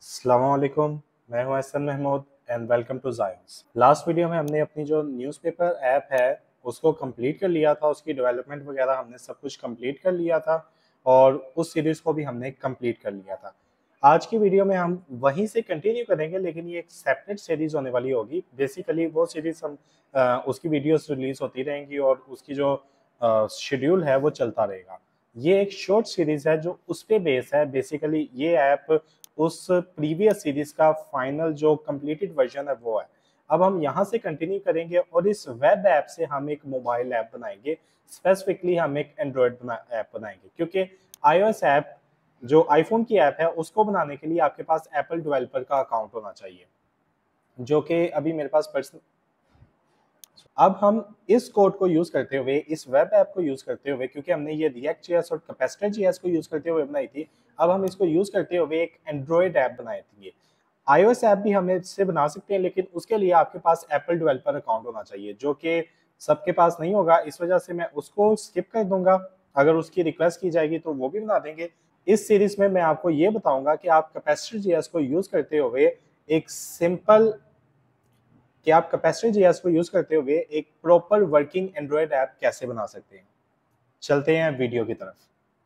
अस्सलामुअलैकुम, मैं हूं Ehsan Mahmood and welcome to Zions. Last video में हमने अपनी जो न्यूज़पेपर ऐप है उसको कंप्लीट कर लिया था, उसकी डेवलपमेंट वगैरह हमने सब कुछ कंप्लीट कर लिया था और उस सीरीज़ को भी हमने कंप्लीट कर लिया था। आज की वीडियो में हम वहीं से कंटिन्यू करेंगे, लेकिन ये एक सेपरेट सीरीज़ होने वाली होगी। बेसिकली वो सीरीज़ हम उसकी वीडियोस रिलीज़ होती रहेंगी और उसकी जो शेड्यूल है वो चलता रहेगा। ये एक शॉर्ट सीरीज़ है जो उस पे बेस है। बेसिकली ये ऐप उस प्रीवियस सीरीज का फाइनल जो कंप्लीटेड वर्जन है वो है। अब हम यहाँ से कंटिन्यू करेंगे और इस वेब ऐप से हम एक मोबाइल ऐप बनाएंगे। स्पेसिफिकली हम एक एंड्रॉयड ऐप बनाएंगे, क्योंकि iOS ऐप जो आईफोन की ऐप है उसको बनाने के लिए आपके पास एप्पल डेवलपर का अकाउंट होना चाहिए, जो कि अभी मेरे पास पर्सनल। अब हम इस कोड को यूज करते हुए, इस वेब ऐप को यूज करते हुए, क्योंकि हमने ये रिएक्ट जेएस और कैपेसिटर जेएस को यूज करते हुए बनाई थी, अब हम इसको यूज करते हुए एक एंड्रॉयड ऐप बनाई थी। iOS ऐप भी हम इससे बना सकते हैं, लेकिन उसके लिए आपके पास एप्पल डेवलपर अकाउंट होना चाहिए, जो कि सबके पास नहीं होगा। इस वजह से मैं उसको स्किप कर दूंगा। अगर उसकी रिक्वेस्ट की जाएगी तो वो भी बना देंगे। इस सीरीज में मैं आपको ये बताऊंगा कि आप कैपेसिटर जेएस को यूज करते हुए एक सिंपल कि आप कैपेसिटर जेएस को यूज करते हुए एक प्रॉपर वर्किंग एंड्रॉयड ऐप कैसे बना सकते हैं। चलते हैं वीडियो की तरफ।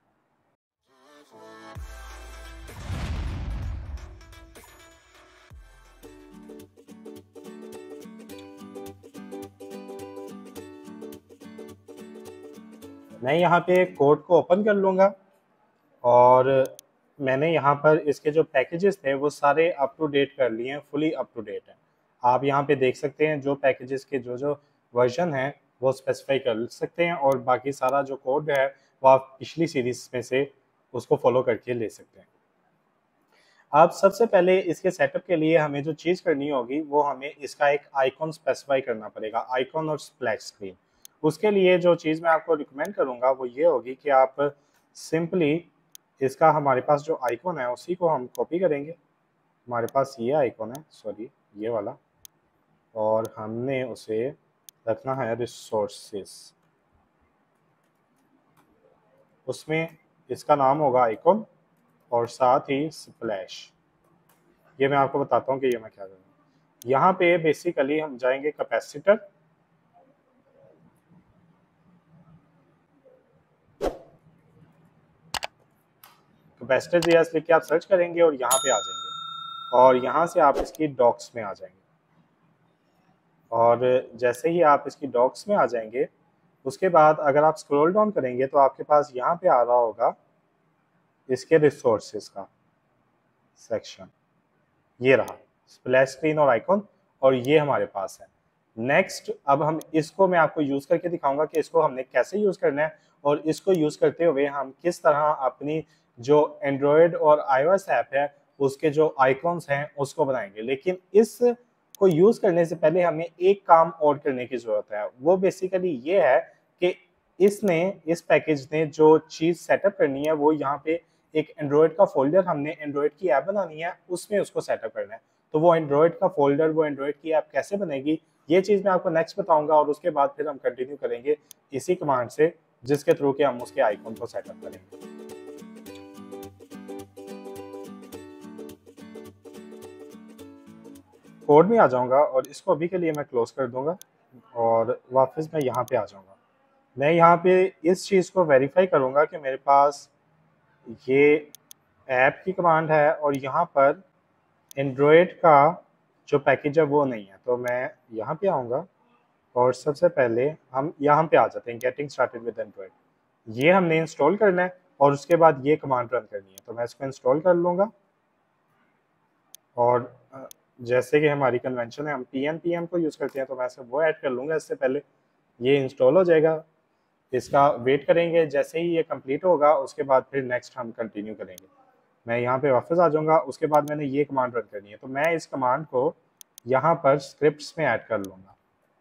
मैं यहाँ पे कोड को ओपन कर लूंगा और मैंने यहाँ पर इसके जो पैकेजेस थे वो सारे अप टू डेट कर लिए हैं, फुली अप टू डेट है। आप यहाँ पे देख सकते हैं जो पैकेजेस के जो जो वर्जन है वो स्पेसिफाई कर सकते हैं, और बाकी सारा जो कोड है वो आप पिछली सीरीज में से उसको फॉलो करके ले सकते हैं। अब सबसे पहले इसके सेटअप के लिए हमें जो चीज़ करनी होगी वो हमें इसका एक आइकॉन स्पेसिफाई करना पड़ेगा, आइकॉन और स्प्लैश स्क्रीन। उसके लिए जो चीज़ मैं आपको रिकमेंड करूँगा वो ये होगी कि आप सिंपली इसका, हमारे पास जो आइकॉन है उसी को हम कॉपी करेंगे। हमारे पास ये आइकॉन है, सॉरी ये वाला, और हमने उसे रखना है रिसोर्सेस। उसमें इसका नाम होगा आइकॉन और साथ ही स्प्लैश। ये मैं आपको बताता हूँ कि ये मैं क्या करूँगा। यहाँ पे बेसिकली हम जाएंगे कैपेसिटर, कैपेसिटर जेएस लिख के आप सर्च करेंगे और यहाँ पे आ जाएंगे, और यहाँ से आप इसकी डॉक्स में आ जाएंगे। और जैसे ही आप इसकी डॉक्स में आ जाएंगे, उसके बाद अगर आप स्क्रॉल डाउन करेंगे तो आपके पास यहाँ पे आ रहा होगा इसके रिसोर्सेज का सेक्शन। ये रहा स्प्लैश स्क्रीन और आइकॉन, और ये हमारे पास है। नेक्स्ट अब हम इसको, मैं आपको यूज करके दिखाऊंगा कि इसको हमने कैसे यूज करना है, और इसको यूज करते हुए हम किस तरह अपनी जो एंड्रॉयड और iOS ऐप है उसके जो आइकॉन्स हैं उसको बनाएंगे। लेकिन इस को यूज करने से पहले हमें एक काम और करने की जरूरत है। वो बेसिकली ये है कि इस पैकेज ने जो चीज सेटअप करनी है वो यहाँ पे एक एंड्रॉयड का फोल्डर, हमने एंड्रॉयड की ऐप बनानी है उसमें उसको सेटअप करना है। तो वो एंड्रॉयड का फोल्डर, वो एंड्रॉयड की ऐप कैसे बनेगी, ये चीज़ मैं आपको नेक्स्ट बताऊंगा, और उसके बाद फिर हम कंटिन्यू करेंगे इसी कमांड से, जिसके थ्रू के हम उसके आइकॉन को सेटअप करेंगे। कोड में आ जाऊंगा और इसको अभी के लिए मैं क्लोज कर दूंगा और वापस मैं यहाँ पे आ जाऊंगा। मैं यहाँ पे इस चीज़ को वेरीफाई करूंगा कि मेरे पास ये ऐप की कमांड है और यहाँ पर एंड्रॉयड का जो पैकेज है वो नहीं है। तो मैं यहाँ पे आऊँगा और सबसे पहले हम यहाँ पे आ जाते हैं, गेटिंग स्टार्टेड विद एंड्रॉयड। ये हमने इंस्टॉल करना है और उसके बाद ये कमांड रन करनी है। तो मैं इसको इंस्टॉल कर लूँगा, और जैसे कि हमारी कन्वेंशन है हम pnpm को यूज़ करते हैं, तो मैं इसे वो ऐड कर लूँगा इससे पहले। ये इंस्टॉल हो जाएगा, इसका वेट करेंगे। जैसे ही ये कंप्लीट होगा उसके बाद फिर नेक्स्ट हम कंटिन्यू करेंगे। मैं यहाँ पे वापस आ जाऊँगा, उसके बाद मैंने ये कमांड रन करनी है। तो मैं इस कमांड को यहाँ पर स्क्रिप्ट्स में ऐड कर लूँगा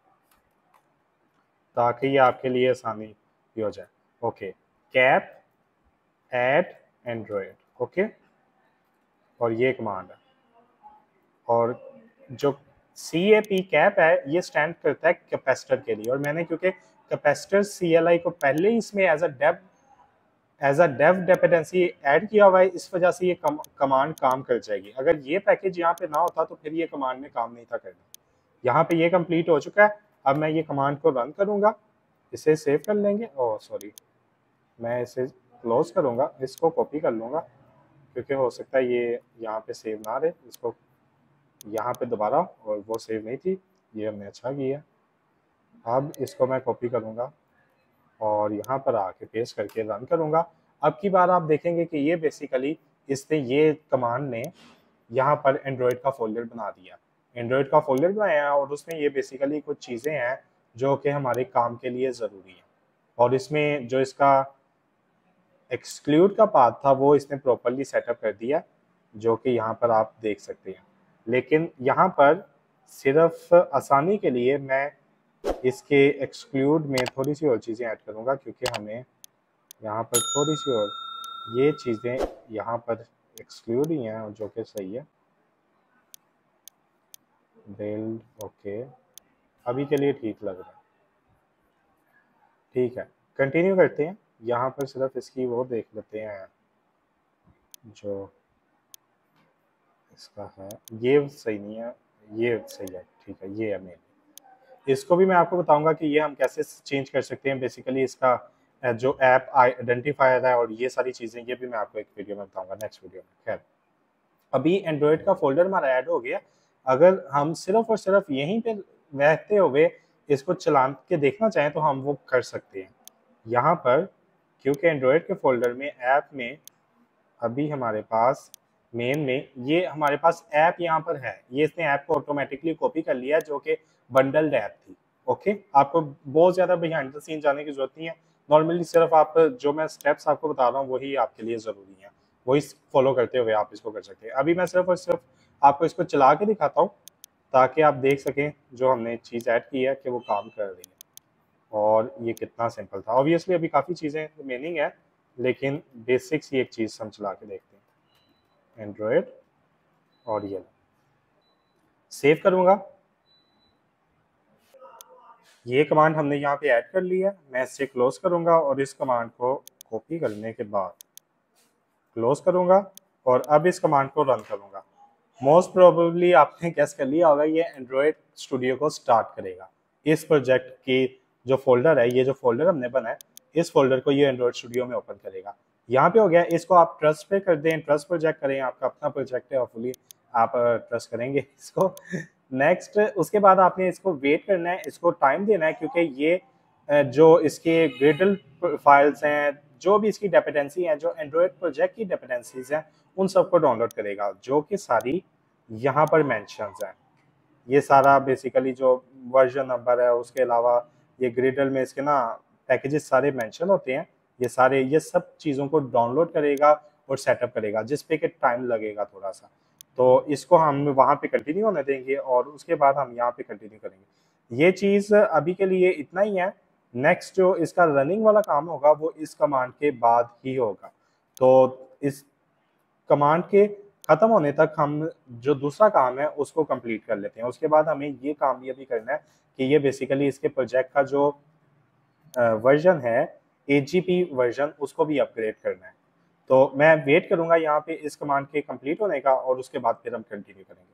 ताकि ये आपके लिए आसानी भी हो जाए। Okay, cap add Android, okay, और ये कमांड है। और जो CAP कैप है ये स्टैंड करता है कैपेसिटर के लिए, और मैंने क्योंकि कैपेसिटर CLI को पहले ही इसमें as a dep as a dev dependency add किया हुआ है, इस वजह से ये कमांड काम कर जाएगी। अगर ये पैकेज यहाँ पे ना होता तो फिर ये कमांड में काम नहीं था करना। यहाँ पे ये कंप्लीट हो चुका है। अब मैं ये कमांड को रन करूँगा, इसे सेव कर लेंगे। ओह सॉरी, मैं इसे क्लोज करूँगा, इसको कॉपी कर लूँगा क्योंकि हो सकता है ये यहाँ पे सेव ना रहे। इसको यहाँ पे दोबारा, और वो सेव नहीं थी, ये हमने अच्छा किया। अब इसको मैं कॉपी करूँगा और यहाँ पर आके पेस्ट करके रन करूँगा। अब की बार आप देखेंगे कि ये बेसिकली इसने, ये कमांड ने यहाँ पर एंड्रॉयड का फोल्डर बना दिया। एंड्रॉयड का फोल्डर बनाया है और उसमें ये बेसिकली कुछ चीज़ें हैं जो कि हमारे काम के लिए ज़रूरी हैं। और इसमें जो इसका एक्सक्लूड का पाथ था वो इसने प्रॉपरली सेटअप कर दिया, जो कि यहाँ पर आप देख सकते हैं। लेकिन यहाँ पर सिर्फ आसानी के लिए मैं इसके एक्सक्लूड में थोड़ी सी और चीज़ें ऐड करूँगा, क्योंकि हमें यहाँ पर थोड़ी सी और ये चीज़ें यहाँ पर एक्सक्लूड ही हैं, जो कि सही है। बिल्ड ओके, अभी के लिए ठीक लग रहा है। ठीक है, कंटिन्यू करते हैं। यहाँ पर सिर्फ इसकी वो देख लेते हैं जो इसका है, ये सही नहीं है, ये सही है। ठीक है, ये है मेन। इसको भी मैं आपको बताऊंगा कि ये हम कैसे चेंज कर सकते हैं। बेसिकली इसका जो ऐप आइडेंटिफायर है और ये सारी चीज़ें, ये भी मैं आपको एक वीडियो में बताऊंगा, नेक्स्ट वीडियो में। खैर, अभी एंड्रॉयड का फोल्डर हमारा ऐड हो गया। अगर हम सिर्फ और सिर्फ यहीं पे रहते हुए इसको चला के देखना चाहें तो हम वो कर सकते हैं। यहाँ पर क्योंकि एंड्रॉयड के फोल्डर में ऐप में अभी हमारे पास मेन में ये हमारे पास ऐप यहाँ पर है। ये इसने ऐप को ऑटोमेटिकली कॉपी कर लिया जो कि बंडल्ड ऐप थी। ओके, आपको बहुत ज़्यादा बिहाइंड द सीन जाने की जरूरत नहीं है। नॉर्मली सिर्फ आप जो मैं स्टेप्स आपको बता रहा हूँ वही आपके लिए ज़रूरी है, वही फॉलो करते हुए आप इसको कर सकते हैं। अभी मैं सिर्फ और सिर्फ आपको इसको चला के दिखाता हूँ ताकि आप देख सकें जो हमने चीज़ ऐड की है कि वो काम कर रही है और ये कितना सिंपल था। ऑब्वियसली अभी काफ़ी चीज़ें रिमेनिंग है, लेकिन बेसिक्स ही एक चीज़ हम चला के देखते हैं। एंड्रॉयड और ये सेव करूँगा। ये कमांड हमने यहाँ पे ऐड कर लिया। मैं इसे क्लोज करूँगा और इस कमांड को कॉपी करने के बाद क्लोज करूँगा और अब इस कमांड को रन करूँगा। मोस्ट प्रोबेबली आपने गेस कर लिया होगा, ये एंड्रॉयड स्टूडियो को स्टार्ट करेगा। इस प्रोजेक्ट की जो फोल्डर है, ये जो फोल्डर हमने बनाया, इस फोल्डर को ये एंड्रॉयड स्टूडियो में ओपन करेगा। यहाँ पे हो गया। इसको आप ट्रस्ट पे कर दें, ट्रस्ट प्रोजेक्ट करें, आपका अपना प्रोजेक्ट है, होपफुली आप ट्रस्ट करेंगे इसको। नेक्स्ट, उसके बाद आपने इसको वेट करना है, इसको टाइम देना है, क्योंकि ये जो इसके ग्रेडल फाइल्स हैं, जो भी इसकी डिपेंडेंसी है, जो एंड्रॉयड प्रोजेक्ट की डिपेंडेंसीज हैं, उन सबको डाउनलोड करेगा, जो कि सारी यहाँ पर मेंशंस हैं। ये सारा बेसिकली जो वर्जन नंबर है, उसके अलावा ये ग्रिडल में इसके ना पैकेजेस सारे मेंशन होते हैं। ये सारे, ये सब चीज़ों को डाउनलोड करेगा और सेटअप करेगा, जिस पे कि टाइम लगेगा थोड़ा सा। तो इसको हम वहाँ पे कंटिन्यू होने देंगे और उसके बाद हम यहाँ पे कंटिन्यू करेंगे। ये चीज़ अभी के लिए इतना ही है। नेक्स्ट जो इसका रनिंग वाला काम होगा वो इस कमांड के बाद ही होगा। तो इस कमांड के खत्म होने तक हम जो दूसरा काम है उसको कंप्लीट कर लेते हैं। उसके बाद हमें ये काम ये भी करना है कि ये बेसिकली इसके प्रोजेक्ट का जो वर्जन है, एजीपी वर्जन, उसको भी अपग्रेड करना है। तो मैं वेट करूंगा यहाँ पे इस कमांड के कंप्लीट होने का और उसके बाद फिर हम कंटिन्यू करेंगे।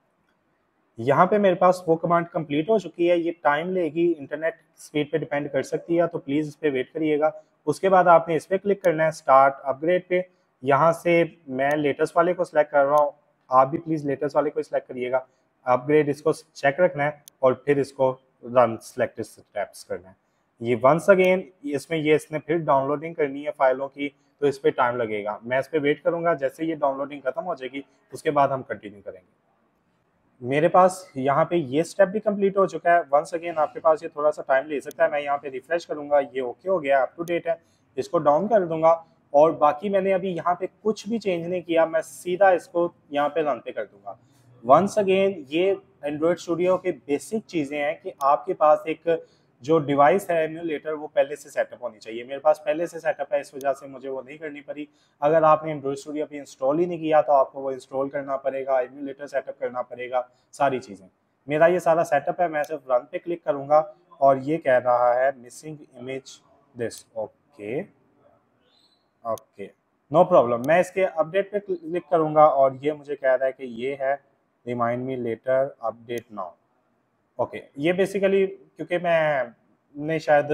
यहाँ पे मेरे पास वो कमांड कंप्लीट हो चुकी है। ये टाइम लेगी, इंटरनेट स्पीड पे डिपेंड कर सकती है, तो प्लीज़ इस पे वेट करिएगा। उसके बाद आपने इस पे क्लिक करना है स्टार्ट अपग्रेड पे। यहाँ से मैं लेटेस्ट वाले को सिलेक्ट कर रहा हूँ, आप भी प्लीज़ लेटेस्ट वाले को सिलेक्ट करिएगा। अपग्रेड इसको चेक रखना है और फिर इसको रन सेलेक्टेड स्टेप्स करना है। ये वंस अगेन इसमें ये इसने फिर डाउनलोडिंग करनी है फाइलों की, तो इस पर टाइम लगेगा। मैं इस पर वेट करूँगा, जैसे ये डाउनलोडिंग खत्म हो जाएगी उसके बाद हम कंटिन्यू करेंगे। मेरे पास यहाँ पे ये स्टेप भी कंप्लीट हो चुका है। वंस अगेन आपके पास ये थोड़ा सा टाइम ले सकता है। मैं यहाँ पे रिफ्रेश करूँगा, ये ओके हो गया, अप टू डेट है। इसको डाउन कर दूंगा और बाकी मैंने अभी यहाँ पे कुछ भी चेंज नहीं किया, मैं सीधा इसको यहाँ पे रन पे कर दूंगा। वंस अगेन ये एंड्रॉयड स्टूडियो के बेसिक चीज़ें हैं कि आपके पास एक जो डिवाइस है एम्यूलेटर, वो पहले से सेटअप होनी चाहिए। मेरे पास पहले से सेटअप है, इस वजह से मुझे वो नहीं करनी पड़ी। अगर आपने एंड्रॉयड स्टूडियो पे इंस्टॉल ही नहीं किया तो आपको वो इंस्टॉल करना पड़ेगा, एम्यूलेटर सेटअप करना पड़ेगा, सारी चीज़ें। मेरा ये सारा सेटअप है। मैं सिर्फ रन पे क्लिक करूँगा और ये कह रहा है missing image this. Okay, okay, no problem. मैं इसके अपडेट पे क्लिक करूंगा और ये मुझे कह रहा है कि ये है remind me later update now. Okay, ये बेसिकली क्योंकि मैं ने शायद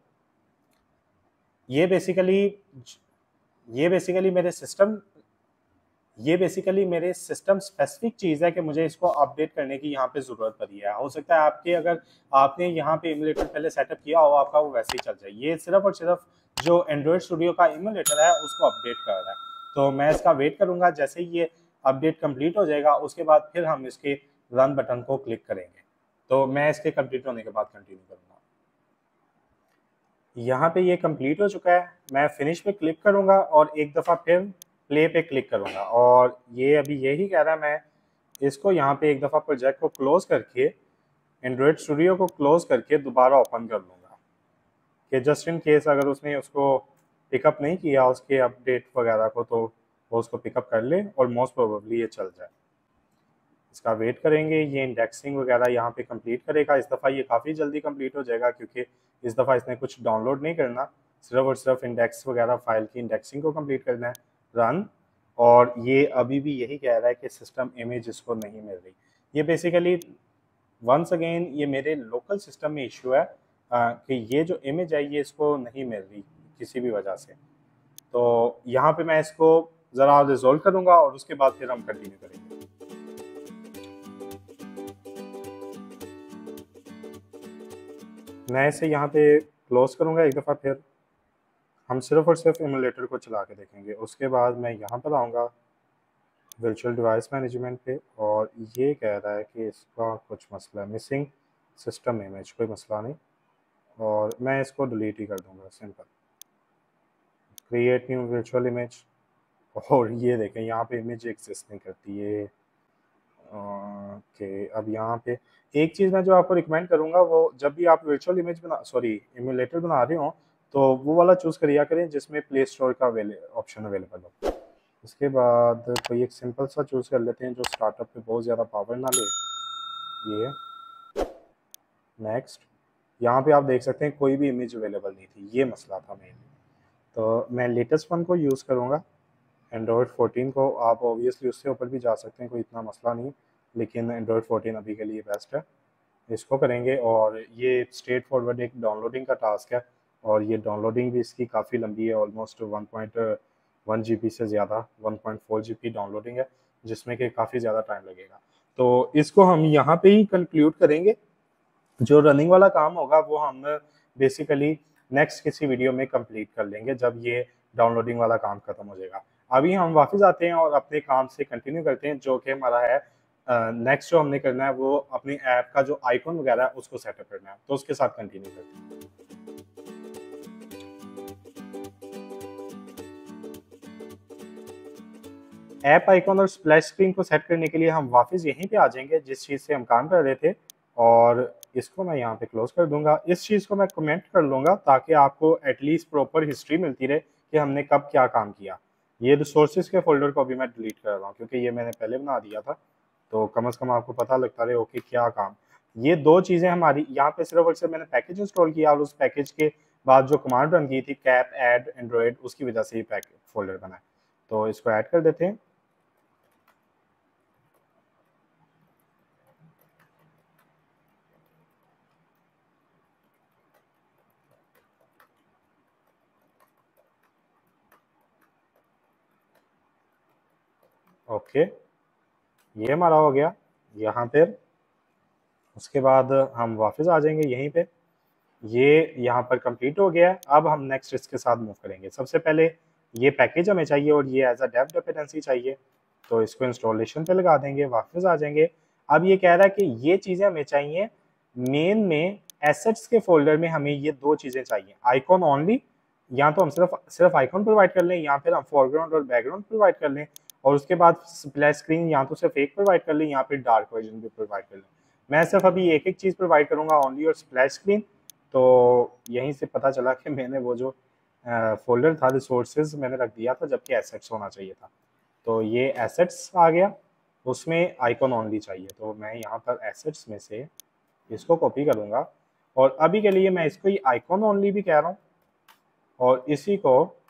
ये बेसिकली ये बेसिकली मेरे सिस्टम ये बेसिकली मेरे सिस्टम स्पेसिफिक चीज़ है कि मुझे इसको अपडेट करने की यहाँ पे ज़रूरत पड़ी है। हो सकता है आपके अगर आपने यहाँ पे इमुलेटर पहले सेटअप किया हो आपका वो वैसे ही चल जाए। ये सिर्फ और सिर्फ जो एंड्रॉयड स्टूडियो का इमुलेटर है उसको अपडेट कर रहा है। तो मैं इसका वेट करूँगा, जैसे ही ये अपडेट कंप्लीट हो जाएगा उसके बाद फिर हम इसके रन बटन को क्लिक करेंगे। तो मैं इसके कंप्लीट होने के बाद कंटिन्यू करूँगा। यहाँ पे ये कंप्लीट हो चुका है। मैं फिनिश पे क्लिक करूँगा और एक दफ़ा फिर प्ले पे क्लिक करूँगा और ये अभी यही कह रहा है। मैं इसको यहाँ पे एक दफ़ा प्रोजेक्ट को क्लोज करके एंड्रॉयड स्टूडियो को क्लोज करके दोबारा ओपन कर लूँगा कि जस्ट इन केस अगर उसने उसको पिकअप नहीं किया उसके अपडेट वगैरह को तो वो उसको पिकअप कर ले और मोस्ट प्रोबेबली ये चल जाए। इसका वेट करेंगे, ये इंडेक्सिंग वगैरह यहाँ पे कंप्लीट करेगा। इस दफ़ा ये काफ़ी जल्दी कंप्लीट हो जाएगा क्योंकि इस दफ़ा इसने कुछ डाउनलोड नहीं करना, सिर्फ और सिर्फ इंडेक्स वगैरह फाइल की इंडेक्सिंग को कंप्लीट करना है। रन। और ये अभी भी यही कह रहा है कि सिस्टम इमेज इसको नहीं मिल रही। ये बेसिकली वंस अगेन ये मेरे लोकल सिस्टम में इशू है कि ये जो इमेज है ये इसको नहीं मिल रही किसी भी वजह से। तो यहाँ पे मैं इसको ज़रा रिजोल्व करूँगा और उसके बाद फिर हम कंटिन्यू करेंगे। मैं इसे यहाँ पे क्लोज करूँगा एक दफ़ा फिर। हम सिर्फ और सिर्फ इमुलेटर को चला के देखेंगे। उसके बाद मैं यहाँ पर आऊँगा वर्चुअल डिवाइस मैनेजमेंट पे और ये कह रहा है कि इसका कुछ मसला है, मिसिंग सिस्टम इमेज। कोई मसला नहीं और मैं इसको डिलीट ही कर दूँगा। Simple create new virtual image और ये देखें यहाँ पे इमेज एग्जिस्ट नहीं करती है। ओके, अब यहाँ पे एक चीज़ मैं जो आपको रिकमेंड करूँगा वो जब भी आप वर्चुअल इमेज बना सॉरी इमुलेटर बना रहे हो तो वो वाला चूज़ करिया करें जिसमें प्ले स्टोर का ऑप्शन अवेलेबल हो। इसके बाद कोई एक सिंपल सा चूज़ कर लेते हैं जो स्टार्टअप पे बहुत ज़्यादा पावर ना ले। ये नेक्स्ट। यहाँ पे आप देख सकते हैं कोई भी इमेज अवेलेबल नहीं थी, ये मसला था मेनली। तो मैं लेटेस्ट वन को यूज़ करूँगा एंड्रॉयड 14 को। आप ऑब्वियसली उससे ऊपर भी जा सकते हैं, कोई इतना मसला नहीं, लेकिन एंड्रॉयड 14 अभी के लिए बेस्ट है। इसको करेंगे और ये स्ट्रेट फॉरवर्ड एक डाउनलोडिंग का टास्क है और ये डाउनलोडिंग भी इसकी काफ़ी लंबी है, ऑलमोस्ट 1.1 GB से ज़्यादा 1.4 GB डाउनलोडिंग है जिसमें कि काफ़ी ज़्यादा टाइम लगेगा। तो इसको हम यहाँ पे ही कंक्लूड करेंगे। जो रनिंग वाला काम होगा वो हम बेसिकली नेक्स्ट किसी वीडियो में कंप्लीट कर लेंगे जब ये डाउनलोडिंग वाला काम खत्म हो जाएगा। अभी हम वापस आते हैं और अपने काम से कंटिन्यू करते हैं जो कि हमारा है नेक्स्ट जो हमने करना है वो अपनी ऐप का जो आइकॉन वगैरह है उसको सेटअप करना है, तो उसके साथ कंटिन्यू करते हैं। ऐप आइकॉन और स्प्लैश स्क्रीन को सेट करने के लिए हम वापस यहीं पे आ जाएंगे जिस चीज़ से हम काम कर रहे थे और इसको मैं यहाँ पे क्लोज कर दूंगा। इस चीज़ को मैं कमेंट कर लूँगा ताकि आपको एटलीस्ट प्रॉपर हिस्ट्री मिलती रहे कि हमने कब क्या काम किया। ये रिसोर्सेज के फोल्डर को अभी मैं डिलीट कर रहा हूँ क्योंकि ये मैंने पहले बना दिया था, तो कम से कम आपको पता लगता रहे ओके क्या काम। ये दो चीज़ें हमारी यहाँ पे सिर्फ और सिर्फ मैंने पैकेज इंस्टॉल किया और उस पैकेज के बाद जो कमांड रन की थी कैप एड एंड्रॉयड, उसकी वजह से ये पैकेज फोल्डर बना है। तो इसको ऐड कर देते हैं। ओके, ये हमारा हो गया यहाँ पे। उसके बाद हम वापस आ जाएंगे यहीं पे। ये यहाँ पर कंप्लीट हो गया है। अब हम नेक्स्ट इसके साथ मूव करेंगे। सबसे पहले ये पैकेज हमें चाहिए और ये एज अ डेव डिपेंडेंसी चाहिए, तो इसको इंस्टॉलेशन पे लगा देंगे, वापस आ जाएंगे। अब ये कह रहा है कि ये चीज़ें हमें चाहिए मेन में एसेट्स के फोल्डर में, हमें ये दो चीज़ें चाहिए आइकॉन ओनली, या तो हम सिर्फ सिर्फ आइकॉन प्रोवाइड कर लें या फिर हम फोरग्राउंड और बैकग्राउंड प्रोवाइड कर लें और उसके बाद स्प्लैश स्क्रीन या तो सिर्फ एक प्रोवाइड कर लें या फिर डार्क वर्जन भी प्रोवाइड कर लें। मैं सिर्फ अभी एक एक चीज़ प्रोवाइड करूँगा ओनली और स्प्लैश स्क्रीन। तो यहीं से पता चला कि मैंने वो जो फोल्डर था रिसोर्सेज मैंने रख दिया था जबकि एसेट्स होना चाहिए था। तो ये एसेट्स आ गया, उसमें आइकॉन ओनली चाहिए, तो मैं यहाँ पर एसेट्स में से इसको कॉपी करूँगा और अभी के लिए मैं इसको ही आइकॉन ओनली भी कह रहा हूँ और इसी को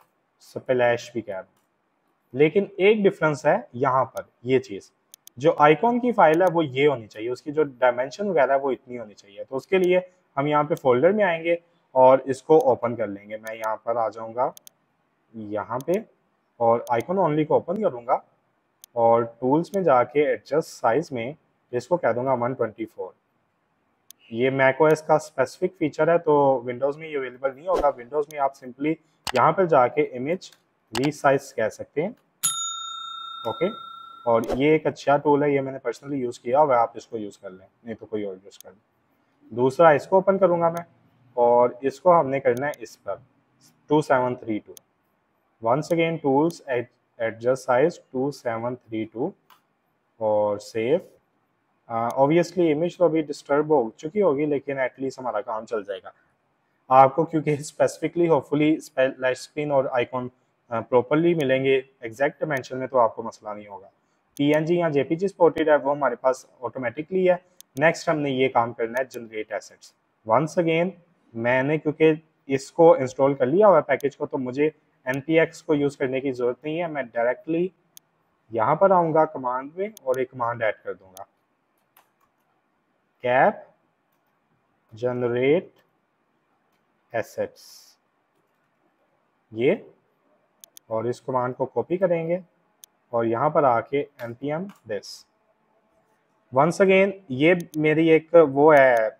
स्प्लैश भी कह दो। लेकिन एक डिफरेंस है यहाँ पर, ये चीज़ जो आइकॉन की फाइल है वो ये होनी चाहिए, उसकी जो डायमेंशन वगैरह है वो इतनी होनी चाहिए। तो उसके लिए हम यहाँ पे फोल्डर में आएंगे और इसको ओपन कर लेंगे। मैं यहाँ पर आ जाऊँगा यहाँ पे और आइकॉन ओनली को ओपन करूँगा और टूल्स में जाके एडजस्ट साइज में इसको कह दूंगा 124। ये मैक ओएस का स्पेसिफिक फीचर है, तो विंडोज़ में ये अवेलेबल नहीं होगा। विंडोज़ में आप सिंपली यहाँ पर जाके इमेज री साइज कह सकते हैं। ओके, और ये एक अच्छा टूल है, ये मैंने पर्सनली यूज़ किया हुआ है, आप इसको यूज़ कर लें, नहीं तो कोई और यूज़ कर लें। दूसरा इसको ओपन करूँगा मैं और इसको हमने करना है इस पर 2732। Once again tools adjust size 2732 और सेव। ऑब्वियसली इमेज तो अभी डिस्टर्ब हो चुकी होगी, लेकिन एटलीस्ट हमारा काम चल जाएगा। आपको क्योंकि स्पेसिफिकली होपफुली स्प्लैश स्क्रीन और आइकॉन प्रॉपरली मिलेंगे एग्जैक्ट डायमेंशन में, तो आपको मसला नहीं होगा। पीएनजी या जेपीजी सपोर्टेड है वो हमारे पास ऑटोमेटिकली है। नेक्स्ट हमने ये काम करना है जनरेट एसेट्स। वंस अगेन मैंने क्योंकि इसको इंस्टॉल कर लिया हुआ है पैकेज को, तो मुझे npx को यूज़ करने की ज़रूरत नहीं है। मैं डायरेक्टली यहाँ पर आऊँगा कमांड में और एक कमांड ऐड कर दूंगा, कैप जनरेट एसेट्स, ये, और इस कमांड को कॉपी करेंगे और यहाँ पर आके npm this। वंस अगेन ये मेरी एक वो है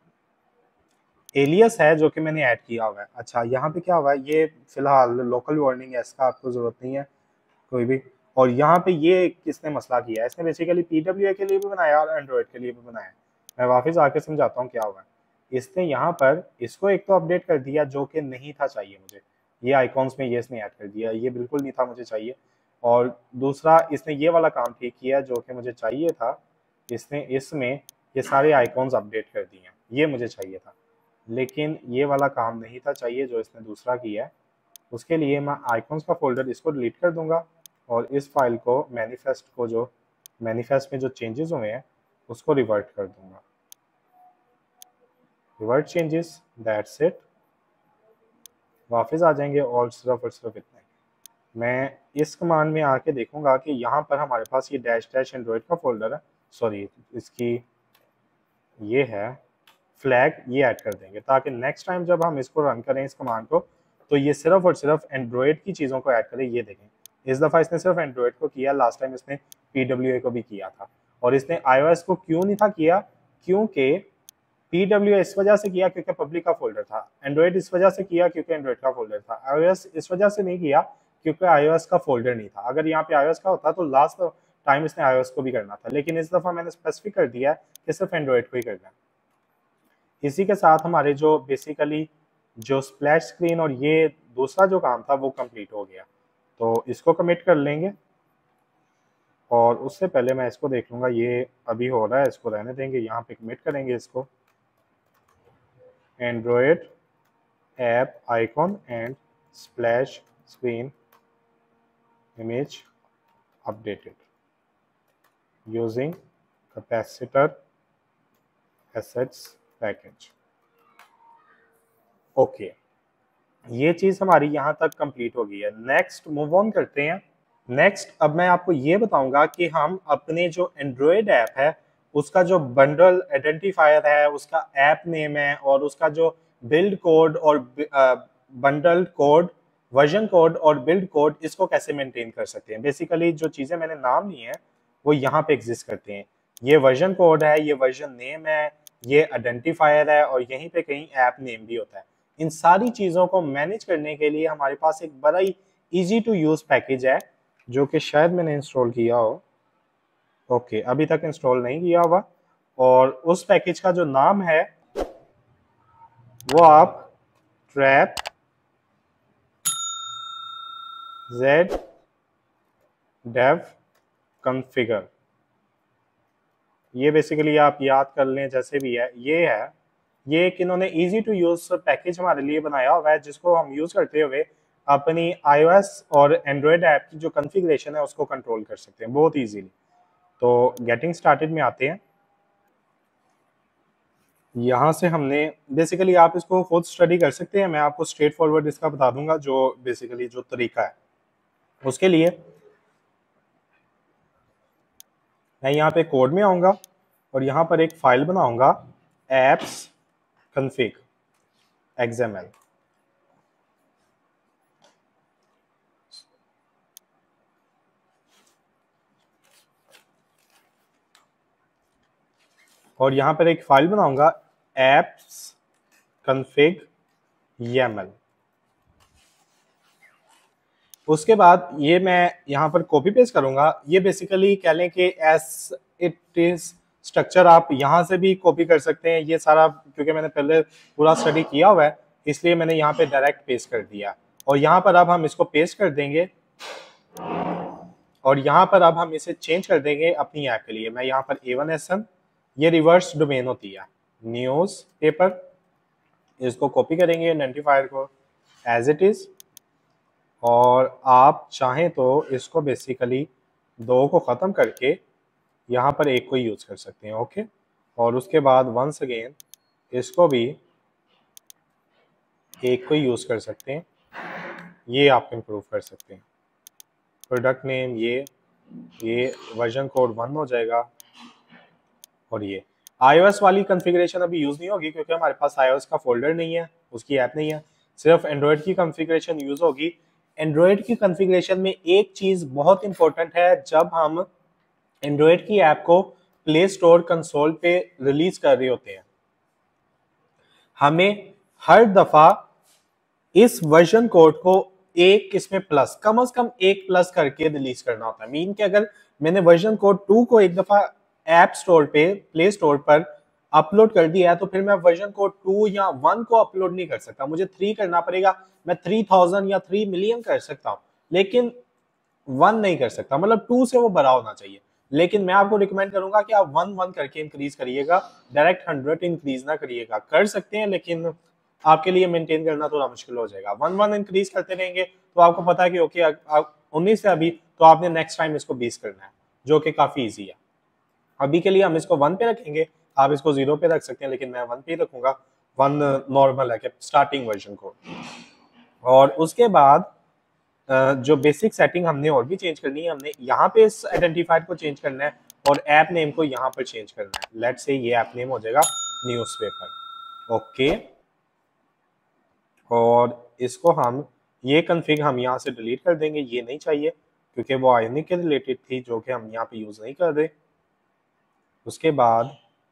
एलियस है जो कि मैंने ऐड किया हुआ है। अच्छा, यहाँ पे क्या हुआ है, ये फिलहाल लोकल वार्निंग है, इसका आपको जरूरत नहीं है कोई भी। और यहाँ पे ये किसने मसला किया है, इसने बेसिकली PWA के लिए भी बनाया और एंड्रॉइड के लिए भी बनाया। मैं वापस आके समझाता हूँ क्या हुआ है। इसने यहाँ पर इसको एक तो अपडेट कर दिया जो कि नहीं था चाहिए मुझे, ये आइकॉन्स में ये इसने ऐड कर दिया, ये बिल्कुल नहीं था मुझे चाहिए। और दूसरा इसने ये वाला काम ठीक किया जो कि मुझे चाहिए था, इसने इसमें ये सारे आइकॉन्स अपडेट कर दिए हैं, ये मुझे चाहिए था। लेकिन ये वाला काम नहीं था चाहिए जो इसने दूसरा किया है। उसके लिए मैं आइकॉन्स का फोल्डर इसको डिलीट कर दूंगा और इस फाइल को मैनिफेस्ट को, जो मैनिफेस्ट में जो चेंजेस हुए हैं उसको रिवर्ट कर दूंगा। Revert changes, that's it. वापस आ जाएंगे और सिर्फ इतना ही। मैं इस कमांड में आके देखूंगा कि यहाँ पर हमारे पास ये डैश डैश एंड्रॉइड का फोल्डर है, सॉरी इसकी ये है फ्लैग, ये ऐड कर देंगे ताकि नेक्स्ट टाइम जब हम इसको रन करें इस कमांड को, तो ये सिर्फ और सिर्फ एंड्रॉइड की चीज़ों को ऐड करें। ये देखें, इस दफ़ा इसने सिर्फ एंड्रॉइड को किया, लास्ट टाइम इसने PWA को भी किया था। और इसने iOS को क्यों नहीं था किया, क्योंकि PWA इस वजह से किया क्योंकि पब्लिक का फोल्डर था, एंड्रॉइड इस वजह से किया क्योंकि एंड्रॉइड का फोल्डर था, iOS इस वजह से नहीं किया क्योंकि iOS का फोल्डर नहीं था। अगर यहाँ पे iOS का होता तो लास्ट टाइम इसने iOS को भी करना था, लेकिन इस दफ़ा मैंने स्पेसिफिक कर दिया कि सिर्फ एंड्रॉइड को ही करना है। इसी के साथ हमारे जो बेसिकली जो स्प्लैश स्क्रीन और ये दूसरा जो काम था वो कंप्लीट हो गया। तो इसको कमिट कर लेंगे और उससे पहले मैं इसको देख लूँगा, ये अभी हो रहा है, इसको रहने देंगे। यहाँ पे कमिट करेंगे इसको, Android app icon and splash screen image updated using capacitor assets package. Okay, ये चीज़ हमारी यहाँ तक कंप्लीट हो गई है। नेक्स्ट मूव ऑन करते हैं। नेक्स्ट अब मैं आपको ये बताऊंगा कि हम अपने जो एंड्रॉयड ऐप है उसका जो बंडल आइडेंटिफायर है, उसका ऐप नेम है और उसका जो बिल्ड कोड और बंडल कोड, वर्जन कोड और बिल्ड कोड, इसको कैसे मेंटेन कर सकते हैं। बेसिकली जो चीज़ें मैंने नाम ली हैं वो यहाँ पे एग्जिस्ट करते हैं। ये वर्जन कोड है, ये वर्जन नेम है, ये आइडेंटिफायर है और यहीं पे कहीं ऐप नेम भी होता है। इन सारी चीज़ों को मैनेज करने के लिए हमारे पास एक बड़ा ही ईजी टू यूज़ पैकेज है जो कि शायद मैंने इंस्टॉल किया हो। ओके, अभी तक इंस्टॉल नहीं किया हुआ। और उस पैकेज का जो नाम है वो आप ट्रैप जेड डेव कॉन्फ़िगर, ये बेसिकली आप याद कर लें जैसे भी है। ये एक इन्होंने इजी टू यूज पैकेज हमारे लिए बनाया हुआ है जिसको हम यूज करते हुए अपनी iOS और एंड्रॉयड ऐप की जो कॉन्फ़िगरेशन है उसको कंट्रोल कर सकते हैं बहुत इजीली। तो गेटिंग स्टार्टेड में आते हैं। यहाँ से हमने बेसिकली, आप इसको खुद स्टडी कर सकते हैं, मैं आपको स्ट्रेट फॉरवर्ड इसका बता दूंगा जो बेसिकली जो तरीका है। उसके लिए मैं यहाँ पे कोड में आऊँगा और यहाँ पर एक फाइल बनाऊंगा एप्स config XML। और यहाँ पर एक फाइल बनाऊंगा apps config YAML। उसके बाद ये मैं यहाँ पर कॉपी पेस्ट करूंगा। ये बेसिकली कह लें कि एस इट इज स्ट्रक्चर आप यहाँ से भी कॉपी कर सकते हैं। ये सारा क्योंकि मैंने पहले पूरा स्टडी किया हुआ है इसलिए मैंने यहाँ पे डायरेक्ट पेस्ट कर दिया। और यहाँ पर अब हम इसको पेस्ट कर देंगे और यहाँ पर अब हम इसे चेंज कर देंगे अपनी ऐप के लिए। मैं यहाँ पर A1SN, ये रिवर्स डोमेन होती है, न्यूज पेपर, इसको कॉपी करेंगे आइडेंटिफायर को एज इट इज। और आप चाहें तो इसको बेसिकली दो को ख़त्म करके यहाँ पर एक को यूज़ कर सकते हैं। ओके, और उसके बाद वंस अगेन इसको भी एक को यूज़ कर सकते हैं। ये आप इम्प्रूव कर सकते हैं। प्रोडक्ट नेम ये वर्जन कोड 1 हो जाएगा। और ये iOS वाली कॉन्फ़िगरेशन अभी यूज़ नहीं होगी क्योंकि हमारे पास iOS का फोल्डर नहीं है, उसकी ऐप नहीं है, सिर्फ एंड्रॉयड की कॉन्फ़िगरेशन यूज़ होगी। एंड्रॉयड की कॉन्फ़िगरेशन में एक चीज़ बहुत इंपॉर्टेंट है, जब हम एंड्रॉयड की ऐप को प्ले स्टोर कंसोल पे रिलीज कर रहे होते हैं, हमें हर दफा इस वर्जन कोड को एक इसमें प्लस, कम से कम एक प्लस करके रिलीज करना होता है। मीन कि अगर मैंने वर्जन कोड 2 को एक दफा ऐप स्टोर पे, प्ले स्टोर पर अपलोड कर दिया है तो फिर मैं वर्जन कोड 2 या 1 को अपलोड नहीं कर सकता, मुझे 3 करना पड़ेगा। मैं 3000 या 3 मिलियन कर सकता हूँ लेकिन 1 नहीं कर सकता, मतलब 2 से वो बड़ा होना चाहिए। लेकिन मैं आपको रिकमेंड करूंगा कि आप 1 करके इंक्रीज करिएगा, डायरेक्ट 100 इंक्रीज ना करिएगा। कर सकते हैं लेकिन आपके लिए मेंटेन करना थोड़ा मुश्किल हो जाएगा। 1 इंक्रीज करते रहेंगे तो आपको पता है कि ओके आप 19 से अभी तो आपने नेक्स्ट टाइम इसको 20 करना है, जो कि काफी ईजी है। अभी के लिए हम इसको 1 पे रखेंगे, आप इसको 0 पे रख सकते हैं लेकिन मैं 1 पे ही रखूंगा। 1 नॉर्मल है कि स्टार्टिंग वर्जन को। और उसके बाद जो बेसिक सेटिंग हमने और भी चेंज करनी है, हमने यहाँ पे इस आइडेंटिफायर को चेंज करना है और ऐप नेम को यहाँ पर चेंज करना है। लेट्स से ये ऐप नेम हो जाएगा न्यूज़पेपर। ओके, और इसको हम ये कन्फिग हम यहाँ से डिलीट कर देंगे, ये नहीं चाहिए क्योंकि वो आयोनिक के रिलेटेड थी जो कि हम यहाँ पे यूज नहीं कर रहे। उसके बाद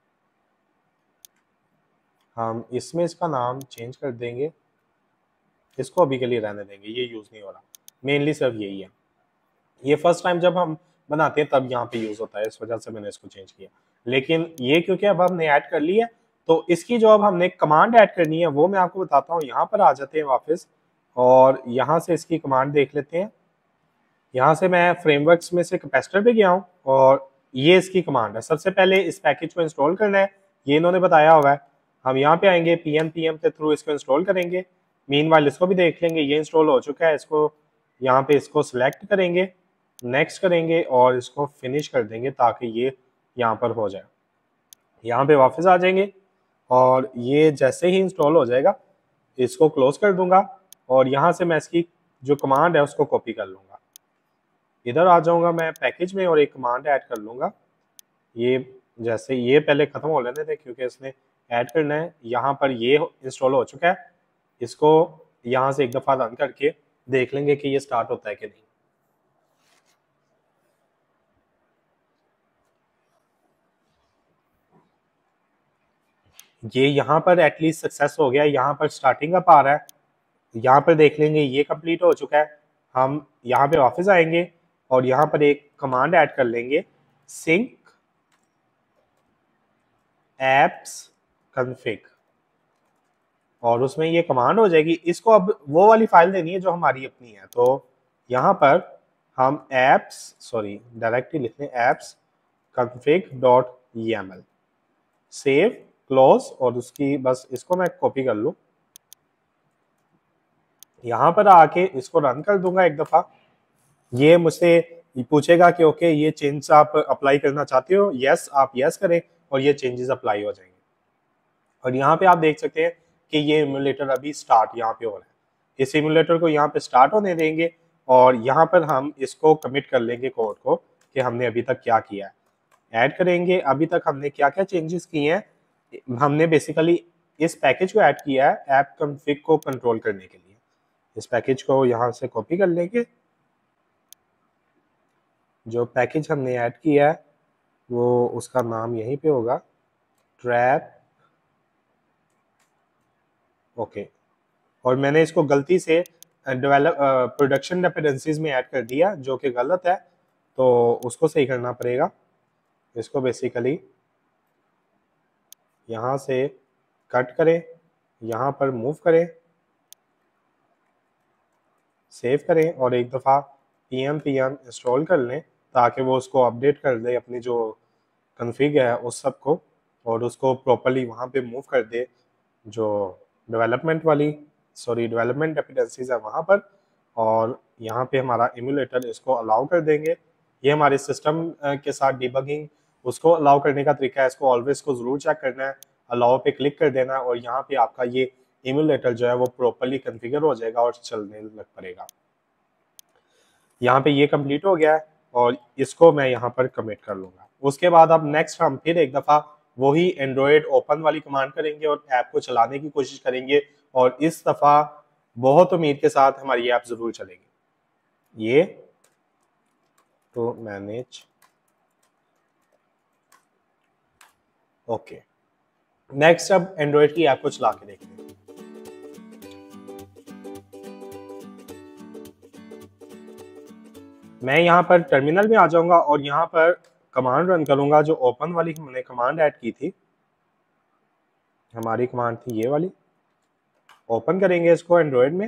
हम इसमें इसका नाम चेंज कर देंगे, इसको अभी के लिए रहने देंगे, ये यूज नहीं हो रहा। मेनली सिर्फ यही है, ये फर्स्ट टाइम जब हम बनाते हैं तब यहाँ पे यूज होता है, इस वजह से मैंने इसको चेंज किया। लेकिन ये क्योंकि अब हमने ऐड कर लिया तो इसकी जो अब हमने कमांड ऐड करनी है वो मैं आपको बताता हूँ। यहाँ पर आ जाते हैं वापस और यहाँ से इसकी कमांड देख लेते हैं। यहाँ से मैं फ्रेमवर्क्स में से कैपेसिटर पे गया हूँ और ये इसकी कमांड है। सबसे पहले इस पैकेज को इंस्टॉल करना है, ये इन्होंने बताया हुआ है। हम यहाँ पे आएंगे pm के थ्रू इसको इंस्टॉल करेंगे। मीनवाइल इसको भी देख लेंगे, ये इंस्टॉल हो चुका है। इसको यहाँ पे इसको सिलेक्ट करेंगे, नेक्स्ट करेंगे और इसको फिनिश कर देंगे ताकि ये यहाँ पर हो जाए। यहाँ पे वापस आ जाएंगे और ये जैसे ही इंस्टॉल हो जाएगा इसको क्लोज कर दूंगा और यहाँ से मैं इसकी जो कमांड है उसको कॉपी कर लूंगा। इधर आ जाऊंगा मैं पैकेज में और एक कमांड ऐड कर लूंगा। ये जैसे ये पहले खत्म हो लेने थे क्योंकि इसने ऐड करना है। यहाँ पर ये इंस्टॉल हो चुका है, इसको यहाँ से एक दफा रन करके देख लेंगे कि ये स्टार्ट होता है कि नहीं। ये यहाँ पर एटलीस्ट सक्सेस हो गया, यहाँ पर स्टार्टिंग अप आ रहा है। यहाँ पर देख लेंगे ये कंप्लीट हो चुका है। हम यहाँ पे वापस आएंगे और यहाँ पर एक कमांड ऐड कर लेंगे, सिंक एप्स कॉन्फ़िग, और उसमें ये कमांड हो जाएगी। इसको अब वो वाली फाइल देनी है जो हमारी अपनी है। तो यहाँ पर हम डायरेक्टली लिखते हैं एप्स config.yaml, सेव क्लोज, और उसकी बस इसको मैं कॉपी कर लूँ, यहाँ पर आके इसको रन कर दूंगा एक दफा। ये मुझसे पूछेगा कि ओके ये चेंज आप अप्लाई करना चाहते हो, यस आप यस करें और ये चेंजेस अप्लाई हो जाएंगे। और यहाँ पे आप देख सकते हैं कि ये इम्यूलेटर अभी स्टार्ट यहाँ पे हो रहा है। इस इम्यूलेटर को यहाँ पे स्टार्ट होने देंगे और यहाँ पर हम इसको कमिट कर लेंगे कोड को कि हमने अभी तक क्या किया है। ऐड करेंगे अभी तक हमने क्या क्या चेंजेस किए हैं। हमने बेसिकली इस पैकेज को ऐड किया है ऐप कॉन्फ़िग को कंट्रोल करने के लिए। इस पैकेज को यहाँ से कॉपी कर लेंगे। जो पैकेज हमने ऐड किया है वो उसका नाम यहीं पे होगा ट्रैप। ओके, और मैंने इसको गलती से प्रोडक्शन डिपेंडेंसीज में ऐड कर दिया जो कि गलत है, तो उसको सही करना पड़ेगा। इसको बेसिकली यहाँ से कट करें, यहाँ पर मूव करें, सेव करें और एक दफ़ा pm इंस्टॉल कर लें ताकि वो उसको अपडेट कर दे अपनी जो कॉन्फ़िग है उस सब को, और उसको प्रॉपर्ली वहाँ पे मूव कर दे जो डेवलपमेंट डिपेंडेंसीज है वहाँ पर। और यहाँ पे हमारा इम्यूलेटर इसको अलाउ कर देंगे। ये हमारे सिस्टम के साथ डिबगिंग उसको अलाउ करने का तरीका है। इसको ऑलवेज को ज़रूर चेक करना है, अलाउ पे क्लिक कर देना है और यहाँ पे आपका ये इम्यूलेटर जो है वो प्रॉपर्ली कॉन्फ़िगर हो जाएगा और चलने लग पड़ेगा। यहाँ पे ये कंप्लीट हो गया है और इसको मैं यहाँ पर कमिट कर लूँगा। उसके बाद अब नेक्स्ट हम फिर एक दफ़ा वही एंड्रॉयड ओपन वाली कमांड करेंगे और ऐप को चलाने की कोशिश करेंगे और इस दफ़ा बहुत उम्मीद के साथ हमारी ऐप ज़रूर चलेगी। ये तो मैनेज, ओके। नेक्स्ट अब एंड्रॉयड की ऐप को चला के देखते हैं। मैं यहाँ पर टर्मिनल में आ जाऊंगा और यहाँ पर कमांड रन करूंगा जो ओपन वाली हमने कमांड ऐड की थी। हमारी कमांड थी ये वाली। ओपन करेंगे इसको एंड्रॉयड में।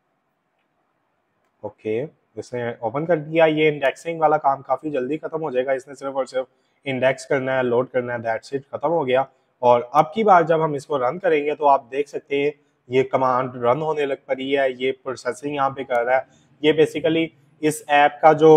ओके, इसने ओपन कर दिया। ये इंडेक्सिंग वाला काम काफ़ी जल्दी खत्म हो जाएगा। इसने सिर्फ और सिर्फ इंडेक्स करना है, लोड करना है, दैट्स इट, खत्म हो गया। और अब की बार जब हम इसको रन करेंगे तो आप देख सकते हैं ये कमांड रन होने लग पड़ी है। ये प्रोसेसिंग यहाँ पे कर रहा है। ये बेसिकली इस ऐप का जो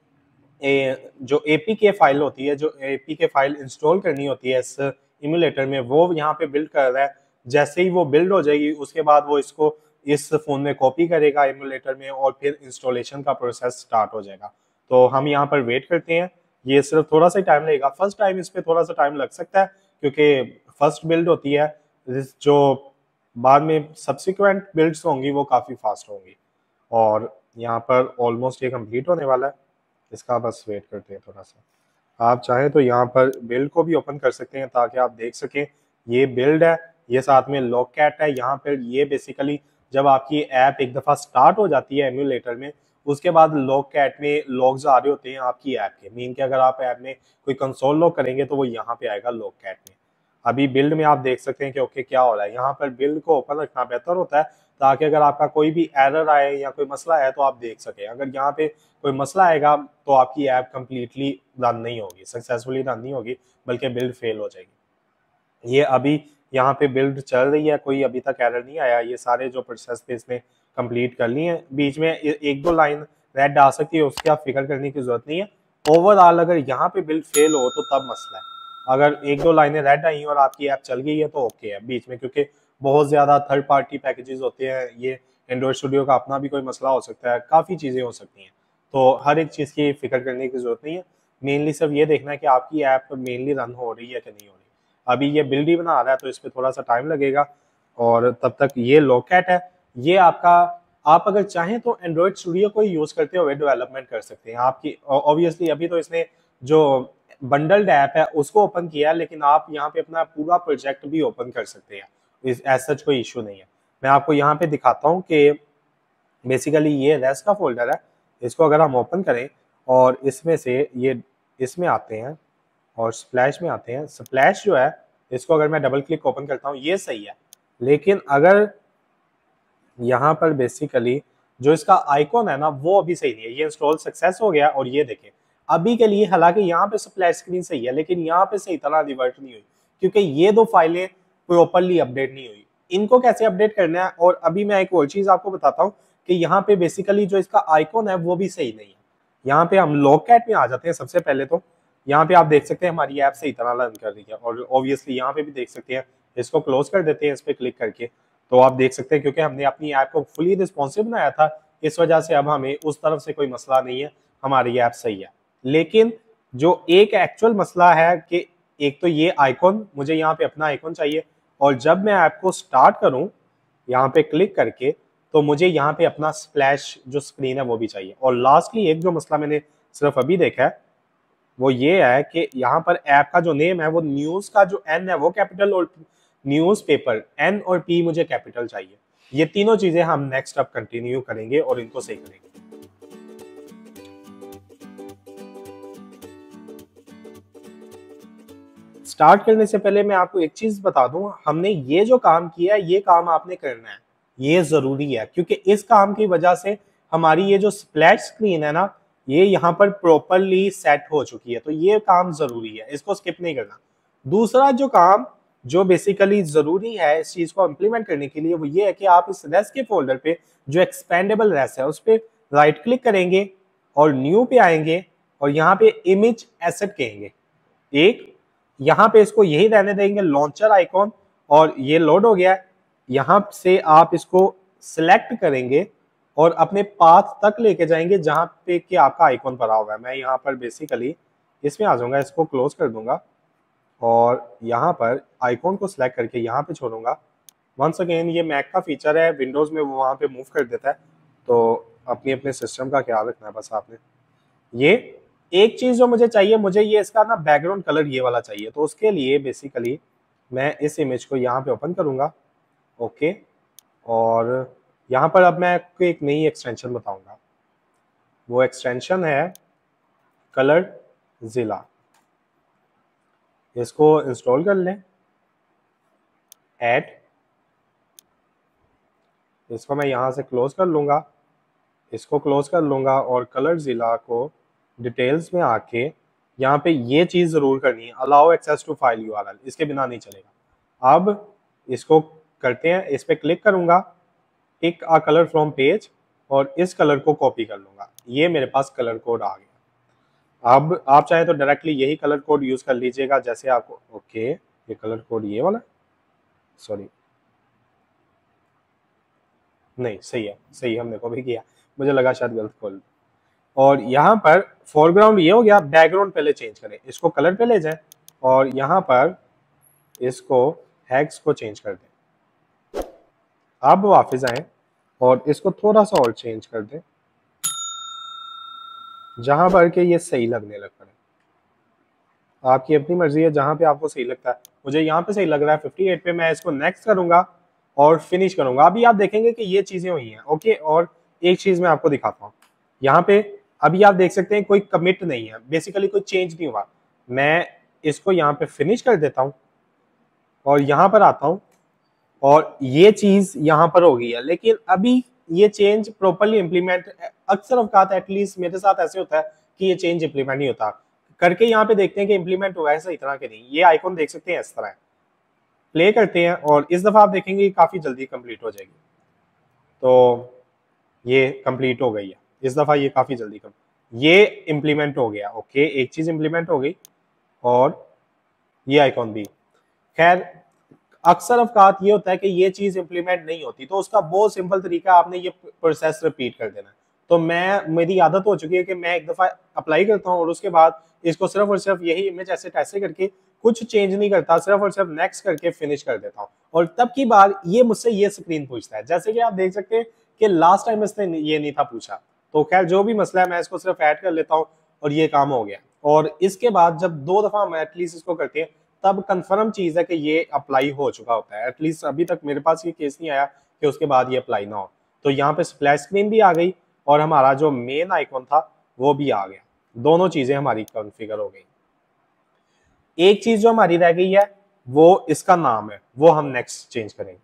एपीके फाइल होती है, जो एपीके फाइल इंस्टॉल करनी होती है इस इम्यूलेटर में, वो यहाँ पे बिल्ड कर रहा है। जैसे ही वो बिल्ड हो जाएगी उसके बाद वो इसको इस फोन में कॉपी करेगा इम्यूलेटर में और फिर इंस्टॉलेशन का प्रोसेस स्टार्ट हो जाएगा। तो हम यहाँ पर वेट करते हैं। ये सिर्फ थोड़ा सा टाइम लगेगा। फर्स्ट टाइम इस पर थोड़ा सा टाइम लग सकता है क्योंकि फर्स्ट बिल्ड होती है। जो बाद में सब्सिक्वेंट बिल्ड्स होंगी वो काफ़ी फास्ट होंगी। और यहाँ पर ऑलमोस्ट ये कंप्लीट होने वाला है। इसका बस वेट करते हैं थोड़ा सा। आप चाहें तो यहाँ पर बिल्ड को भी ओपन कर सकते हैं ताकि आप देख सकें ये बिल्ड है, ये साथ में लॉगकैट है। यहाँ पर ये बेसिकली जब आपकी ऐप एक दफ़ा स्टार्ट हो जाती है एम्यूलेटर में, उसके बाद लॉगकैट में लॉग्स आ रहे होते हैं आपकी ऐप के। मीन के अगर आप ऐप में कोई कंसोल लॉग करेंगे तो वो यहाँ पे आएगा लॉगकैट में। अभी बिल्ड में आप देख सकते हैं कि ओके क्या हो रहा है। यहाँ पर बिल्ड को ओपन रखना बेहतर होता है ताकि अगर आपका कोई भी एरर आए या कोई मसला आए तो आप देख सकें। अगर यहाँ पे कोई मसला आएगा तो आपकी ऐप कंप्लीटली रन नहीं होगी, सक्सेसफुली रन नहीं होगी, बल्कि बिल्ड फेल हो जाएगी। ये अभी यहाँ पे बिल्ड चल रही है, कोई अभी तक एरर नहीं आया। ये सारे जो प्रोसेस थे इसने कंप्लीट कर लिए हैं। बीच में एक दो लाइन रेड आ सकती है, उसकी आप फिक्र करने की जरूरत नहीं है। ओवरऑल अगर यहाँ पे बिल्ड फेल हो तो तब मसला है। अगर एक दो लाइनें रेड आई और आपकी ऐप चल गई है तो ओके है। बीच में क्योंकि बहुत ज्यादा थर्ड पार्टी पैकेजेस होते हैं, ये एंड्रॉइड स्टूडियो का अपना भी कोई मसला हो सकता है, काफी चीजें हो सकती हैं। तो हर एक चीज की फिक्र करने की जरूरत नहीं है। मेनली सिर्फ ये देखना है कि आपकी ऐप मेनली रन हो रही है कि नहीं हो रही। अभी ये बिल्ड ही बना रहा है तो इस पर थोड़ा सा टाइम लगेगा। और तब तक ये लॉगकैट है। ये आपका, आप अगर चाहें तो एंड्रॉइड स्टूडियो को यूज करते हुए डेवलपमेंट कर सकते हैं। आपकी ऑब्वियसली अभी तो इसने जो बंडल्ड ऐप है उसको ओपन किया है, लेकिन आप यहाँ पे अपना पूरा प्रोजेक्ट भी ओपन कर सकते हैं। एज सच कोई इशू नहीं है। मैं आपको यहाँ पे दिखाता हूँ कि बेसिकली ये रेस्ट का फोल्डर है। इसको अगर हम ओपन करें और इसमें से ये इसमें आते हैं और स्प्लैश में आते हैं। स्प्लैश जो है इसको अगर मैं डबल क्लिक ओपन करता हूँ ये सही है, लेकिन अगर यहाँ पर बेसिकली जो इसका आइकॉन है ना वो अभी सही नहीं है। ये इंस्टॉल सक्सेस हो गया और ये देखें अभी के लिए, हालांकि यहाँ पे स्प्लैश स्क्रीन सही है लेकिन यहाँ पे सही तरह रिवर्ट नहीं हुई क्योंकि ये दो फाइलें प्रॉपरली अपडेट नहीं हुई। इनको कैसे अपडेट करना है, और अभी मैं एक और चीज आपको बताता हूँ कि यहाँ पे बेसिकली जो इसका आइकॉन है वो भी सही नहीं है। यहाँ पे हम लॉगकैट में आ जाते हैं। सबसे पहले तो यहाँ पे आप देख सकते हैं हमारी ऐप सही तरह रन कर रही है और ऑब्वियसली यहाँ पे भी देख सकते हैं इसको क्लोज कर देते हैं इस पर क्लिक करके। तो आप देख सकते हैं क्योंकि हमने अपनी ऐप को फुली रिस्पॉन्सिव बनाया था, इस वजह से अब हमें उस तरफ से कोई मसला नहीं है, हमारी ऐप सही है। लेकिन जो एक एक्चुअल मसला है कि एक तो ये आइकॉन, मुझे यहाँ पे अपना आइकॉन चाहिए, और जब मैं ऐप को स्टार्ट करूं यहाँ पे क्लिक करके तो मुझे यहाँ पे अपना स्प्लैश जो स्क्रीन है वो भी चाहिए। और लास्टली एक जो मसला मैंने सिर्फ अभी देखा है वो ये है कि यहाँ पर ऐप का जो नेम है वो न्यूज का जो एन है वो कैपिटल और न्यूज पेपर एन और पी मुझे कैपिटल चाहिए। ये तीनों चीजें हम नेक्स्ट अब कंटिन्यू करेंगे और इनको सही करेंगे। स्टार्ट करने से पहले मैं आपको एक चीज बता दूं, हमने ये जो काम किया है ये काम आपने करना है, ये जरूरी है, क्योंकि इस काम की वजह से हमारी ये जो स्प्लैश स्क्रीन है ना ये यहाँ पर प्रॉपरली सेट हो चुकी है। तो ये काम जरूरी है, इसको स्किप नहीं करना। दूसरा जो काम जो बेसिकली जरूरी है इस चीज को इम्प्लीमेंट करने के लिए वो ये है कि आप इस रेस के फोल्डर पे जो एक्सपेंडेबल रेस है उस पर राइट क्लिक करेंगे और न्यू पे आएंगे और यहाँ पे इमेज एसेट कहेंगे एक, यहाँ पे इसको यही रहने देंगे लॉन्चर आइकॉन, और ये लोड हो गया है। यहाँ से आप इसको सिलेक्ट करेंगे और अपने पाथ तक लेके जाएंगे जहां पे कि आपका आइकॉन पड़ा हुआ है। मैं यहाँ पर बेसिकली इसमें आ जाऊंगा, इसको क्लोज कर दूंगा और यहाँ पर आइकॉन को सिलेक्ट करके यहाँ पे छोड़ूंगा। वंस अगेन ये मैक का फीचर है, विंडोज में वो वहां पे मूव कर देता है, तो अपने अपने सिस्टम का ख्याल रखना है बस आपने। ये एक चीज जो मुझे चाहिए, मुझे ये इसका ना बैकग्राउंड कलर ये वाला चाहिए, तो उसके लिए बेसिकली मैं इस इमेज को यहाँ पे ओपन करूंगा। ओके, और यहाँ पर अब मैं आपको एक नई एक्सटेंशन बताऊंगा, वो एक्सटेंशन है कलर जिला। इसको इंस्टॉल कर लें, ऐड, इसको मैं यहाँ से क्लोज कर लूंगा, इसको क्लोज कर लूंगा और कलर जिला को डिटेल्स में आके यहाँ पे ये चीज जरूर करनी है, allow access to file URL, इसके बिना नहीं चलेगा। अब इसको करते हैं, इस पे क्लिक करूंगा, pick a colour from page, और इस कलर को कॉपी कर लूंगा। ये मेरे पास कलर कोड आ गया। अब आप चाहें तो डायरेक्टली यही कलर कोड यूज कर लीजिएगा जैसे आपको। ओके, ये कलर कोड ये वाला, सॉरी नहीं सही है, सही हमने कॉपी किया, मुझे लगा शायद गलत खोल। और यहाँ पर फोरग्राउंड ये हो गया, बैकग्राउंड पहले चेंज करें, इसको कलर पे ले जाएं और यहाँ पर इसको हैग्स को चेंज कर दें। अब वापस आए और इसको थोड़ा सा और चेंज कर दें जहां पर के ये सही लगने लग पड़े। आपकी अपनी मर्जी है जहां पे आपको सही लगता है, मुझे यहाँ पे सही लग रहा है 58 पे। मैं इसको नेक्स्ट करूंगा और फिनिश करूंगा। अभी आप देखेंगे कि ये चीजें हुई हैं। ओके, और एक चीज मैं आपको दिखाता हूँ, यहाँ पे अभी आप देख सकते हैं कोई कमिट नहीं है, बेसिकली कोई चेंज नहीं हुआ। मैं इसको यहाँ पे फिनिश कर देता हूँ और यहाँ पर आता हूँ और ये चीज यहाँ पर हो गई है, लेकिन अभी ये चेंज प्रॉपरली इंप्लीमेंट, अक्सर औकात एटलीस्ट मेरे साथ ऐसे होता है कि ये चेंज इंप्लीमेंट नहीं होता। करके यहाँ पे देखते हैं कि इंप्लीमेंट हुआ है सही तरह के नहीं। ये आइकॉन देख सकते हैं इस तरह है, प्ले करते हैं और इस दफा आप देखेंगे काफी जल्दी कंप्लीट हो जाएगी। तो ये कंप्लीट हो गई है इस दफा, ये काफी जल्दी ये इंप्लीमेंट हो गया। ओके, एक चीज इंप्लीमेंट हो गई और ये आइकॉन भी। खैर अक्सर अवकात ये होता है कि ये चीज इंप्लीमेंट नहीं होती, तो उसका बहुत सिंपल तरीका, आपने ये प्रोसेस रिपीट कर देना है। तो मेरी आदत हो चुकी है कि मैं एक दफा अप्लाई करता हूँ और उसके बाद इसको सिर्फ और सिर्फ यही इमेज ऐसे करके कुछ चेंज नहीं करता, सिर्फ और सिर्फ नेक्स्ट करके फिनिश कर देता हूँ। और तब की बार ये मुझसे ये स्क्रीन पूछता है, जैसे कि आप देख सकते हैं कि लास्ट टाइम इसने ये नहीं था पूछा। तो खैर जो भी मसला है मैं इसको सिर्फ ऐड कर लेता हूँ और ये काम हो गया। और इसके बाद जब 2 दफा हम एटलीस्ट इसको करते हैं तब कंफर्म चीज है कि ये अप्लाई हो चुका होता है। एटलीस्ट अभी तक मेरे पास ये केस नहीं आया कि उसके बाद ये अप्लाई ना हो। तो यहाँ पे स्प्लैश स्क्रीन भी आ गई और हमारा जो मेन आइकॉन था वो भी आ गया, दोनों चीजें हमारी कॉन्फ़िगर हो गई। एक चीज जो हमारी रह गई है वो इसका नाम है, वो हम नेक्स्ट चेंज करेंगे।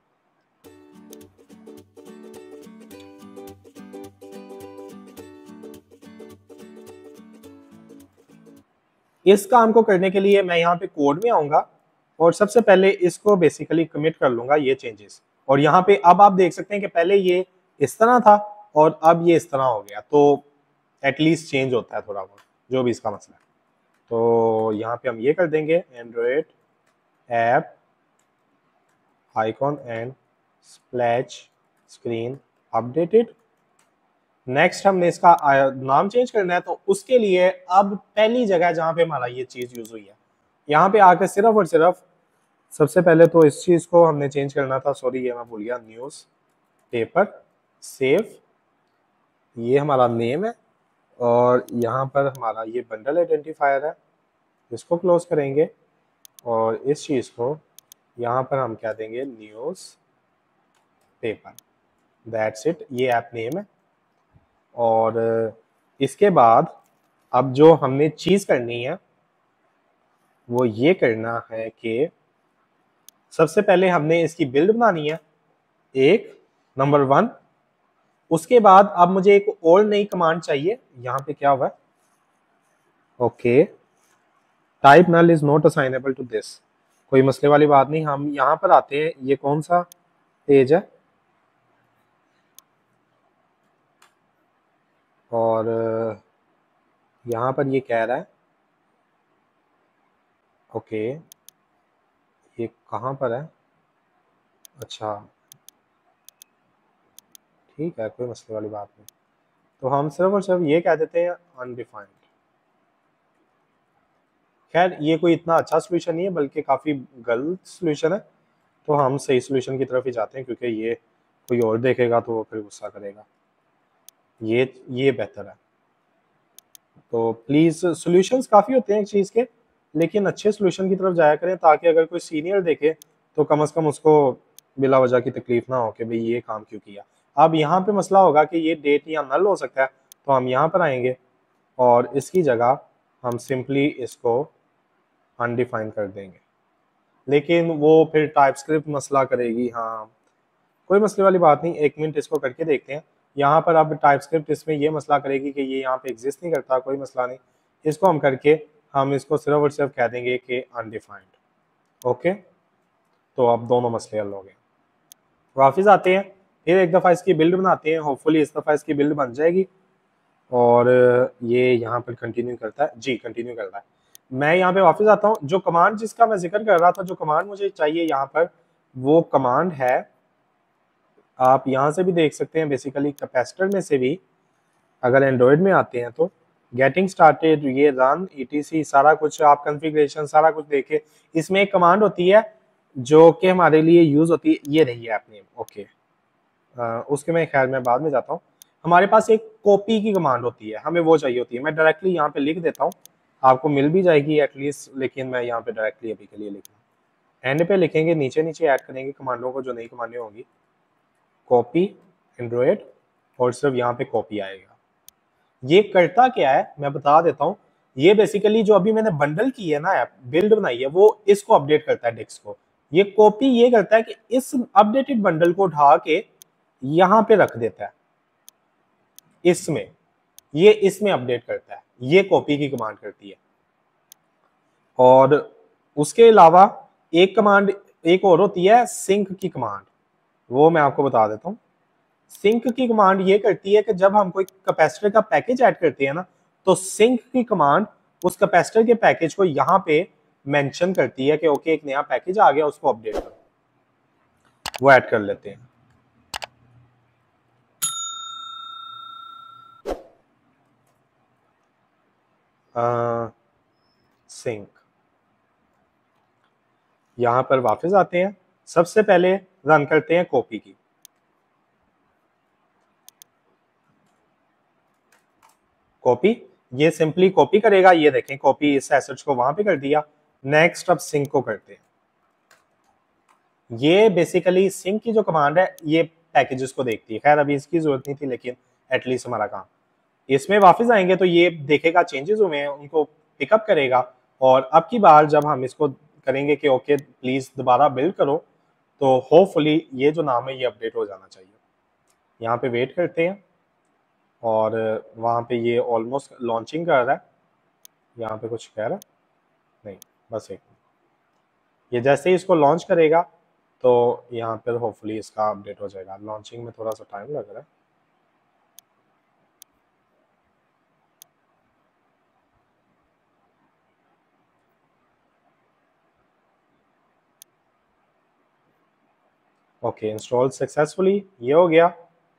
इस काम को करने के लिए मैं यहाँ पे कोड में आऊंगा और सबसे पहले इसको बेसिकली कमिट कर लूंगा ये चेंजेस। और यहाँ पे अब आप देख सकते हैं कि पहले ये इस तरह था और अब ये इस तरह हो गया, तो एटलीस्ट चेंज होता है थोड़ा बहुत, जो भी इसका मसला है। तो यहाँ पे हम ये कर देंगे Android app icon and splash screen updated. Next हमने इसका नाम चेंज करना है, तो उसके लिए अब पहली जगह जहां पे हमारा ये चीज यूज हुई है, यहाँ पे आकर सिर्फ और सिर्फ सबसे पहले तो इस चीज को हमने चेंज करना था, सॉरी ये मैं भूल गया, न्यूज पेपर सेव, ये हमारा नेम है और यहाँ पर हमारा ये बंडल आइडेंटिफायर है, इसको क्लोज करेंगे और इस चीज को यहाँ पर हम क्या देंगे, न्यूज पेपर, दैट्स इट, ये ऐप नेम है। और इसके बाद अब जो हमने चीज करनी है वो ये करना है कि सबसे पहले हमने इसकी बिल्ड बनानी है, एक नंबर 1। उसके बाद अब मुझे एक और नई कमांड चाहिए, यहाँ पे क्या हुआ, okay, type null is not assignable to this, कोई मसले वाली बात नहीं। हम यहाँ पर आते हैं, ये कौन सा पेज है, और यहाँ पर ये कह रहा है, ओके ये कहाँ पर है, अच्छा ठीक है, कोई मसले वाली बात नहीं। तो हम सिर्फ और सिर्फ ये कह देते हैं अनडिफाइंड। खैर ये कोई इतना अच्छा सोल्यूशन नहीं है, बल्कि काफ़ी गलत सोल्यूशन है, तो हम सही सोल्यूशन की तरफ ही जाते हैं, क्योंकि ये कोई और देखेगा तो वो फिर गुस्सा करेगा। ये बेहतर है। तो प्लीज़, सोल्यूशंस काफ़ी होते हैं एक चीज़ के, लेकिन अच्छे सोल्यूशन की तरफ जाया करें, ताकि अगर कोई सीनियर देखे तो कम से कम उसको बिला वजह की तकलीफ ना हो कि भाई ये काम क्यों किया। अब यहाँ पे मसला होगा कि ये डेट या नल हो सकता है, तो हम यहाँ पर आएंगे और इसकी जगह हम सिंपली इसको अनडिफाइन कर देंगे, लेकिन वो फिर टाइपस्क्रिप्ट मसला करेगी। हाँ कोई मसले वाली बात नहीं, एक मिनट इसको करके देखते हैं। यहाँ पर अब टाइपस्क्रिप्ट इसमें ये मसला करेगी कि ये यहाँ पे एग्जिस्ट नहीं करता, कोई मसला नहीं, इसको हम करके हम इसको सिर्फ और सिर्फ कह देंगे कि अनडिफाइंड। ओके, तो अब दोनों मसले हल हो गए। वापस आते हैं, फिर एक दफ़ा इसकी बिल्ड बनाते हैं, होपफुली इस दफ़ा इसकी बिल्ड बन जाएगी। और ये यहाँ पर कंटिन्यू करता है, जी कंटिन्यू करता है। मैं यहाँ पे वापस आता हूँ, जो कमांड जिसका मैं जिक्र कर रहा था, जो कमांड मुझे चाहिए यहाँ पर, वो कमांड है, आप यहाँ से भी देख सकते हैं, बेसिकली कैपेसिटर में से भी अगर एंड्रॉयड में आते हैं तो गेटिंग स्टार्टेड, ये रन ईटीसी, सारा कुछ आप कॉन्फ़िगरेशन सारा कुछ देखे, इसमें एक कमांड होती है जो कि हमारे लिए यूज होती है, ये रही है ऐप नेम। ओके, उसके मैं खैर मैं बाद में जाता हूँ। हमारे पास एक कॉपी की कमांड होती है, हमें वो चाहिए होती है, मैं डायरेक्टली यहाँ पे लिख देता हूँ, आपको मिल भी जाएगी एटलीस्ट, लेकिन मैं यहाँ पे डायरेक्टली अभी के लिए लिख रहा हूँ। एंड पे लिखेंगे, नीचे नीचे ऐड करेंगे कमांडों को, जो नई कमांडें होंगी, कॉपी एंड्रॉयड, और सिर्फ यहाँ पे कॉपी आएगा। ये करता क्या है मैं बता देता हूँ, ये बेसिकली जो अभी मैंने बंडल की है ना ऐप, बिल्ड बनाई है, वो इसको अपडेट करता है डिस्क को। ये कॉपी ये करता है कि इस अपडेटेड बंडल को उठा के यहाँ पे रख देता है, इसमें, ये इसमें अपडेट करता है, ये कॉपी की कमांड करती है। और उसके अलावा एक कमांड एक और होती है, सिंक की कमांड, वो मैं आपको बता देता हूँ। सिंक की कमांड ये करती है कि जब हम कोई कैपेसिटर का पैकेज ऐड करते हैं ना, तो सिंक की कमांड उस कैपेसिटर के पैकेज को यहाँ पे मेंशन करती है कि ओके एक नया पैकेज आ गया, उसको अपडेट करो, वो ऐड कर लेते हैं। सिंक, यहां पर वापस आते हैं, सबसे पहले रन करते हैं कॉपी की, कॉपी, ये सिंपली कॉपी करेगा, ये देखें कॉपी इस एसेट्स को वहां पे कर दिया। नेक्स्ट अब सिंक को करते हैं, ये बेसिकली सिंक की जो कमांड है ये पैकेजेस को देखती है, खैर अभी इसकी जरूरत नहीं थी, लेकिन एटलीस्ट हमारा काम। इसमें वापस आएंगे तो ये देखेगा चेंजेस हुए हैं, उनको पिकअप करेगा, और अब की बार जब हम इसको करेंगे कि ओके प्लीज दोबारा बिल्ड करो, तो होपफुली ये जो नाम है ये अपडेट हो जाना चाहिए। यहाँ पे वेट करते हैं, और वहाँ पे ये ऑलमोस्ट लॉन्चिंग कर रहा है, यहाँ पे कुछ कह रहा है नहीं, बस एक मिनट, ये जैसे ही इसको लॉन्च करेगा तो यहाँ पर होपफुली इसका अपडेट हो जाएगा। लॉन्चिंग में थोड़ा सा टाइम लग रहा है, ओके, इंस्टॉल सक्सेसफुली, ये हो गया।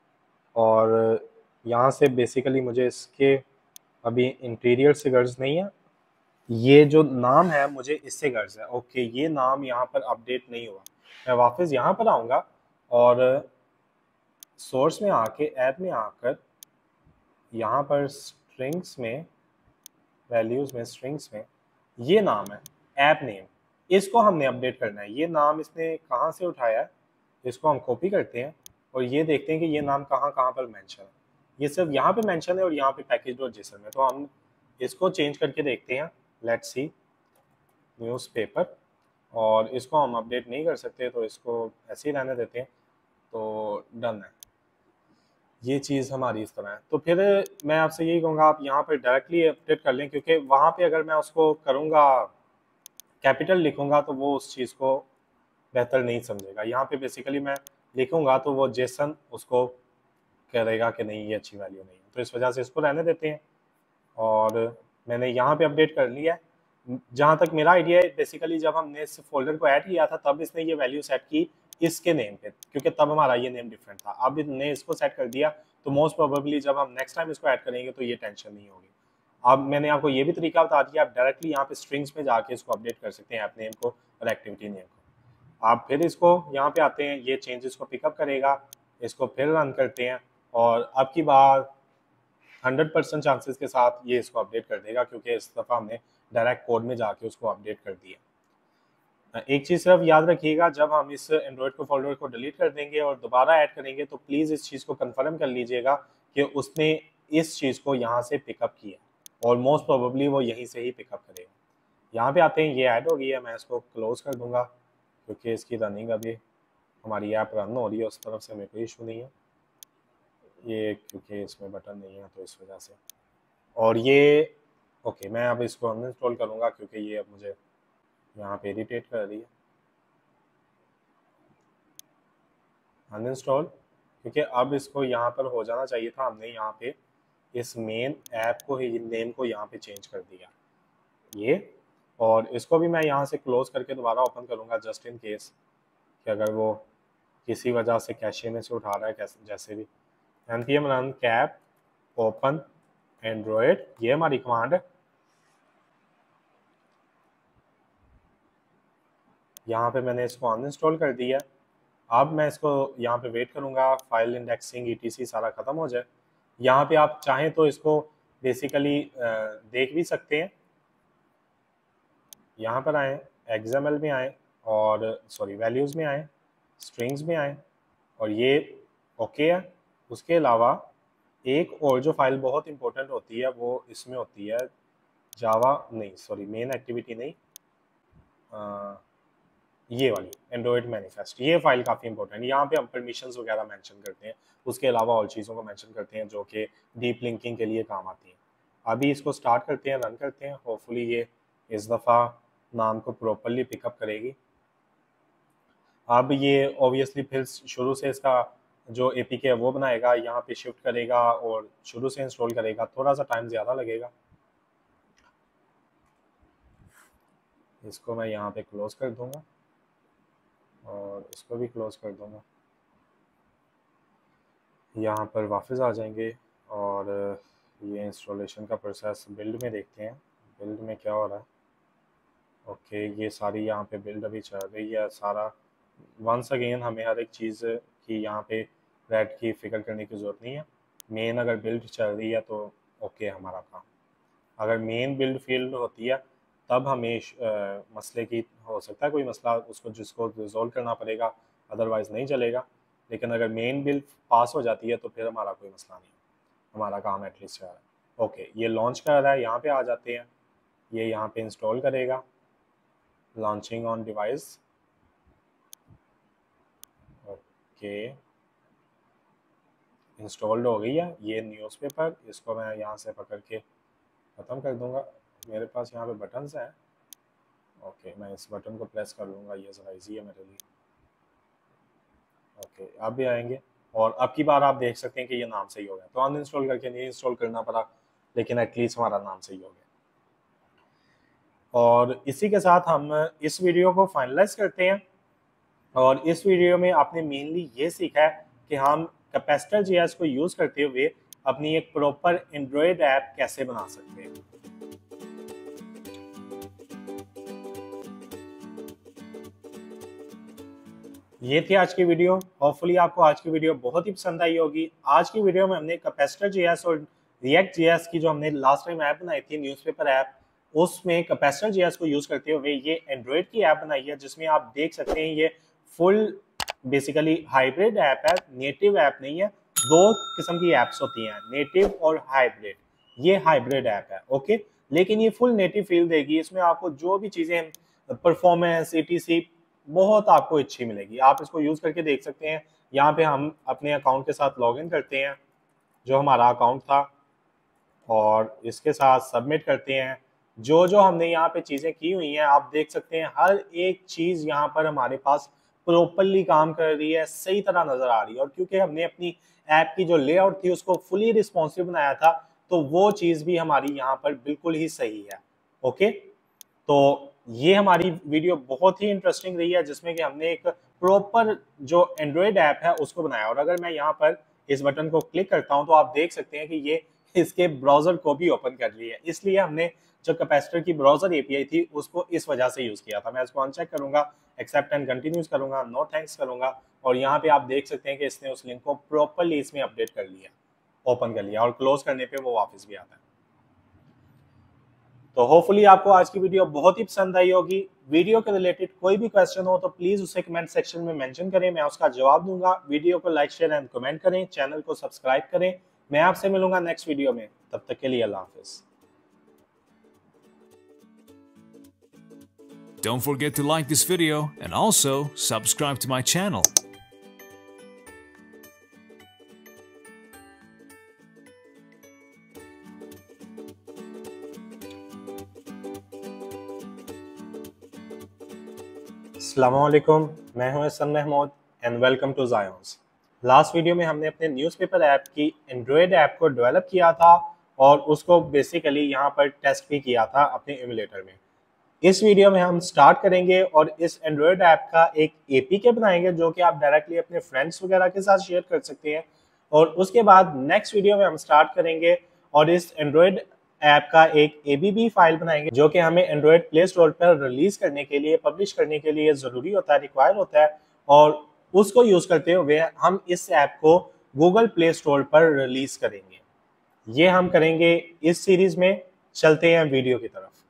और यहाँ से बेसिकली मुझे इसके अभी इंटीरियर से गर्ज नहीं है, ये जो नाम है मुझे इससे गर्ज है। ओके, ये नाम यहाँ पर अपडेट नहीं हुआ। मैं वापस यहाँ पर आऊँगा और सोर्स में आके ऐप में आकर यहाँ पर स्ट्रिंग्स में, वैल्यूज में, स्ट्रिंग्स में ये नाम है ऐप नेम, इसको हमने अपडेट करना है। ये नाम इसने कहाँ से उठाया है, इसको हम कॉपी करते हैं और ये देखते हैं कि ये नाम कहाँ कहाँ पर मेंशन है। ये सिर्फ यहाँ पे मेंशन है और यहाँ पे पैकेज डॉट जेसन में, तो हम इसको चेंज करके देखते हैं। लेट्स सी न्यूज़पेपर, और इसको हम अपडेट नहीं कर सकते तो इसको ऐसे ही रहने देते हैं। तो डन है, ये चीज़ हमारी इस तरह है। तो फिर मैं आपसे यही कहूँगा आप यहाँ पर डायरेक्टली अपडेट कर लें, क्योंकि वहाँ पे अगर मैं उसको करूँगा कैपिटल लिखूँगा तो वो उस चीज़ को बेहतर नहीं समझेगा। यहाँ पे बेसिकली मैं लिखूँगा तो वो जेसन उसको कहेगा कि नहीं ये अच्छी वैल्यू नहीं है, तो इस वजह से इसको रहने देते हैं। और मैंने यहाँ पे अपडेट कर लिया है। जहाँ तक मेरा आइडिया है, बेसिकली जब हमने इस फोल्डर को ऐड किया था तब इसने ये वैल्यू सेट की इसके नेम पे, क्योंकि तब हमारा ये नेम डिफरेंट था। अब इसने इसको सेट कर दिया तो मोस्ट प्रोबेबली जब हम नेक्स्ट टाइम इसको ऐड करेंगे तो ये टेंशन नहीं होगी। अब मैंने आपको ये भी तरीका बता दिया, आप डायरेक्टली यहाँ पे स्ट्रिंग्स में जाके इसको अपडेट कर सकते हैं, ऐप नेम को और एक्टिविटी नेम को। आप फिर इसको यहाँ पे आते हैं, ये चेंजेस को पिकअप करेगा, इसको फिर रन करते हैं और अब की बार 100% चांसेस के साथ ये इसको अपडेट कर देगा, क्योंकि इस दफ़ा हमने डायरेक्ट कोड में जाके उसको अपडेट कर दिया। एक चीज़ सिर्फ याद रखिएगा, जब हम इस एंड्रॉयड को फोल्डर को डिलीट कर देंगे और दोबारा ऐड करेंगे तो प्लीज़ इस चीज़ को कंफर्म कर लीजिएगा कि उसने इस चीज़ को यहाँ से पिकअप किया, और मोस्ट प्रोबेबली वो यहीं से ही पिकअप करेगा। यहाँ पे आते हैं, ये ऐड हो गई है, मैं इसको क्लोज कर दूंगा क्योंकि इसकी रनिंग अभी हमारी ऐप रन हो रही है, उस तरफ से मेरे को इशू नहीं है ये, क्योंकि इसमें बटन नहीं है तो इस वजह से। और ये ओके, मैं अब इसको अनइंस्टॉल करूँगा क्योंकि ये अब मुझे यहाँ पे इरिटेट कर रही है। अनइंस्टॉल, क्योंकि अब इसको यहाँ पर हो जाना चाहिए था, हमने यहाँ पे इस मेन ऐप को ही नेम को यहाँ पे चेंज कर दिया ये। और इसको भी मैं यहाँ से क्लोज करके दोबारा ओपन करूँगा जस्ट इन केस कि अगर वो किसी वजह से कैशे में से उठा रहा है जैसे भी। npm run cap open Android, ये हमारी कमांड है। यहाँ पे मैंने इसको अनइंस्टॉल कर दिया। अब मैं इसको यहाँ पे वेट करूँगा फाइल इंडेक्सिंग etc सारा ख़त्म हो जाए। यहाँ पे आप चाहें तो इसको बेसिकली देख भी सकते हैं। यहाँ पर आए, XML में आए और सॉरी वैल्यूज़ में आए, स्ट्रिंग्स में आए और ये ओके है। उसके अलावा एक और जो फाइल बहुत इंपॉर्टेंट होती है वो इसमें होती है, जावा नहीं सॉरी मेन एक्टिविटी नहीं, ये वाली एंड्रॉयड मैनिफेस्ट, ये फाइल काफ़ी इंपॉर्टेंट है। यहाँ पे हम परमिशंस वगैरह मेंशन करते हैं, उसके अलावा और चीज़ों को मेंशन करते हैं जो कि डीप लिंकिंग के लिए काम आती हैं। अभी इसको स्टार्ट करते हैं, रन करते हैं, होपफुली ये इस दफ़ा नाम को प्रॉपरली पिकअप करेगी। अब ये ऑब्वियसली फिर शुरू से इसका जो एपीके है वो बनाएगा, यहाँ पे शिफ्ट करेगा और शुरू से इंस्टॉल करेगा, थोड़ा सा टाइम ज़्यादा लगेगा। इसको मैं यहाँ पे क्लोज कर दूंगा और इसको भी क्लोज कर दूंगा। यहाँ पर वापस आ जाएंगे और ये इंस्टॉलेशन का प्रोसेस बिल्ड में देखते हैं, बिल्ड में क्या हो रहा है। ओके, ये सारी यहाँ पे बिल्ड अभी चल रही है सारा। वंस अगेन हमें हर एक चीज़ की यहाँ पे रेड की फिक्र करने की ज़रूरत नहीं है। मेन अगर बिल्ड चल रही है तो ओके हमारा काम। अगर मेन बिल्ड फील्ड होती है तब हमें मसले की हो सकता है कोई मसला, उसको जिसको रिजोल्व करना पड़ेगा, अदरवाइज़ नहीं चलेगा। लेकिन अगर मेन बिल्ड पास हो जाती है तो फिर हमारा कोई मसला नहीं, हमारा काम एटलीस्ट है। ओके, ये लॉन्च कर रहा है, यहाँ पे आ जाते हैं, ये यहाँ पे इंस्टॉल करेगा, launching on device. Okay, installed हो गई है ये न्यूज़पेपर। इसको मैं यहाँ से पकड़ के ख़त्म कर दूँगा। मेरे पास यहाँ पे बटन्स हैं। ओके, मैं इस बटन को प्रेस कर लूँगा, ये ज़रा इजी है मेरे लिए। ओके, अब भी आएंगे और अब की बार आप देख सकते हैं कि ये नाम सही हो गया। तो अनइंस्टॉल करके नहीं इंस्टॉल करना पड़ा, लेकिन एटलीस्ट हमारा नाम सही हो गया। और इसी के साथ हम इस वीडियो को फाइनलाइज करते हैं। और इस वीडियो में आपने मेनली ये सीखा है कि हम कैपेसिटर जीएस को यूज करते हुए अपनी एक प्रॉपर एंड्रॉयड ऐप कैसे बना सकते हैं। ये थी आज की वीडियो। होपफुली आपको आज की वीडियो बहुत ही पसंद आई होगी। आज की वीडियो में हमने कैपेसिटर जीएस और रिएक्ट जीएस की जो हमने लास्ट टाइम ऐप बनाई थी न्यूज़पेपर ऐप, उसमें कैपेसिटर जीएस को यूज करते हुए ये एंड्रॉयड की ऐप बनाई है, जिसमें आप देख सकते हैं ये फुल बेसिकली हाइब्रिड ऐप है, नेटिव ऐप नहीं है। दो किस्म की ऐप्स होती हैं, नेटिव और हाइब्रिड। ये हाइब्रिड ऐप है, ओके। लेकिन ये फुल नेटिव फील देगी। इसमें आपको जो भी चीजें परफॉर्मेंस etc बहुत आपको अच्छी मिलेगी। आप इसको यूज करके देख सकते हैं। यहाँ पे हम अपने अकाउंट के साथ लॉगिन करते हैं, जो हमारा अकाउंट था, और इसके साथ सबमिट करते हैं। जो जो हमने यहाँ पे चीजें की हुई हैं आप देख सकते हैं, हर एक चीज यहाँ पर हमारे पास प्रॉपरली काम कर रही है, सही तरह नजर आ रही है। और क्योंकि हमने अपनी ऐप की जो लेआउट थी उसको फुली रिस्पॉन्सिव बनाया था, तो वो चीज भी हमारी यहाँ पर बिल्कुल ही सही है, ओके। तो ये हमारी वीडियो बहुत ही इंटरेस्टिंग रही है, जिसमें कि हमने एक प्रॉपर जो एंड्रॉयड ऐप है उसको बनाया। और अगर मैं यहाँ पर इस बटन को क्लिक करता हूँ तो आप देख सकते हैं कि ये इसके ब्राउजर को भी ओपन कर रही है। इसलिए हमने जो कैपेसिटर की ब्राउजर एपीआई थी उसको इस वजह से यूज किया था। मैं इसको अनचेक करूंगा, एक्सेप्ट एंड कंटिन्यूज करूंगा, नो थैंक्स करूंगा, और यहाँ पे आप देख सकते हैं कि इसने उस लिंक को प्रॉपरली इसमें अपडेट कर लिया, ओपन कर लिया, और क्लोज करने पे वो वापस भी आता है। तो होपफुली आपको आज की वीडियो बहुत ही पसंद आई होगी। वीडियो के रिलेटेड कोई भी क्वेश्चन हो तो प्लीज उसे कमेंट सेक्शन में मेंशन करें, मैं उसका जवाब दूंगा। वीडियो को लाइक शेयर एंड कमेंट करें, चैनल को सब्सक्राइब करें। मैं आपसे मिलूंगा नेक्स्ट वीडियो में, तब तक के लिए अल्लाह हाफिज। Don't forget to like this video and also subscribe to my channel. अस्सलामुअलैकुम, मैं हूं Hasan Mahmood and welcome to Zions. Last video में हमने अपने न्यूज़पेपर ऐप की एंड्रॉयड ऐप को डेवलप किया था और उसको बेसिकली यहाँ पर टेस्ट भी किया था अपने एमुलेटर में। इस वीडियो में हम स्टार्ट करेंगे और इस एंड्रॉयड ऐप का एक एपीके बनाएंगे, जो कि आप डायरेक्टली अपने फ्रेंड्स वगैरह के साथ शेयर कर सकते हैं। और उसके बाद नेक्स्ट वीडियो में हम स्टार्ट करेंगे और इस एंड्रॉयड ऐप का एक एबीबी फाइल बनाएंगे, जो कि हमें एंड्रॉयड प्ले स्टोर पर रिलीज करने के लिए, पब्लिश करने के लिए जरूरी होता है, रिक्वायर होता है। और उसको यूज करते हुए हम इस ऐप को गूगल प्ले स्टोर पर रिलीज करेंगे। ये हम करेंगे इस सीरीज में। चलते हैं वीडियो की तरफ।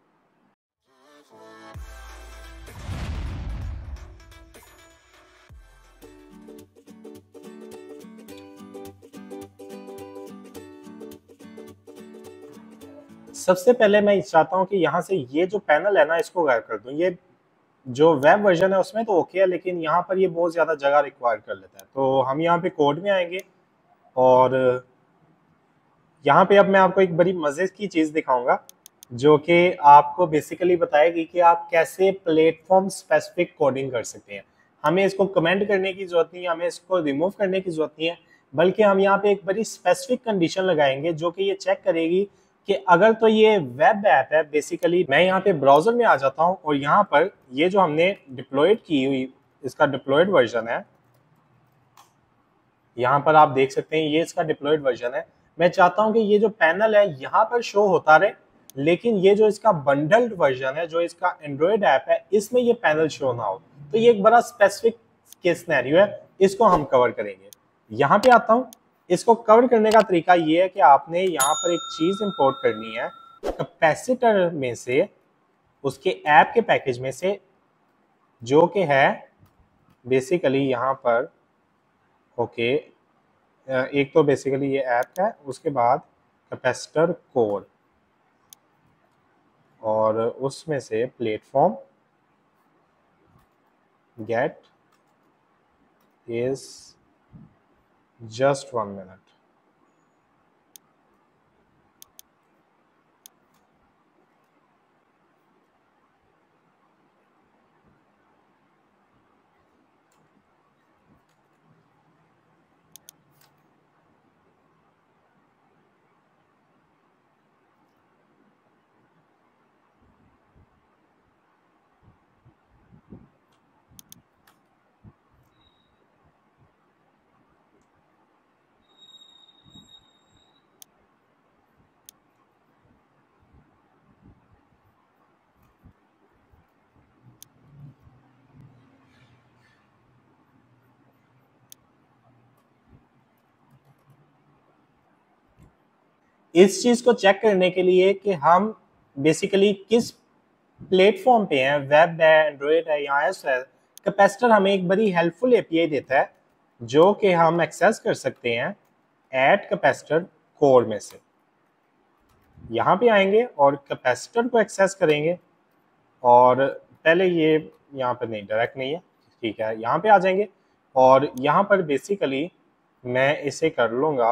सबसे पहले मैं चाहता हूं कि यहाँ से ये जो पैनल है ना, इसको गायब कर दूं। ये जो वेब वर्जन है उसमें तो ओके है, लेकिन यहाँ पर ये बहुत ज्यादा जगह रिक्वायर कर लेता है। तो हम यहाँ पे कोड में आएंगे और यहाँ पे अब मैं आपको एक बड़ी मजे की चीज दिखाऊंगा, जो कि आपको बेसिकली बताएगी कि आप कैसे प्लेटफॉर्म स्पेसिफिक कोडिंग कर सकते हैं। हमें इसको कमेंट करने की जरूरत नहीं है, हमें इसको रिमूव करने की जरूरत नहीं है, बल्कि हम यहाँ पे एक बड़ी स्पेसिफिक कंडीशन लगाएंगे, जो कि ये चेक करेगी कि अगर तो ये वेब ऐप है। बेसिकली मैं यहाँ पे ब्राउजर में आ जाता हूँ और यहाँ पर ये जो हमने डिप्लॉयड की हुई, इसका डिप्लॉयड वर्जन है, यहाँ पर आप देख सकते हैं ये इसका डिप्लॉयड वर्जन है। मैं चाहता हूं कि ये जो पैनल है यहाँ पर शो होता रहे, लेकिन ये जो इसका बंडल्ड वर्जन है, जो इसका एंड्रॉयड ऐप है, इसमें ये पैनल शो ना हो। तो ये एक बड़ा स्पेसिफिक केस सिनेरियो है, इसको हम कवर करेंगे। यहाँ पे आता हूँ। इसको कवर करने का तरीका ये है कि आपने यहाँ पर एक चीज इंपोर्ट करनी है कैपेसिटर में से, उसके ऐप के पैकेज में से, जो कि है बेसिकली यहाँ पर, ओके। एक तो बेसिकली ये ऐप है, उसके बाद कैपेसिटर कोर, और उसमें से platform get is just 1 minute. इस चीज को चेक करने के लिए कि हम बेसिकली किस प्लेटफॉर्म पे हैं, वेब है, एंड्रॉयड है या आईओएस है, कैपेसिटर हमें एक बड़ी हेल्पफुल एपीआई देता है जो कि हम एक्सेस कर सकते हैं ऐड कैपेसिटर कोर में से। यहाँ पे आएंगे और कैपेसिटर को एक्सेस करेंगे और पहले ये यहाँ पर नहीं, डायरेक्ट नहीं है, ठीक है, यहाँ पे आ जाएंगे और यहाँ पर बेसिकली मैं इसे कर लूँगा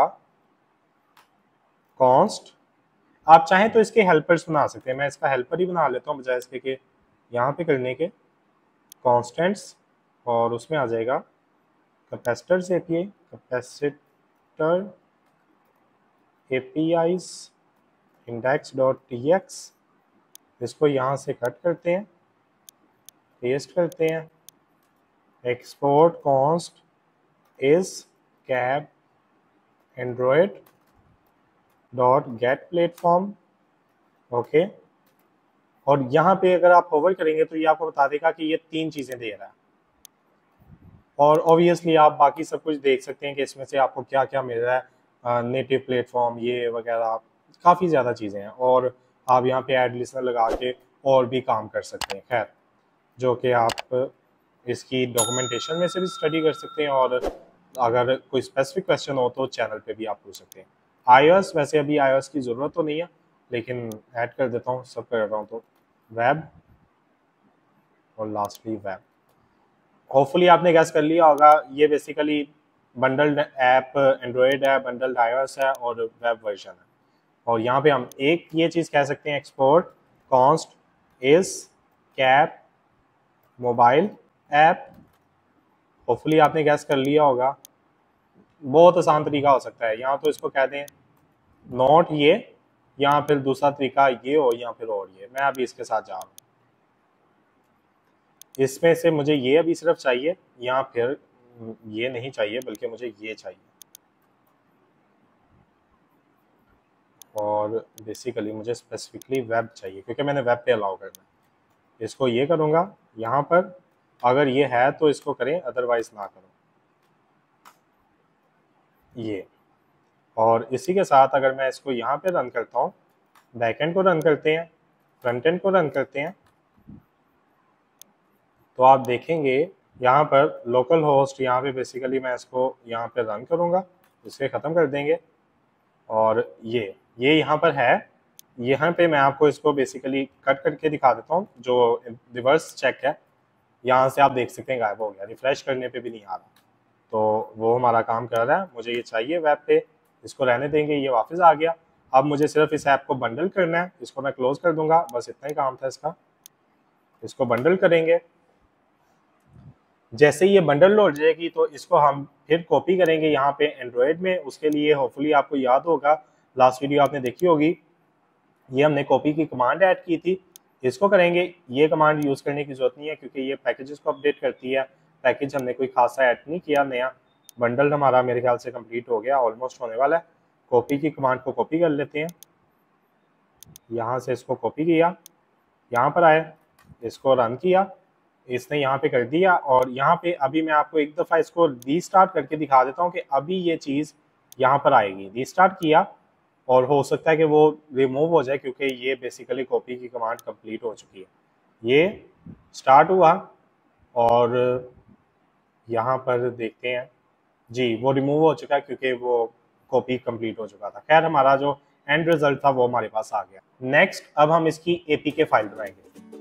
कॉन्स्ट। आप चाहें तो इसके हेल्पर्स बना सकते हैं, मैं इसका हेल्पर ही बना लेता हूँ बजाय इसके कि यहाँ पे करने के कॉन्स्टेंट्स, और उसमें आ जाएगा capacitors API, capacitor APIs index.tx। इसको यहाँ से कट करते हैं, पेस्ट करते हैं, export const is cap Android dot get platform, okay. और यहाँ पे अगर आप होवर करेंगे तो ये आपको बता देगा कि ये 3 चीज़ें दे रहा है और ऑब्वियसली आप बाकी सब कुछ देख सकते हैं कि इसमें से आपको क्या क्या मिल रहा है, नेटिव प्लेटफॉर्म ये वगैरह काफ़ी ज़्यादा चीज़ें हैं और आप यहाँ पे ऐड लिस्नर लगा के और भी काम कर सकते हैं। खैर, जो कि आप इसकी डॉक्यूमेंटेशन में से भी स्टडी कर सकते हैं और अगर कोई स्पेसिफिक क्वेश्चन हो तो चैनल पे भी आप पूछ सकते हैं। iOS, वैसे अभी iOS की ज़रूरत तो नहीं है लेकिन ऐड कर देता हूँ, सब कर रहा हूँ, तो वेब और लास्टली वेब। होपफुली आपने गैस कर लिया होगा, ये बेसिकली बंडल्ड ऐप एंड्रॉयड है, बंडल्ड iOS है और वेब वर्जन है। और यहाँ पे हम एक ये चीज़ कह सकते हैं, export const is cap mobile app. Hopefully आपने गैस कर लिया होगा, बहुत आसान तरीका हो सकता है, यहाँ तो इसको कह दें नॉट ये, या फिर दूसरा तरीका ये हो या फिर और ये। मैं अभी इसके साथ जा रहा हूँ, इसमें से मुझे ये अभी सिर्फ चाहिए या फिर ये नहीं चाहिए बल्कि मुझे ये चाहिए, और बेसिकली मुझे स्पेसिफिकली वेब चाहिए क्योंकि मैंने वेब पे अलाउ करना है। इसको ये करूँगा, यहाँ पर अगर ये है तो इसको करें, अदरवाइज ना करो ये। और इसी के साथ अगर मैं इसको यहाँ पे रन करता हूँ, बैकएंड को रन करते हैं, फ्रंट एंड को रन करते हैं, तो आप देखेंगे यहाँ पर लोकल होस्ट, यहाँ पे बेसिकली मैं इसको यहाँ पे रन करूँगा, इसे ख़त्म कर देंगे और ये यहाँ पर है। यहाँ पे मैं आपको इसको बेसिकली कट करके दिखा देता हूँ, जो रिवर्स चेक है यहाँ से आप देख सकते हैं गायब हो गया, रिफ्रेश करने पे भी नहीं आ रहा, तो वो हमारा काम कर रहा है। मुझे ये चाहिए वेब पे, इसको रहने देंगे, ये वापस आ गया। अब मुझे सिर्फ इस ऐप को बंडल करना है, इसको मैं क्लोज कर दूंगा, बस इतना ही काम था इसका। इसको बंडल करेंगे, जैसे ये बंडल हो जाएगी तो इसको हम फिर कॉपी करेंगे यहाँ पे एंड्रॉयड में। उसके लिए होपफुली आपको याद होगा, लास्ट वीडियो आपने देखी होगी, ये हमने कॉपी की कमांड ऐड की थी, इसको करेंगे। ये कमांड यूज़ करने की जरूरत नहीं है क्योंकि ये पैकेजेस को अपडेट करती है, पैकेज हमने कोई खासा ऐड नहीं किया नया। बंडल हमारा मेरे ख्याल से कंप्लीट हो गया, ऑलमोस्ट होने वाला है। कॉपी की कमांड को कॉपी कर लेते हैं, यहाँ से इसको कॉपी किया, यहाँ पर आए, इसको रन किया, इसने यहाँ पे कर दिया। और यहाँ पे अभी मैं आपको एक दफ़ा इसको रीस्टार्ट करके दिखा देता हूँ कि अभी ये चीज़ यहाँ पर आएगी। रीस्टार्ट किया और हो सकता है कि वो रिमूव हो जाए क्योंकि ये बेसिकली कॉपी की कमांड कंप्लीट हो चुकी है। ये स्टार्ट हुआ और यहाँ पर देखते हैं जी, वो रिमूव हो चुका है क्योंकि वो कॉपी कंप्लीट हो चुका था। खैर, हमारा जो एंड रिजल्ट था वो हमारे पास आ गया। नेक्स्ट, अब हम इसकी एपीके फाइल बनाएंगे।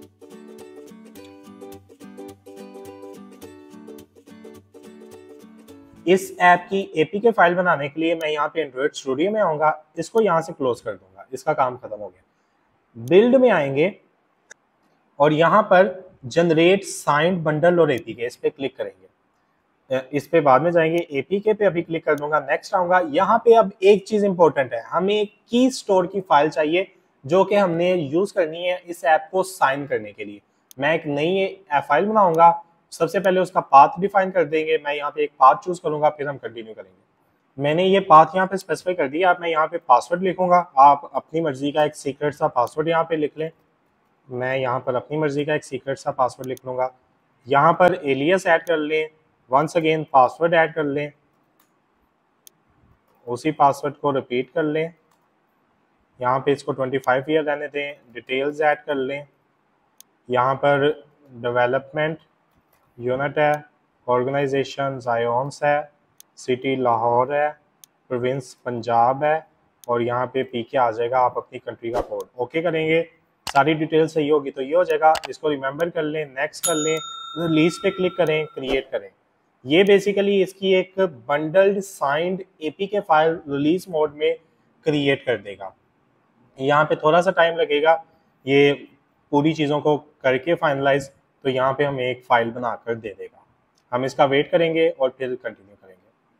इस ऐप की एपीके फाइल बनाने के लिए मैं यहाँ पे एंड्रॉइड स्टूडियो में आऊँगा, इसको यहाँ से क्लोज कर दूंगा, इसका काम खत्म हो गया। बिल्ड में आएंगे और यहाँ पर जनरेट साइंड बंडल और एपीके, इस पे क्लिक करेंगे। इस पे बाद में जाएंगे, एपीके पे अभी क्लिक कर दूंगा, नेक्स्ट आऊंगा। यहाँ पे अब एक चीज इंपॉर्टेंट है, हमें एक की स्टोर की फाइल चाहिए जो कि हमने यूज करनी है इस ऐप को साइन करने के लिए। मैं एक नई फाइल बनाऊंगा, सबसे पहले उसका पाथ डिफाइन कर देंगे। मैं यहाँ पे एक पाथ चूज करूंगा, फिर हम कंटिन्यू करेंगे। मैंने ये पाथ यहाँ पे स्पेसिफाई कर दिया। अब मैं यहाँ पे पासवर्ड लिखूंगा, आप अपनी मर्जी का एक सीक्रेट सा पासवर्ड यहाँ पे लिख लें। मैं यहाँ पर अपनी मर्जी का एक सीक्रेट सा पासवर्ड लिख लूंगा। यहाँ पर एलियस ऐड कर लें, वंस अगेन पासवर्ड ऐड कर लें, उसी पासवर्ड को रिपीट कर लें यहाँ पे इसको 25 ईयर रहने दें, डिटेल्स ऐड कर लें, यहाँ पर डेवलपमेंट यूनिट है, ऑर्गेनाइजेशन जायोन्स है, सिटी लाहौर है, प्रोविंस पंजाब है, और यहाँ पे पी के आ जाएगा आप अपनी कंट्री का कोड। ओके करेंगे, सारी डिटेल सही होगी तो ये हो जाएगा। इसको रिमेंबर कर लें, नेक्स्ट कर लें, रिलीज पे क्लिक करें, क्रिएट करें। ये बेसिकली इसकी एक bundled signed APK file release mode में क्रिएट कर देगा। यहाँ पे थोड़ा सा टाइम लगेगा ये पूरी चीज़ों को करके फाइनलाइज, तो यहाँ पे हमें एक फाइल बनाकर दे देगा। हम इसका वेट करेंगे और फिर कंटिन्यू करेंगे।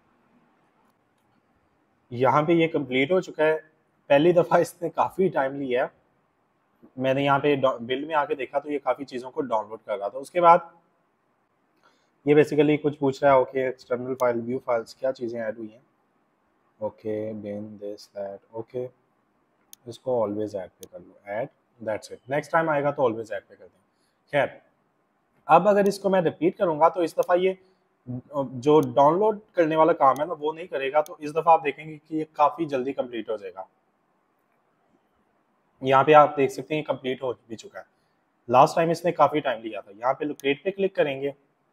यहाँ पे ये कंप्लीट हो चुका है। पहली दफ़ा इसने काफ़ी टाइम लिया है। मैंने यहाँ पे बिल्ड में आके देखा तो ये काफ़ी चीज़ों को डाउनलोड कर रहा था। उसके बाद ये बेसिकली कुछ पूछ रहा है, okay external file, view files, क्या चीज़ें ऐड हुई हैं, okay bin this that, okay इसको ऑलवेज ऐड पे कर लो, add, that's it. Next time आएगा तो ऑलवेज ऐड पे कर दें। खैर, अब अगर इसको मैं रिपीट करूंगा तो इस दफ़ा ये जो डाउनलोड करने वाला काम है ना वो नहीं करेगा, तो इस दफ़ा आप देखेंगे कि ये काफ़ी जल्दी कंप्लीट हो जाएगा। यहाँ पे आप देख सकते हैं कंप्लीट हो भी चुका है। लास्ट टाइम इसने काफ़ी टाइम लिया था। यहाँ पे लोकेट पे क्लिक करेंगे,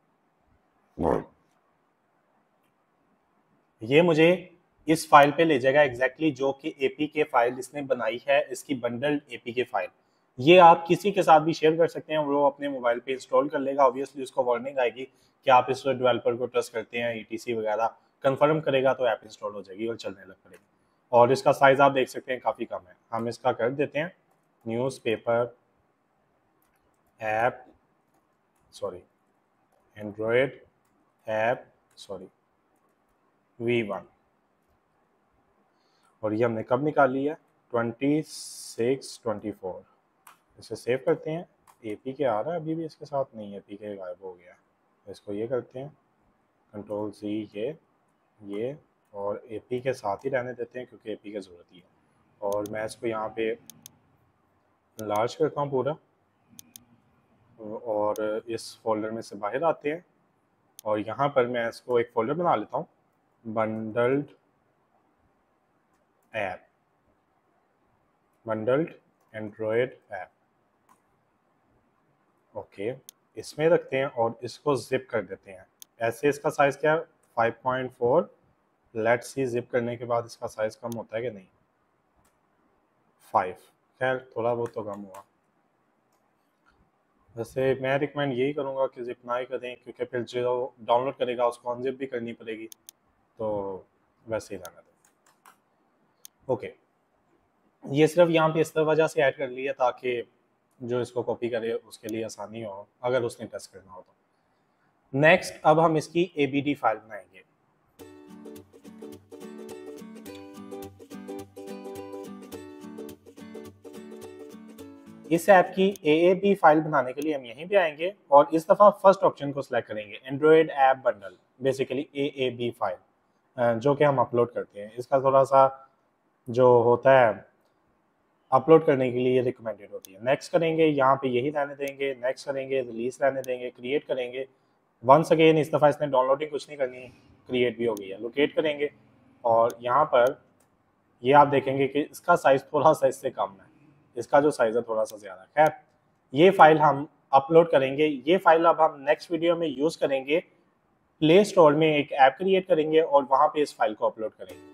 ये मुझे इस फाइल पे ले जाएगा एग्जैक्टली जो कि एपीके फाइल इसने बनाई है, इसकी बंडल्ड एपीके फाइल। ये आप किसी के साथ भी शेयर कर सकते हैं, वो अपने मोबाइल पे इंस्टॉल कर लेगा। ऑब्वियसली उसको वार्निंग आएगी कि आप इस डेवलपर को ट्रस्ट करते हैं, ईटीसी वगैरह कंफर्म करेगा तो ऐप इंस्टॉल हो जाएगी और चलने लग पड़ेगी। और इसका साइज आप देख सकते हैं काफ़ी कम है। हम इसका कर देते हैं newspaper app, sorry Android app, sorry V1, और ये हमने कब निकाली है, 26/24। इसे सेव करते हैं। एपीके आ रहा है अभी भी इसके साथ, नहीं एपीके गायब हो गया। इसको ये करते हैं कंट्रोल C, ये और एपी के साथ ही रहने देते हैं क्योंकि एपी की ज़रूरत ही है। और मैं इसको यहाँ पे लार्ज करता हूँ पूरा, और इस फोल्डर में से बाहर आते हैं और यहाँ पर मैं इसको एक फोल्डर बना लेता हूँ, bundled app, bundled Android app. Okay, इसमें रखते हैं और इसको जिप कर देते हैं। ऐसे इसका साइज़ क्या है, 5.4। लेट्स सी जिप करने के बाद इसका साइज़ कम होता है कि नहीं, 5। खैर थोड़ा बहुत तो कम हुआ। वैसे मैं रिकमेंड यही करूँगा कि जिप ना ही करें, क्योंकि फिर जो डाउनलोड करेगा उसको अनजिप भी करनी पड़ेगी, तो वैसे ही रहना दें। ओके, ये सिर्फ यहाँ पे इस वजह से ऐड कर लिया ताकि जो इसको कॉपी करे उसके लिए आसानी हो अगर उसने टेस्ट करना हो तो। नेक्स्ट, अब हम इसकी ABD फाइल बनाएंगे। इस ऐप की AAB फाइल बनाने के लिए हम यहीं पे आएंगे और इस दफ़ा फर्स्ट ऑप्शन को सिलेक्ट करेंगे, Android app bundle, basically AAB file जो कि हम अपलोड करते हैं। इसका थोड़ा सा जो होता है अपलोड करने के लिए रिकमेंडेड होती है। नेक्स्ट करेंगे, यहाँ पे यही रहने देंगे, नेक्स्ट करेंगे, रिलीज रहने देंगे, क्रिएट करेंगे। वंस अगेन इस दफ़ा इसने डाउनलोडिंग कुछ नहीं करनी, क्रिएट भी हो गई है। लोकेट करेंगे और यहाँ पर ये आप देखेंगे कि इसका साइज़ थोड़ा सा इससे कम है, इसका जो साइज़ है थोड़ा सा ज़्यादा। खैर, ये फाइल हम अपलोड करेंगे। ये फाइल अब हम नेक्स्ट वीडियो में यूज़ करेंगे। प्ले स्टोर में एक ऐप क्रिएट करेंगे और वहाँ पे इस फाइल को अपलोड करेंगे।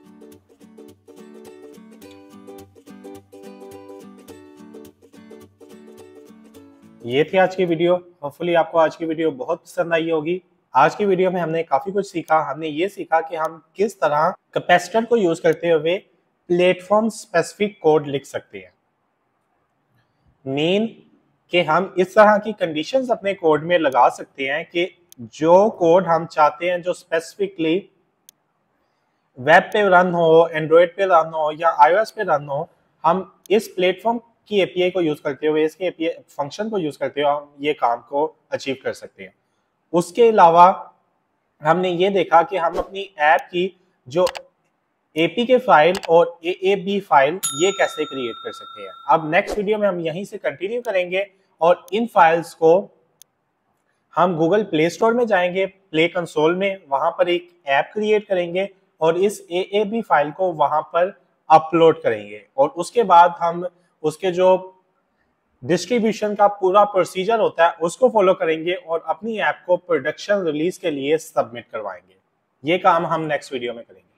ये थी आज की वीडियो। होपफुली आपको आज की वीडियो बहुत पसंद आई होगी। आज की वीडियो में हमने काफ़ी कुछ सीखा। हमने ये सीखा कि हम किस तरह कैपेसिटर को यूज़ करते हुए प्लेटफॉर्म स्पेसिफिक कोड लिख सकते हैं। मीन कि हम इस तरह की कंडीशंस अपने कोड में लगा सकते हैं कि जो कोड हम चाहते हैं जो स्पेसिफिकली वेब पे रन हो, एंड्रॉयड पे रन हो या iOS पे रन हो, हम इस प्लेटफॉर्म की एपीआई को यूज करते हुए, इसके एपीआई फंक्शन को यूज करते हुए हम ये काम को अचीव कर सकते हैं। उसके अलावा हमने ये देखा कि हम अपनी ऐप की जो एपीके फाइल और AAB फाइल ये कैसे क्रिएट कर सकते हैं। अब नेक्स्ट वीडियो में हम यहीं से कंटिन्यू करेंगे और इन फाइल्स को हम गूगल प्ले स्टोर में जाएंगे, प्ले कंसोल में, वहां पर एक ऐप क्रिएट करेंगे और इस AAB फाइल को वहां पर अपलोड करेंगे और उसके बाद हम उसके जो डिस्ट्रीब्यूशन का पूरा प्रोसीजर होता है उसको फॉलो करेंगे और अपनी ऐप को प्रोडक्शन रिलीज के लिए सबमिट करवाएंगे। ये काम हम नेक्स्ट वीडियो में करेंगे।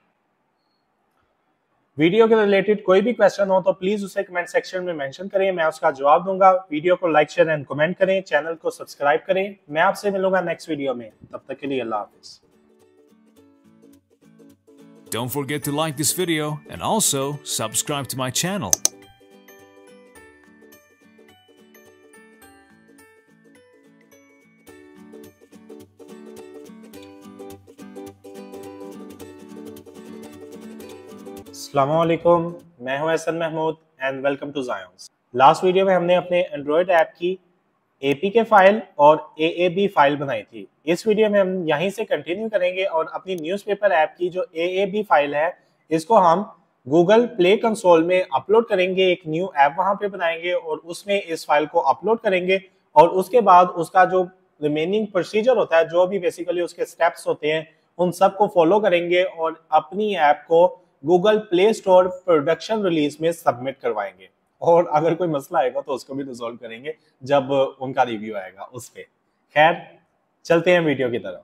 वीडियो के रिलेटेड कोई भी क्वेश्चन हो तो प्लीज उसे कमेंट सेक्शन में मेंशन करें, मैं उसका जवाब दूंगा। वीडियो को लाइक शेयर एंड कमेंट करें, चैनल को सब्सक्राइब करें। मैं आपसे मिलूंगा नेक्स्ट वीडियो में, तब तक के लिए अल्लाह हाफिज। Don't forget to like this video and also subscribe to my channel. अस्सलामुअलैकुम, मैं हूं Ehsan Mahmood and welcome to Zions. Last video में हमने अपने एंड्रॉयड ऐप की APK फाइल और AAB फाइल बनाई थी। इस वीडियो में हम यहीं से कंटिन्यू करेंगे और अपनी न्यूज़पेपर ऐप की जो AAB फाइल है इसको हम गूगल प्ले कंसोल में अपलोड करेंगे। एक न्यू ऐप वहां पे बनाएंगे और उसमें इस फाइल को अपलोड करेंगे और उसके बाद उसका जो रिमेनिंग प्रोसीजर होता है, जो भी बेसिकली उसके स्टेप्स होते हैं, उन सबको फॉलो करेंगे और अपनी ऐप को Google Play Store production release में सबमिट करवाएंगे। और अगर कोई मसला आएगा तो उसको भी रिजॉल्व करेंगे जब उनका रिव्यू आएगा उस पे। खैर, चलते हैं वीडियो की तरफ।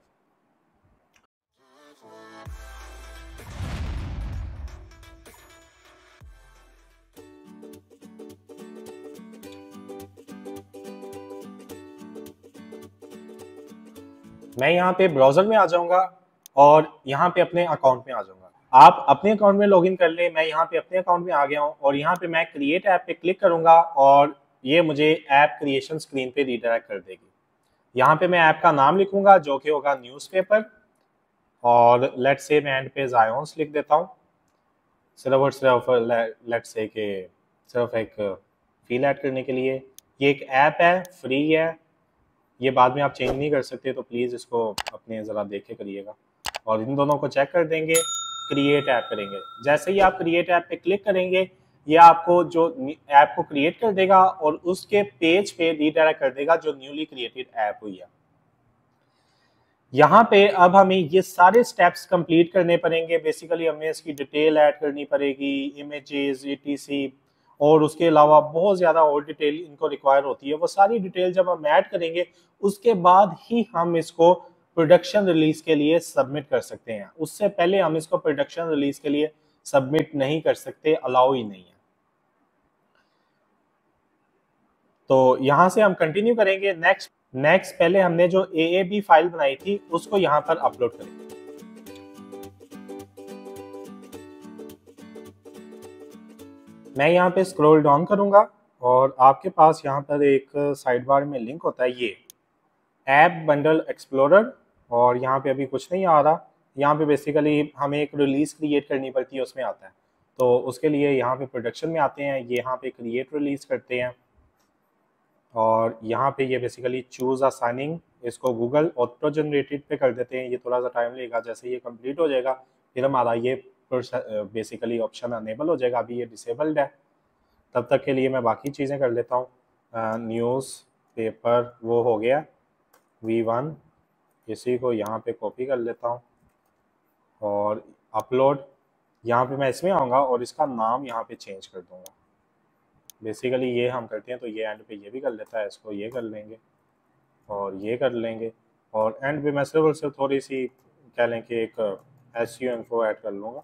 मैं यहाँ पे ब्राउजर में आ जाऊंगा और यहाँ पे अपने अकाउंट में आ जाऊंगा। आप अपने अकाउंट में लॉगिन कर ले। मैं यहाँ पे अपने अकाउंट में आ गया हूँ और यहाँ पे मैं क्रिएट ऐप पे क्लिक करूंगा और ये मुझे ऐप क्रिएशन स्क्रीन पे रीडायरेक्ट कर देगी। यहाँ पे मैं ऐप का नाम लिखूंगा जो कि होगा न्यूज़पेपर और लेट्स से मैं एंड पे ज़ायोंस लिख देता हूँ। सिर्फ और सिर्फ लेट्स से कि सिर्फ एक फील ऐड करने के लिए। ये एक ऐप है, फ्री है, ये बाद में आप चेंज नहीं कर सकते, तो प्लीज़ इसको अपने ज़रा देख के करिएगा। और इन दोनों को चेक कर देंगे, क्रिएट ऐप करेंगे। जैसे ही आप क्रिएट ऐप पे क्लिक करेंगे ये आपको जो ऐप को क्रिएट कर देगा और उसके पेज पे रीडायरेक्ट कर देगा जो न्यूली क्रिएटेड ऐप हुई है। यहाँ पे अब हमें ये सारे स्टेप्स कंप्लीट करने पड़ेंगे। बेसिकली हमें इसकी डिटेल ऐड करनी पड़ेगी, इमेजेस, etc, और उसके अलावा बहुत ज़्यादा और डिटेल इनको रिक्वायर होती है। वो सारी डिटेल जब हम ऐड करेंगे उसके बाद ही हम इसको प्रोडक्शन रिलीज के लिए सबमिट कर सकते हैं। उससे पहले हम इसको प्रोडक्शन रिलीज के लिए सबमिट नहीं कर सकते, अलाउ ही नहीं है। तो यहाँ से हम कंटिन्यू करेंगे। नेक्स्ट पहले हमने जो AAB फाइल बनाई थी उसको यहाँ पर अपलोड करेंगे। मैं यहाँ पे स्क्रॉल डाउन करूंगा और आपके पास यहाँ पर एक साइड बार में लिंक होता है, ये ऐप बंडल एक्सप्लोरर, और यहाँ पे अभी कुछ नहीं आ रहा। यहाँ पे बेसिकली हमें एक रिलीज क्रिएट करनी पड़ती है, उसमें आता है। तो उसके लिए यहाँ पे प्रोडक्शन में आते हैं, ये यहाँ पे क्रिएट रिलीज करते हैं और यहाँ पे ये बेसिकली चूज अ साइनिंग, इसको गूगल ऑटो जनरेटेड पे कर देते हैं। ये थोड़ा सा टाइम लेगा। जैसे ये कंप्लीट हो जाएगा फिर हमारा ये बेसिकली ऑप्शन अनेबल हो जाएगा। अभी ये डिसेबल्ड है। तब तक के लिए मैं बाकी चीज़ें कर लेता हूँ। न्यूज़ पेपर वो हो गया, V1, इसी को यहाँ पे कॉपी कर लेता हूँ और अपलोड। यहाँ पे मैं इसमें आऊँगा और इसका नाम यहाँ पे चेंज कर दूँगा। बेसिकली ये हम करते हैं, तो ये एंड पे ये भी कर लेता है, इसको ये कर लेंगे और ये कर लेंगे और एंड पे मैं सिर्फ और सिर्फ थोड़ी सी कह लें कि एक SEO इन्फो ऐड कर लूँगा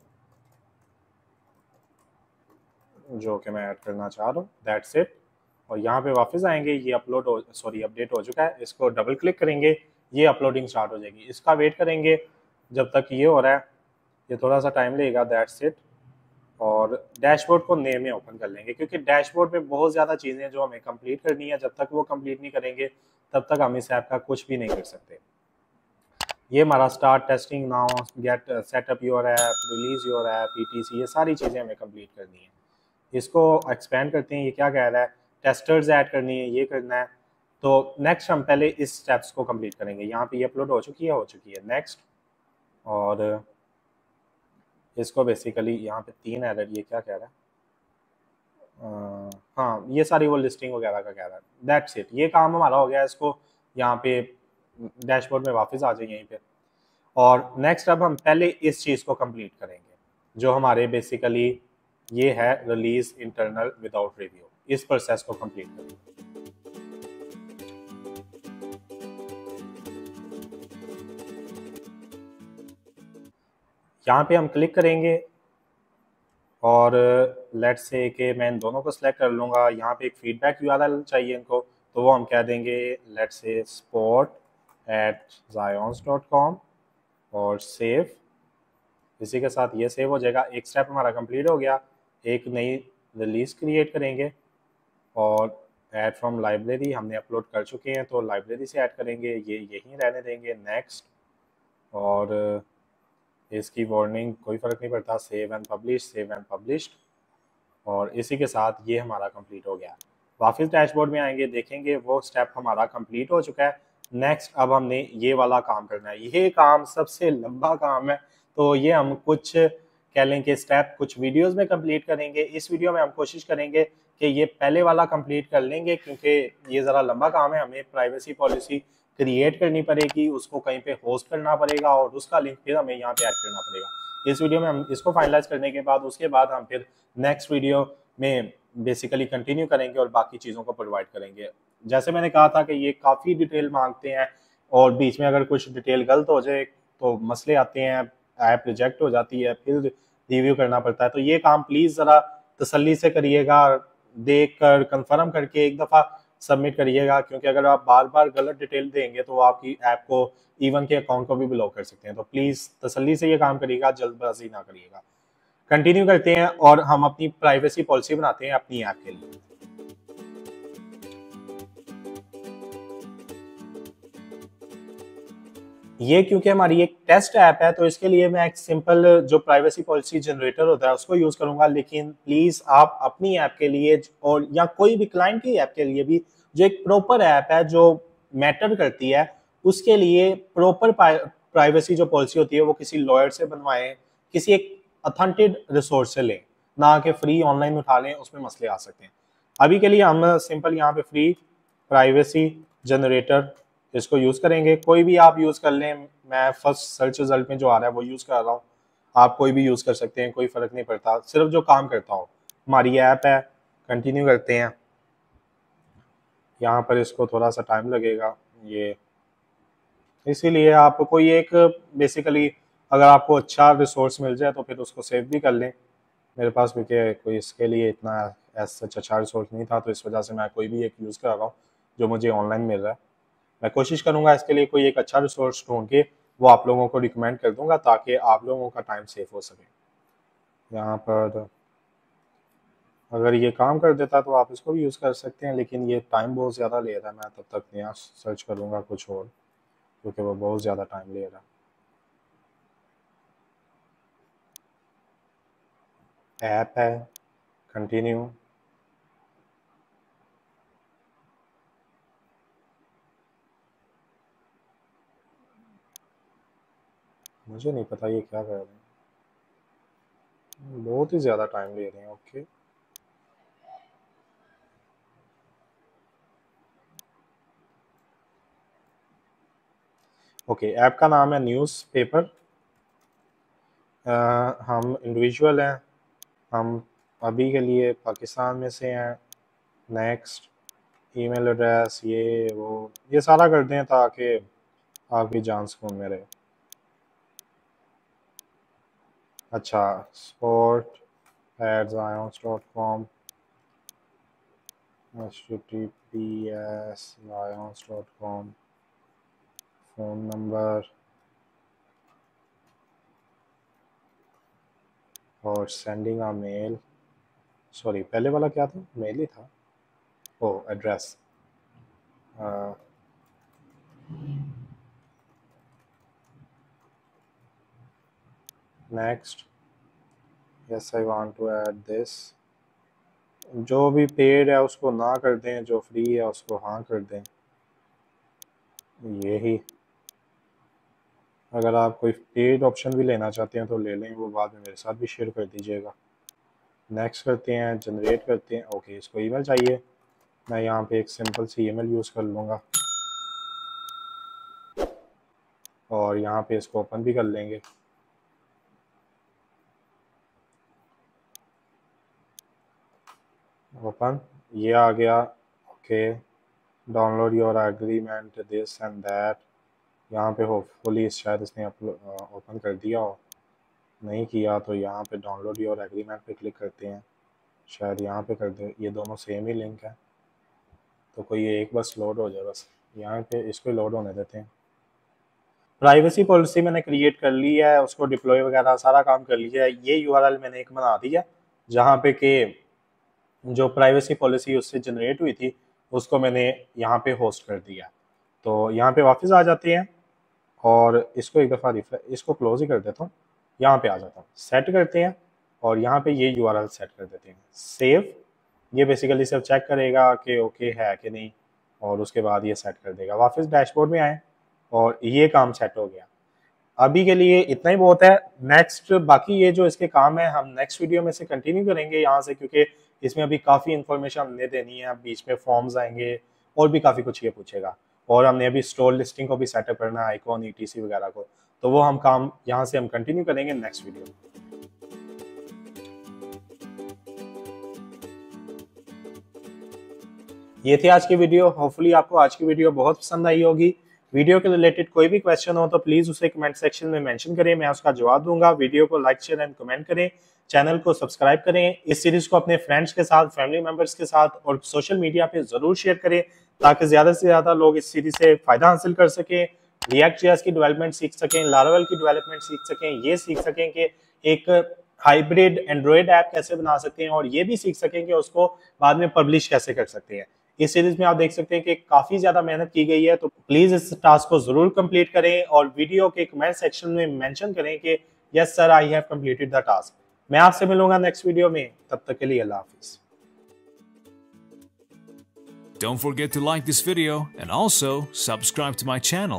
जो कि मैं ऐड करना चाह रहा हूँ। That's it. और यहाँ पे वापस आएंगे, ये अपडेट हो चुका है। इसको डबल क्लिक करेंगे, ये अपलोडिंग स्टार्ट हो जाएगी। इसका वेट करेंगे जब तक ये हो रहा है, ये थोड़ा सा टाइम लगेगा। That's it. और डैशबोर्ड को नए में ओपन कर लेंगे क्योंकि डैशबोर्ड में बहुत ज़्यादा चीज़ें जो हमें कंप्लीट करनी है। जब तक वो कंप्लीट नहीं करेंगे तब तक हम इस ऐप का कुछ भी नहीं कर सकते। ये हमारा start testing now, get setup your app, release your app, etc, ये सारी चीज़ें हमें कंप्लीट करनी है। इसको एक्सपेंड करते हैं। ये क्या कह रहा है, टेस्टर्स ऐड करनी है, ये करना है। तो नेक्स्ट हम पहले इस स्टेप्स को कंप्लीट करेंगे। यहाँ पे ये अपलोड हो चुकी है, नेक्स्ट। और इसको बेसिकली यहाँ पे 3 एरर, ये क्या कह रहा है, हाँ ये सारी वो लिस्टिंग वगैरह का कह रहा है। दैट्स इट, ये काम हमारा हो गया। इसको यहाँ पे डैशबोर्ड में वापस आ जाए यहीं पे। और नेक्स्ट अब हम पहले इस चीज़ को कंप्लीट करेंगे जो हमारे बेसिकली ये है रिलीज इंटरनल विदाउट रिव्यू। इस प्रोसेस को कंप्लीट करें। यहाँ पे हम क्लिक करेंगे और लेट्स से कि मैं इन दोनों को सिलेक्ट कर लूँगा। यहाँ पे एक फीडबैक यूआरएल चाहिए इनको, तो वो हम कह देंगे लेट्स से sport@zions.com और सेव। इसी के साथ ये सेव हो जाएगा। एक स्टेप हमारा कंप्लीट हो गया। एक नई रिलीज क्रिएट करेंगे और ऐड फ्रॉम लाइब्रेरी हमने अपलोड कर चुके हैं, तो लाइब्रेरी से ऐड करेंगे, ये यहीं रहने देंगे। नेक्स्ट, और इसकी वार्निंग कोई फ़र्क नहीं पड़ता, save and publish, save and published. और इसी के साथ ये हमारा कंप्लीट हो गया। वापस डैशबोर्ड में आएंगे, देखेंगे वो स्टेप हमारा कंप्लीट हो चुका है। नेक्स्ट अब हमने ये वाला काम करना है। ये काम सबसे लंबा काम है, तो ये हम कुछ कह लें कि स्टेप कुछ वीडियोस में कंप्लीट करेंगे। इस वीडियो में हम कोशिश करेंगे कि ये पहले वाला कंप्लीट कर लेंगे, क्योंकि ये ज़रा लंबा काम है। हमें प्राइवेसी पॉलिसी क्रिएट करनी पड़ेगी, उसको कहीं पे होस्ट करना पड़ेगा और उसका लिंक फिर हमें यहाँ पे ऐड करना पड़ेगा। इस वीडियो में हम इसको फाइनलाइज करने के बाद उसके बाद हम फिर नेक्स्ट वीडियो में बेसिकली कंटिन्यू करेंगे और बाकी चीज़ों को प्रोवाइड करेंगे। जैसे मैंने कहा था कि ये काफ़ी डिटेल मांगते हैं और बीच में अगर कुछ डिटेल गलत हो जाए तो मसले आते हैं, ऐप रिजेक्ट हो जाती है, फिर रिव्यू करना पड़ता है। तो ये काम प्लीज़ ज़रा तसल्ली से करिएगा, देख कर कंफर्म करके एक दफ़ा सबमिट करिएगा, क्योंकि अगर आप बार बार गलत डिटेल देंगे तो आपकी ऐप को, इवन के अकाउंट को भी ब्लॉक कर सकते हैं। तो प्लीज़ तसल्ली से ये काम करिएगा, जल्दबाजी ना करिएगा। कंटिन्यू करते हैं और हम अपनी प्राइवेसी पॉलिसी बनाते हैं अपनी ऐप के लिए। ये क्योंकि हमारी एक टेस्ट ऐप है, तो इसके लिए मैं एक सिंपल जो प्राइवेसी पॉलिसी जनरेटर होता है उसको यूज करूंगा। लेकिन प्लीज आप अपनी ऐप के लिए और या कोई भी क्लाइंट की ऐप के लिए भी जो एक प्रॉपर ऐप है जो मैटर करती है, उसके लिए प्रॉपर प्राइवेसी जो पॉलिसी होती है वो किसी लॉयर से बनवाएं, किसी एक अथेंटिक रिसोर्स से लें, ना कि फ्री ऑनलाइन उठा लें, उसमें मसले आ सकते हैं। अभी के लिए हम सिंपल यहाँ पे फ्री प्राइवेसी जनरेटर इसको यूज करेंगे। कोई भी आप यूज कर लें, मैं फर्स्ट सर्च रिजल्ट में जो आ रहा है वो यूज कर रहा हूँ, आप कोई भी यूज कर सकते हैं, कोई फर्क नहीं पड़ता, सिर्फ जो काम करता हो। हमारी ऐप है, कंटिन्यू करते हैं। यहाँ पर इसको थोड़ा सा टाइम लगेगा, ये इसीलिए आप कोई एक बेसिकली अगर आपको अच्छा रिसोर्स मिल जाए तो फिर उसको सेव भी कर लें। मेरे पास भी क्या कोई इसके लिए इतना सच अच्छा रिसोर्स नहीं था, तो इस वजह से मैं कोई भी एक यूज़ कर रहा हूँ जो मुझे ऑनलाइन मिल रहा है। मैं कोशिश करूंगा इसके लिए कोई एक अच्छा रिसोर्स ढूंढ के वो आप लोगों को रिकमेंड कर दूंगा, ताकि आप लोगों का टाइम सेव हो सके। यहाँ पर अगर ये काम कर देता तो आप इसको भी यूज़ कर सकते हैं, लेकिन ये टाइम बहुत ज़्यादा ले रहा है। मैं तब तक नया सर्च करूँगा कुछ और, क्योंकि वो बहुत ज़्यादा टाइम ले रहा है। ऐप है, कंटिन्यू। मुझे नहीं पता ये क्या कर रहे हैं, बहुत ही ज़्यादा टाइम ले रहे हैं। ओके, ओके, ऐप का नाम है न्यूज़पेपर। हम इंडिविजुअल हैं, हम अभी के लिए पाकिस्तान में से हैं। नेक्स्ट, ईमेल एड्रेस, ये सारा कर दें ताकि आपकी जान सुकून में रहे। अच्छा, sport@zions.com, https://zions.com, फ़ोन नंबर और सेंडिंग अ मेल। सॉरी, पहले वाला क्या था, मेल ही था। Oh, address. Next, yes I want to add this. जो भी पेड है उसको ना कर दें, जो फ्री है उसको हाँ कर दें। यही, अगर आप कोई पेड ऑप्शन भी लेना चाहते हैं तो ले लें, वो बाद में मेरे साथ भी शेयर कर दीजिएगा। नेक्स्ट करते हैं, जनरेट करते हैं। ओके, इसको ईमेल चाहिए, मैं यहाँ पे एक सिंपल सी ईमेल यूज़ कर लूँगा और यहाँ पे इसको ओपन भी कर लेंगे। ओपन, ये आ गया। Okay, download your agreement this and that. यहाँ पे होपफुली शायद इसने ओपन कर दिया हो, नहीं किया तो यहाँ पे डाउनलोड योर एग्रीमेंट पे क्लिक करते हैं, शायद यहाँ पे कर दे। ये दोनों सेम ही लिंक है, तो कोई एक बस लोड हो जाए, बस यहाँ पे इसको लोड होने देते हैं। प्राइवेसी पॉलिसी मैंने क्रिएट कर ली है, उसको डिप्लॉय वगैरह सारा काम कर लिया है। ये यूआरएल मैंने एक बना दिया जहाँ पे कि जो प्राइवेसी पॉलिसी उससे जनरेट हुई थी उसको मैंने यहाँ पे होस्ट कर दिया। तो यहाँ पे वापस आ जाते हैं और इसको एक दफ़ा इसको क्लोज ही कर देता हूँ, यहाँ पे आ जाता हूँ, सेट करते हैं और यहाँ पे ये यूआरएल सेट कर देते हैं, सेव। ये बेसिकली सिर्फ चेक करेगा कि ओके है कि नहीं, और उसके बाद ये सेट कर देगा। वापस डैशबोर्ड में आए और ये काम सेट हो गया। अभी के लिए इतना ही बहुत है। नेक्स्ट बाकी ये जो इसके काम है हम नेक्स्ट वीडियो में से कंटिन्यू करेंगे यहाँ से, क्योंकि इसमें अभी काफ़ी इन्फॉर्मेशन हमने देनी है। बीच में फॉर्म्स आएंगे और भी काफ़ी कुछ ये पूछेगा, और हमने अभी स्टोर लिस्टिंग को भी सेटअप करना है, आइकॉन ईटीसी वगैरह को। तो वो हम काम यहाँ से हम कंटिन्यू करेंगे नेक्स्ट वीडियो में। ये थी आज की वीडियो। होपफुली आपको आज की वीडियो बहुत पसंद आई होगी। वीडियो के रिलेटेड कोई भी क्वेश्चन हो तो प्लीज उसे कमेंट सेक्शन में मेंशन करें, मैं उसका जवाब दूंगा। वीडियो को लाइक शेयर एंड कमेंट करें, चैनल को सब्सक्राइब करें। इस सीरीज को अपने फ्रेंड्स के साथ, फैमिली मेंबर्स के साथ और सोशल मीडिया पे जरूर शेयर करें, ताकि ज्यादा से ज्यादा लोग इस सीरीज से फायदा हासिल कर सकें, React.js की डेवलपमेंट सीख सकें, Laravel की डेवलपमेंट सीख सकें, ये सीख सकें कि एक हाइब्रिड एंड्रॉइड ऐप कैसे बना सकते हैं, और ये भी सीख सकें कि उसको बाद में पब्लिश कैसे कर सकते हैं। इस सीरीज में आप देख सकते हैं कि काफी ज्यादा मेहनत की गई है, तो प्लीज इस टास्क को जरूर कंप्लीट करें और वीडियो के कमेंट सेक्शन में मेंशन करें कि yes sir I have completed the task. मैं आपसे मिलूंगा नेक्स्ट वीडियो में, तब तक के लिए अल्लाह हाफिज। Don't forget to like this video and also subscribe to my channel.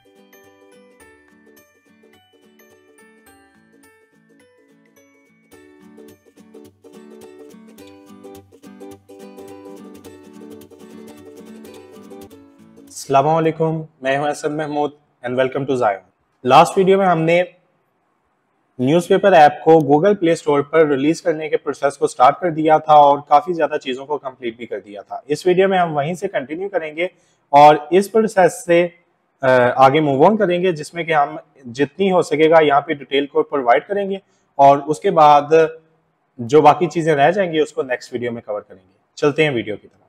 अस्सलाम वालेकुम, मैं हूं Hasan Mahmood and welcome to Zion. Last video में हमने न्यूज़पेपर ऐप को गूगल प्ले स्टोर पर रिलीज करने के प्रोसेस को स्टार्ट कर दिया था और काफी ज्यादा चीजों को कंप्लीट भी कर दिया था। इस वीडियो में हम वहीं से कंटिन्यू करेंगे और इस प्रोसेस से आगे मूव ऑन करेंगे, जिसमें कि हम जितनी हो सकेगा यहाँ पे डिटेल को प्रोवाइड करेंगे और उसके बाद जो बाकी चीजें रह जाएंगी उसको नेक्स्ट वीडियो में कवर करेंगे। चलते हैं वीडियो की तरफ।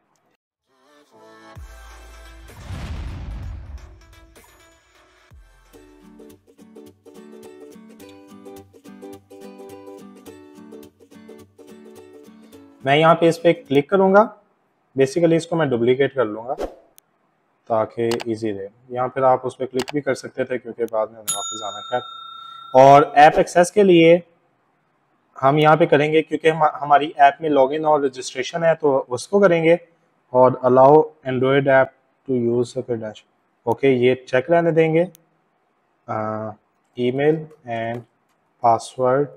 मैं यहाँ पे इस पर क्लिक करूंगा। बेसिकली इसको मैं डुप्लीकेट कर लूंगा ताकि इजी रहे। यहाँ फिर आप उस पर क्लिक भी कर सकते थे क्योंकि बाद में वापस आना। खैर, और ऐप एक्सेस के लिए हम यहाँ पे करेंगे, क्योंकि हमारी ऐप में लॉगिन और रजिस्ट्रेशन है तो उसको करेंगे, और allow Android app to use dash. Okay, ये चेक रहने देंगे। Email and password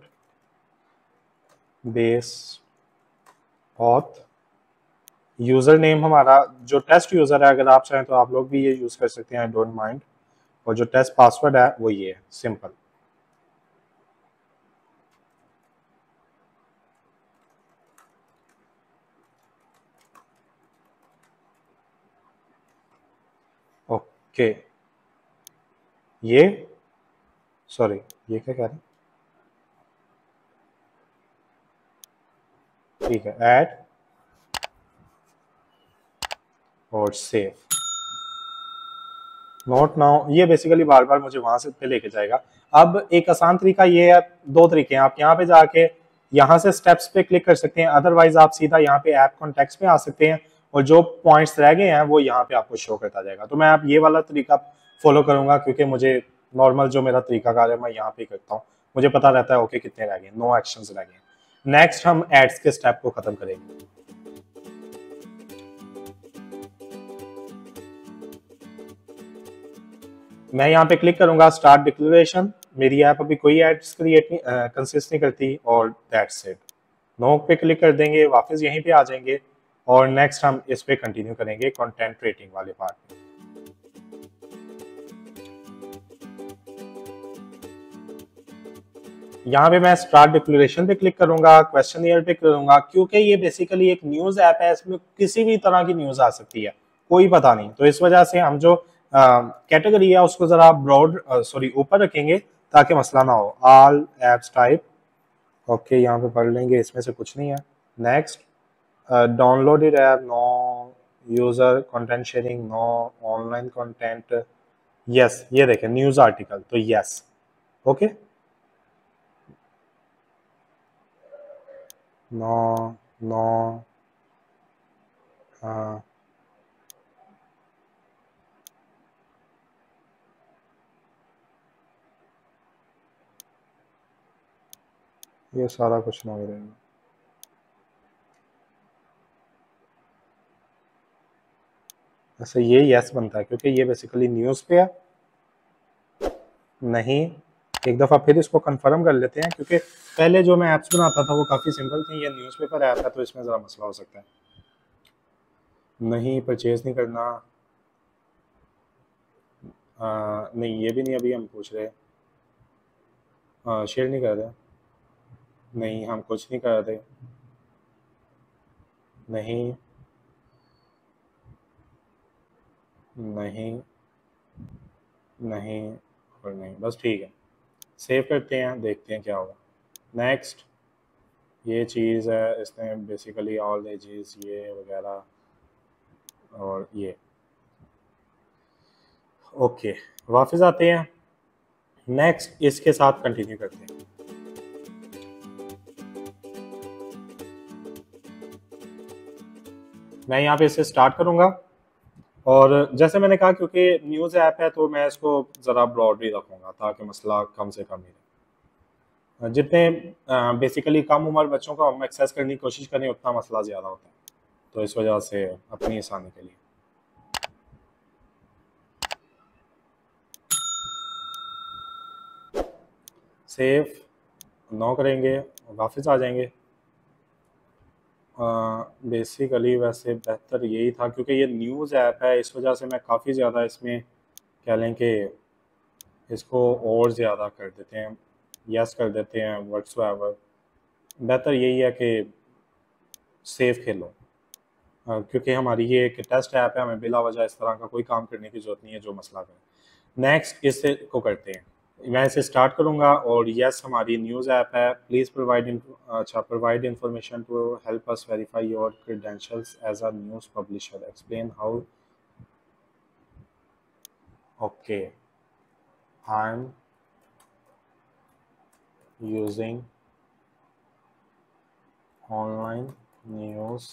base auth. User name हमारा जो टेस्ट यूज़र है, अगर आप चाहें तो आप लोग भी ये यूज़ कर सकते हैं, आई डोंट माइंड। और जो टेस्ट पासवर्ड है वो ये है, सिंपल। ओके, ये सॉरी, ये क्या कह रहे हैं? ठीक है, ऐड और सेव। नोट नाउ, ये बेसिकली बार बार मुझे वहां से पे लेके जाएगा। अब एक आसान तरीका ये है, दो तरीके हैं। आप यहाँ पे जाके यहाँ से स्टेप्स पे क्लिक कर सकते हैं, अदरवाइज आप सीधा यहाँ पे ऐप कॉन्टेक्ट्स में आ सकते हैं और जो पॉइंट्स रह गए हैं वो यहाँ पे आपको शो करता जाएगा। तो मैं आप ये वाला तरीका फॉलो करूंगा, क्योंकि मुझे नॉर्मल जो मेरा तरीकाकार है मैं यहाँ पे करता हूँ, मुझे पता रहता है ओके कितने रह गए, नो एक्शंस रह गए। नेक्स्ट हम एड्स के स्टेप को खत्म करेंगे। मैं यहाँ पे क्लिक करूंगा स्टार्ट डिक्लेरेशन। मेरी ऐप अभी कोई एड्स क्रिएट नहीं कंसिस्ट नहीं करती, और दैट्स इट। नो पे क्लिक कर देंगे, वापस यहीं पे आ जाएंगे और नेक्स्ट हम इस पे कंटिन्यू करेंगे कंटेंट रेटिंग वाले पार्ट में। यहाँ पे मैं स्टार्ट डिक्लेरेशन पे क्लिक करूंगा, क्वेश्चनियर पे करूंगा, क्योंकि ये बेसिकली एक न्यूज ऐप है, इसमें किसी भी तरह की न्यूज आ सकती है, कोई पता नहीं। तो इस वजह से हम जो कैटेगरी है उसको जरा ब्रॉड सॉरी ऊपर रखेंगे ताकि मसला ना हो। ऑल एप्स टाइप, ओके यहाँ पे पढ़ लेंगे, इसमें से कुछ नहीं है। Next, downloaded app no, user content sharing no, online content yes, ये देखें न्यूज आर्टिकल तो यस, ओके नो नो हाँ, ये सारा कुछ ना हो रहेगा। वैसे ये यस बनता है क्योंकि ये बेसिकली न्यूज़ पे है। नहीं, एक दफ़ा फिर इसको कंफर्म कर लेते हैं, क्योंकि पहले जो मैं ऐप्स बनाता था वो काफ़ी सिंपल थी, ये न्यूज़पेपर ऐप है तो इसमें ज़रा मसला हो सकता है। नहीं, परचेज नहीं करना। नहीं, ये भी नहीं अभी हम पूछ रहे। शेयर नहीं कर रहे। नहीं, हम कुछ नहीं कर रहे। नहीं नहीं नहीं और नहीं, बस ठीक है। सेव करते हैं, देखते हैं क्या होगा। नेक्स्ट, ये चीज़ है, इसमें बेसिकली ऑल एजेस ये वगैरह और ये, ओके वापस आते हैं। नेक्स्ट इसके साथ कंटिन्यू करते हैं। मैं यहाँ पे इसे स्टार्ट करूँगा, और जैसे मैंने कहा क्योंकि न्यूज़ ऐप है तो मैं इसको ज़रा ब्रॉडली रखूँगा ताकि मसला कम से कम ही रहे। जितने बेसिकली कम उम्र बच्चों को हम एक्सेस करने की कोशिश करें उतना मसला ज़्यादा होता है, तो इस वजह से अपनी आसानी के लिए सेव नो करेंगे, वापस आ जाएंगे। बेसिकली वैसे बेहतर यही था क्योंकि ये न्यूज़ ऐप है, इस वजह से मैं काफ़ी ज़्यादा इसमें कह लें कि इसको और ज़्यादा कर देते हैं, यस कर देते हैं व्हाट्सएवर। बेहतर यही है कि सेफ खेलो, क्योंकि हमारी ये एक टेस्ट ऐप है, हमें बिला वजह इस तरह का कोई काम करने की ज़रूरत नहीं है जो मसला करे। नेक्स्ट इससे को करते हैं, मैं इसे स्टार्ट करूंगा और यस हमारी न्यूज़ ऐप है। प्लीज़ प्रोवाइड अच्छा provide information to help us verify your credentials as a news publisher, explain how, okay I am using online news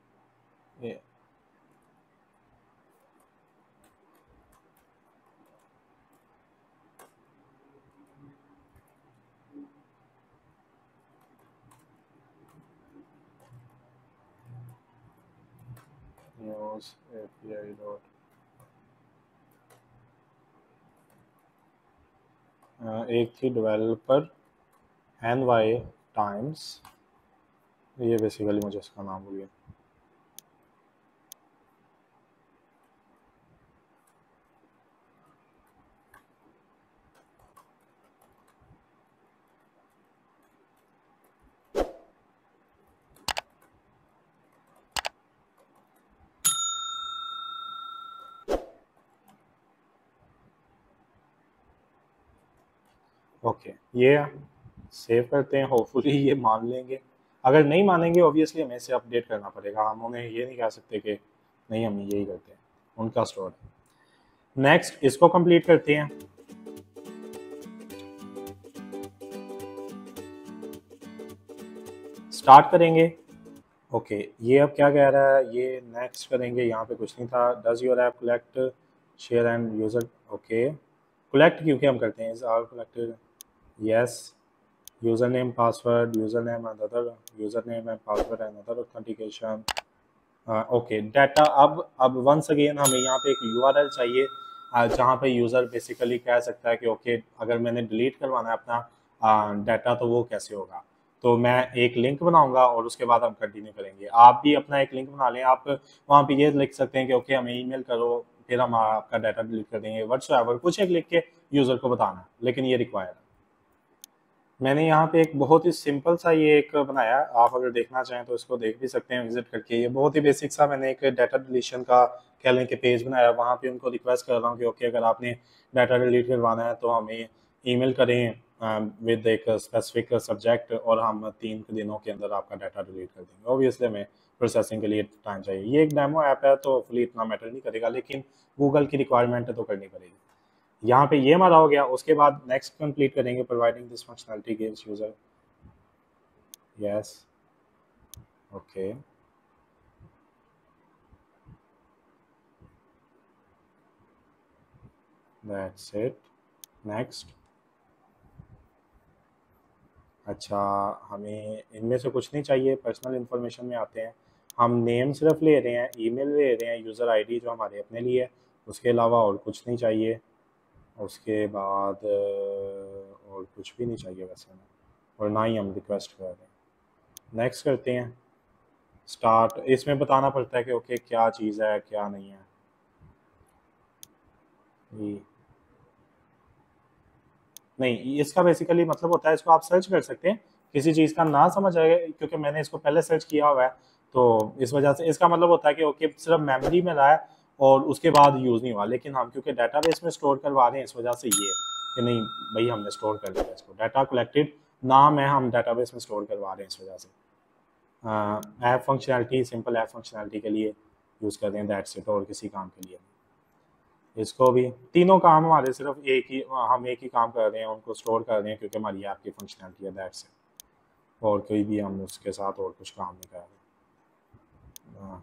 news API dot, एक थी डेवलपर NY टाइम्स, ये basically मुझे इसका नाम भूल गया। ओके ये सेव करते हैं, होपफुली ये मान लेंगे। अगर नहीं मानेंगे ऑब्वियसली हमें इसे अपडेट करना पड़ेगा, हम उन्हें ये नहीं कह सकते कि नहीं हम यही करते हैं, उनका स्टोर है। नेक्स्ट इसको कंप्लीट करते हैं। स्टार्ट करेंगे, ओके ये अब क्या कह रहा है, ये नेक्स्ट करेंगे, यहाँ पे कुछ नहीं था। Does your app collect share and user, okay collect क्योंकि हम करते हैं, is are collected yes, user name password, user name another, user name and password and other authentication, okay data. अब वंस अगेन हमें यहाँ पे एक यूआरएल चाहिए जहाँ पे यूज़र बेसिकली कह सकता है कि ओके अगर मैंने डिलीट करवाना है अपना डाटा तो वो कैसे होगा। तो मैं एक लिंक बनाऊंगा और उसके बाद हम कंटिन्यू करेंगे। आप भी अपना एक लिंक बना लें, आप वहाँ पे ये लिख सकते हैं कि ओके हमें ईमेल करो, फिर हम आपका डाटा डिलीट कर देंगे, व्हाट्सएवर कुछ एक लिख के यूज़र को बताना, लेकिन ये रिक्वायर्ड है। मैंने यहाँ पे एक बहुत ही सिंपल सा ये एक बनाया है, आप अगर देखना चाहें तो इसको देख भी सकते हैं विजिट करके। ये बहुत ही बेसिक सा मैंने एक डाटा डिलीशन का कह लें कि पेज बनाया, वहाँ पे उनको रिक्वेस्ट कर रहा हूँ कि ओके अगर आपने डाटा डिलीट करवाना है तो हमें ईमेल करें विद एक स्पेसिफिक सब्जेक्ट, और हम 3 दिनों के अंदर आपका डाटा डिलीट कर देंगे। ऑब्वियसली हमें प्रोसेसिंग के लिए टाइम चाहिए। ये एक डेमो ऐप है तो फुली इतना मैटर नहीं करेगा, लेकिन गूगल की रिक्वायरमेंट है तो करनी पड़ेगी। यहाँ पे ये हमारा हो गया। उसके बाद नेक्स्ट कंप्लीट करेंगे, providing this functionality gives user, yes, okay, that's it, next. अच्छा, हमें इनमें से कुछ नहीं चाहिए, पर्सनल इन्फॉर्मेशन में आते हैं। हम नेम सिर्फ ले रहे हैं, ईमेल ले रहे हैं, यूज़र आईडी जो हमारे अपने लिए, उसके अलावा और कुछ नहीं चाहिए। उसके बाद और कुछ भी नहीं चाहिए वैसे हमें, और ना ही हम रिक्वेस्ट कर रहे हैं। नेक्स्ट करते हैं, स्टार्ट। इसमें बताना पड़ता है कि ओके क्या चीज़ है क्या नहीं है। ये नहीं, इसका बेसिकली मतलब होता है, इसको आप सर्च कर सकते हैं, किसी चीज़ का ना समझ आए, क्योंकि मैंने इसको पहले सर्च किया हुआ है, तो इस वजह से इसका मतलब होता है कि ओके सिर्फ मेमोरी में रहा है और उसके बाद यूज़ नहीं हुआ। लेकिन हम क्योंकि डाटाबेस में स्टोर करवा रहे हैं, इस वजह से ये है कि नहीं भाई हमने स्टोर कर लिया इसको, डाटा कलेक्टेड नाम है, हम डाटाबेस में स्टोर करवा रहे हैं इस वजह से। App functionality, simple app functionality के लिए यूज़ कर रहे हैं, दैट्स इट, और किसी काम के लिए नहीं। इसको भी तीनों काम हमारे सिर्फ एक ही, हम एक ही काम कर रहे हैं, उनको स्टोर कर रहे हैं क्योंकि हमारी ऐप की फंक्शनैलिटी है, दैट्स इट। और कोई भी हम उसके साथ और कुछ काम नहीं कर रहे।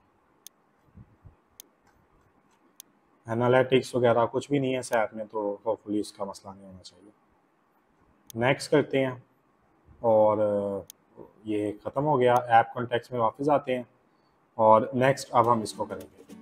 एनालिटिक्स वगैरह कुछ भी नहीं है इस ऐप में, तो होपफुली इसका मसला नहीं होना चाहिए। नेक्स्ट करते हैं, और ये ख़त्म हो गया। ऐप कॉन्टेक्स्ट में वापस आते हैं, और नेक्स्ट अब हम इसको करेंगे।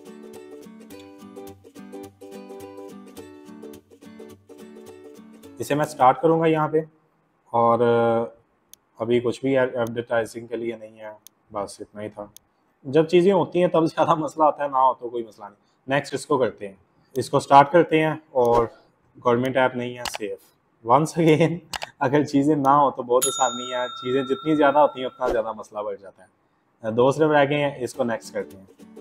इसे मैं स्टार्ट करूँगा यहाँ पे, और अभी कुछ भी एडवर्टाइजिंग के लिए नहीं है, बस इतना ही था। जब चीज़ें होती हैं तब ज़्यादा मसला आता है, ना हो तो कोई मसला नहीं। नेक्स्ट इसको करते हैं, इसको स्टार्ट करते हैं, और गवर्नमेंट ऐप नहीं है, सेफ। वंस अगेन अगर चीज़ें ना हो तो बहुत आसानी है, चीज़ें जितनी ज़्यादा होती हैं उतना ज़्यादा मसला बढ़ जाता है। दो सिर्फ रह गए हैं, इसको नेक्स्ट करते हैं।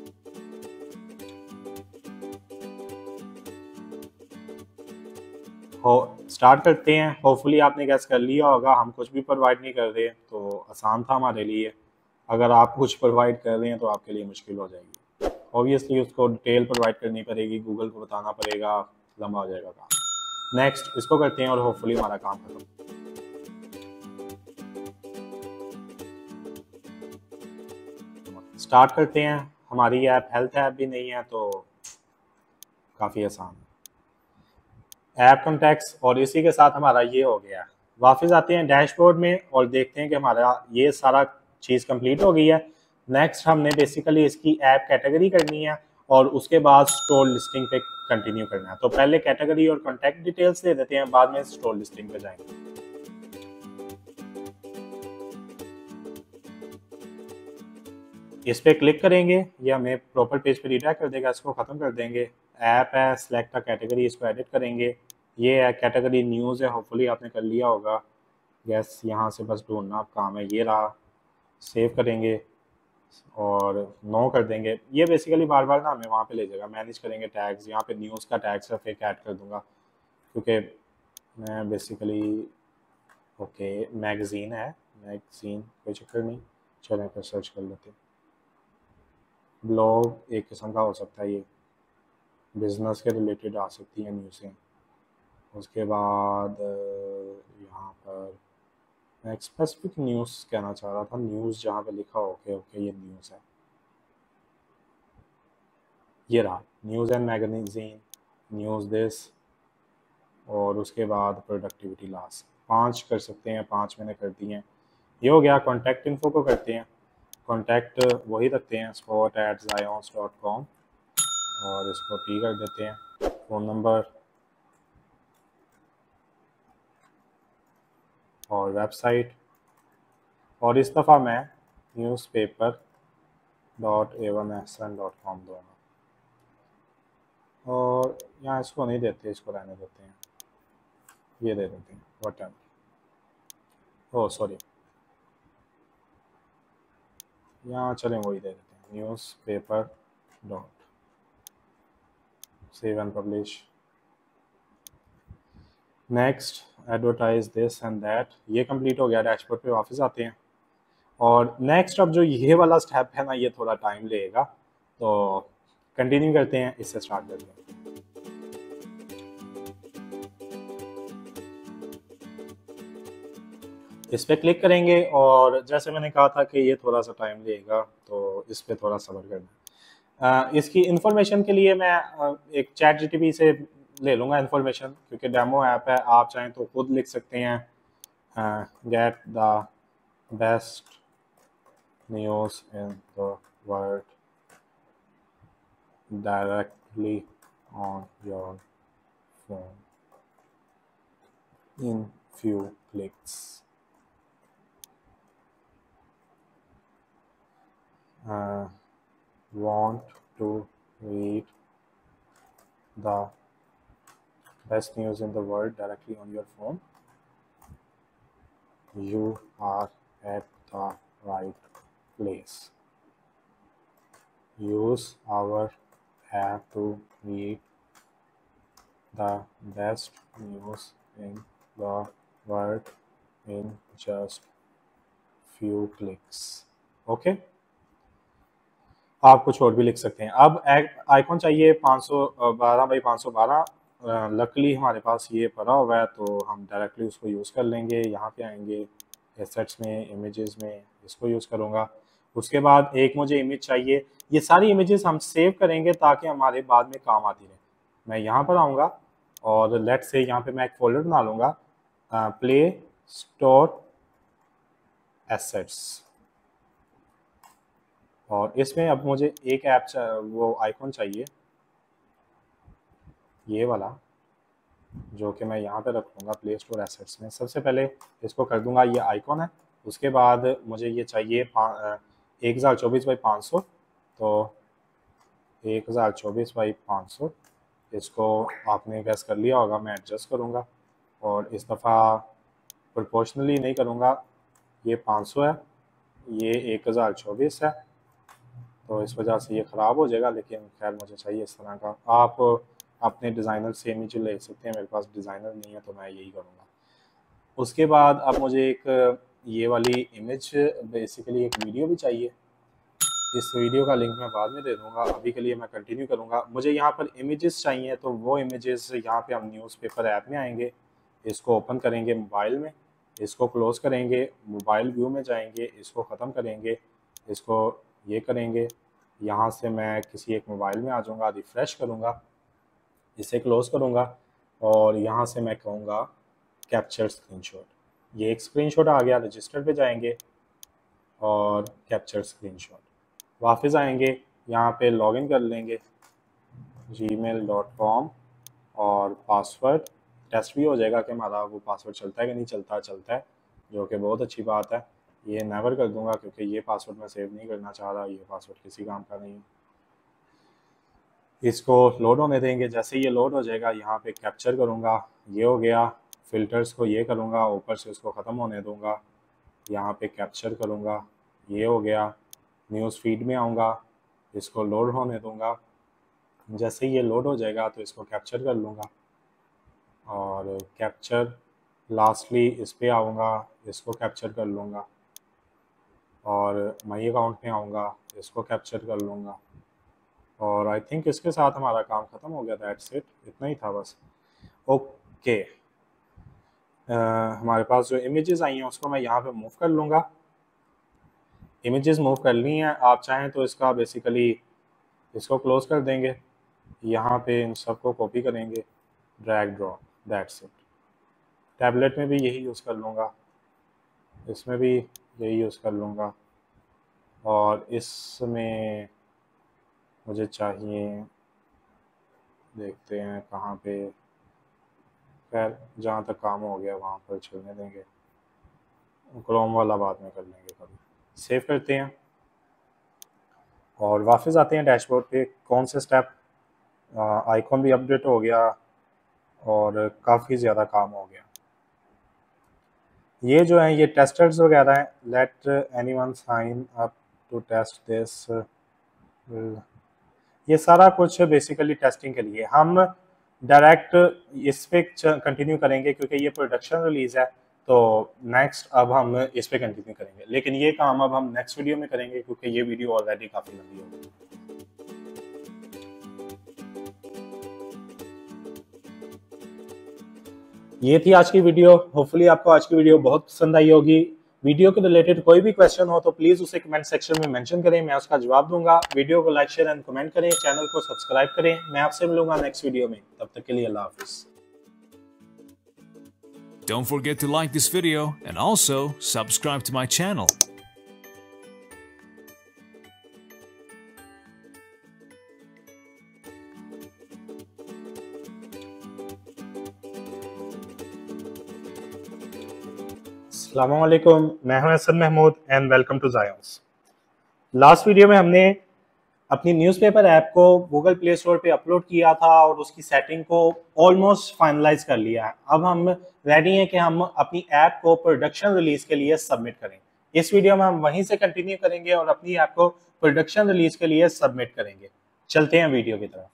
हो स्टार्ट करते हैं। होपफुली आपने गैस कर लिया होगा, हम कुछ भी प्रोवाइड नहीं कर रहे, तो आसान था हमारे लिए। अगर आप कुछ प्रोवाइड कर रहे हैं तो आपके लिए मुश्किल हो जाएगी। ऑब्वियसली उसको डिटेल प्रोवाइड करनी पड़ेगी, गूगल को बताना पड़ेगा, लंबा हो जाएगा काम। नेक्स्ट इसको करते हैं, और होपफुली हमारा काम खत्म। स्टार्ट करते हैं। हमारी ऐप हेल्थ ऐप भी नहीं है, तो काफ़ी आसान है। ऐप कॉन्टैक्ट्स, और इसी के साथ हमारा ये हो गया। वापस आते हैं डैशबोर्ड में, और देखते हैं कि हमारा ये सारा चीज़ कंप्लीट हो गई है। नेक्स्ट हमने बेसिकली इसकी ऐप कैटेगरी करनी है, और उसके बाद स्टोर लिस्टिंग पे कंटिन्यू करना है। तो पहले कैटेगरी और कॉन्टैक्ट डिटेल्स दे देते हैं, बाद में स्टोर लिस्टिंग पे जाएंगे। इस पे क्लिक करेंगे, ये हमें प्रॉपर पेज पे रिडायरेक्ट कर देगा, इसको ख़त्म कर देंगे। ऐप है, सेलेक्ट अ कैटेगरी, इसको एडिट करेंगे। ये है कैटेगरी न्यूज़ है, होपफुली आपने कर लिया होगा। यस, यहाँ से बस ढूंढना काम है, ये रहा। सेव करेंगे और नो कर देंगे। ये बेसिकली बार बार ना हमें वहाँ पे ले जाएगा। मैनेज करेंगे टैग्स, यहाँ पे न्यूज़ का टैग सिर्फ एक ऐड कर दूंगा, क्योंकि मैं बेसिकली ओके मैगज़ीन है, मैगज़ीन कोई चक्कर नहीं। चलें फिर सर्च कर लेते हैं। ब्लॉग एक किस्म का हो सकता है, ये बिजनेस के रिलेटेड आ सकती हैं न्यूज़ें। उसके बाद यहाँ पर मैं एक स्पेसिफिक न्यूज़ कहना चाह रहा था, न्यूज़ जहाँ पे लिखा हो ओके ओके ये न्यूज़ है, ये रहा news and magazine, news this, और उसके बाद प्रोडक्टिविटी लास्ट। 5 कर सकते हैं, 5 मैंने कर दिए हैं। ये हो गया। कॉन्टैक्ट इन्फो को करते हैं, कॉन्टैक्ट वही रखते हैं spot@zions.com, और इसको टी कर देते हैं। फ़ोन नंबर और वेबसाइट, और इस दफ़ा मैं newspaper.a1sn.com दूँगा, और यहाँ इसको नहीं देते, इसको रहने देते हैं, ये दे देते हैं वट ओ सॉरी, यहाँ चलें वही दे देते हैं, newspaper dot save and publish. Next advertise this and that, ये कंप्लीट हो गया। डैशबोर्ड पे वापस आते हैं और नेक्स्ट अब जो ये वाला स्टेप है ना, ये थोड़ा टाइम लेगा, तो कंटिन्यू करते हैं, इससे स्टार्ट करते हैं। इस पर क्लिक करेंगे और जैसे मैंने कहा था कि ये थोड़ा सा टाइम लेगा, तो इस पर थोड़ा सब्र करना। इसकी इंफॉर्मेशन के लिए मैं एक चैट जीटीपी से ले लूँगा इंफॉर्मेशन, क्योंकि डेमो ऐप है, आप चाहें तो खुद लिख सकते हैं get the best news in the world directly on your phone in few clicks. Want to read the best news in the world directly on your phone? You are at the right place. Use our app to read the best news in the world in just few clicks. Okay? आप कुछ और भी लिख सकते हैं। अब icon चाहिए 512 by 512। Luckily हमारे पास ये पड़ा हुआ है, तो हम डायरेक्टली उसको यूज़ कर लेंगे। यहाँ पे आएंगे एसेट्स में, इमेजेस में, इसको यूज़ करूँगा। उसके बाद एक मुझे इमेज चाहिए, ये सारी इमेजेस हम सेव करेंगे ताकि हमारे बाद में काम आती रहे। मैं यहाँ पर आऊँगा और लेट से यहाँ पे मैं एक फोल्डर बना लूँगा, प्ले स्टोर एसेट्स, और इसमें अब मुझे एक ऐप वो आइकॉन चाहिए, ये वाला, जो कि मैं यहाँ पे रखूँगा प्ले स्टोर एसेट्स में। सबसे पहले इसको कर दूँगा, ये आइकॉन है। उसके बाद मुझे ये चाहिए 1024 बाई 500, तो 1024 बाई 500, इसको आपने गैस कर लिया होगा, मैं एडजस्ट करूँगा और इस दफ़ा प्रोपोर्शनली नहीं करूँगा, ये 500 है, ये 1024 है, तो इस वजह से ये ख़राब हो जाएगा, लेकिन खैर मुझे चाहिए इस तरह का। आप अपने डिज़ाइनर से इमेज ले सकते हैं, मेरे पास डिज़ाइनर नहीं है तो मैं यही करूँगा। उसके बाद अब मुझे एक ये वाली इमेज, बेसिकली एक वीडियो भी चाहिए। इस वीडियो का लिंक मैं बाद में दे दूँगा, अभी के लिए मैं कंटिन्यू करूँगा। मुझे यहाँ पर इमेजेस चाहिए, तो वो इमेजेस यहाँ पे हम न्यूज़पेपर ऐप में आएंगे, इसको ओपन करेंगे मोबाइल में, इसको क्लोज़ करेंगे, मोबाइल व्यू में जाएंगे, इसको ख़त्म करेंगे, इसको ये करेंगे, यहाँ से मैं किसी एक मोबाइल में आ जाऊँगा, रिफ़्रेश करूँगा, इसे क्लोज़ करूँगा और यहाँ से मैं कहूँगा कैप्चर स्क्रीनशॉट। ये एक स्क्रीनशॉट आ गया, रजिस्टर पे जाएंगे और कैप्चर स्क्रीनशॉट। वापस आएंगे, यहाँ पे लॉगिन कर लेंगे gmail.com और पासवर्ड टेस्ट भी हो जाएगा कि हमारा वो पासवर्ड चलता है कि नहीं चलता है, जो कि बहुत अच्छी बात है। ये नेवर कर दूंगा क्योंकि ये पासवर्ड मैं सेव नहीं करना चाह रहा, ये पासवर्ड किसी काम का नहीं। इसको लोड होने देंगे, जैसे ये लोड हो जाएगा यहाँ पे कैप्चर करूँगा, ये हो गया। फ़िल्टर्स को ये करूँगा, ऊपर से इसको ख़त्म होने दूँगा, यहाँ पे कैप्चर करूँगा, ये हो गया। न्यूज़ फीड में आऊँगा, इसको लोड होने दूँगा, जैसे ये लोड हो जाएगा तो इसको कैप्चर कर लूँगा और कैप्चर लास्टली इस पे आऊँगा, इसको कैप्चर कर लूँगा और माई अकाउंट में आऊँगा, इसको कैप्चर कर लूँगा और आई थिंक इसके साथ हमारा काम ख़त्म हो गया। दैट्स इट, इतना ही था बस। ओके, हमारे पास जो इमेजेस आई हैं उसको मैं यहाँ पे मूव कर लूँगा। इमेजेस मूव कर ली हैं, आप चाहें तो इसका बेसिकली इसको क्लोज कर देंगे, यहाँ पे इन सबको कॉपी करेंगे, drag drop, that's it. Tablet में भी यही यूज़ कर लूँगा, इसमें भी यही यूज़ कर लूँगा और इसमें मुझे चाहिए, देखते हैं कहाँ पे, खैर जहाँ तक काम हो गया वहाँ पर चलने देंगे, क्रोम वाला बाद में कर लेंगे कभी। सेव करते हैं और वापस आते हैं डैशबोर्ड पे। कौन से स्टेप, आइकॉन भी अपडेट हो गया और काफ़ी ज़्यादा काम हो गया। ये जो है ये टेस्टर्स वगैरह हैं। Let anyone sign up to test this. ये सारा कुछ बेसिकली टेस्टिंग के लिए हम डायरेक्ट इस पे कंटिन्यू करेंगे क्योंकि ये प्रोडक्शन रिलीज है। तो नेक्स्ट अब हम इस पे कंटिन्यू करेंगे, लेकिन ये काम अब हम नेक्स्ट वीडियो में करेंगे क्योंकि ये वीडियो ऑलरेडी काफी लंबी हो गई। ये थी आज की वीडियो। होपफुली आपको आज की वीडियो बहुत पसंद आई होगी। वीडियो के रिलेटेड कोई भी क्वेश्चन हो तो प्लीज उसे कमेंट सेक्शन में मेंशन करें, मैं उसका जवाब दूंगा। वीडियो को लाइक शेयर एंड कमेंट करें, चैनल को सब्सक्राइब करें। मैं आपसे मिलूंगा नेक्स्ट वीडियो में, तब तक के लिए अल्लाह हाफिज। Don't forget to like this video and also subscribe to my channel. अस्सलामुअलैकुम, मैं हूं Hasan Mahmood and welcome to Zions. Last video में हमने अपनी न्यूज़पेपर ऐप को गूगल प्ले स्टोर पे अपलोड किया था और उसकी सेटिंग को ऑलमोस्ट फाइनलाइज कर लिया है। अब हम रेडी हैं कि हम अपनी ऐप को प्रोडक्शन रिलीज के लिए सबमिट करें। इस वीडियो में हम वहीं से कंटिन्यू करेंगे और अपनी ऐप को प्रोडक्शन रिलीज के लिए सबमिट करेंगे। चलते हैं वीडियो की तरफ।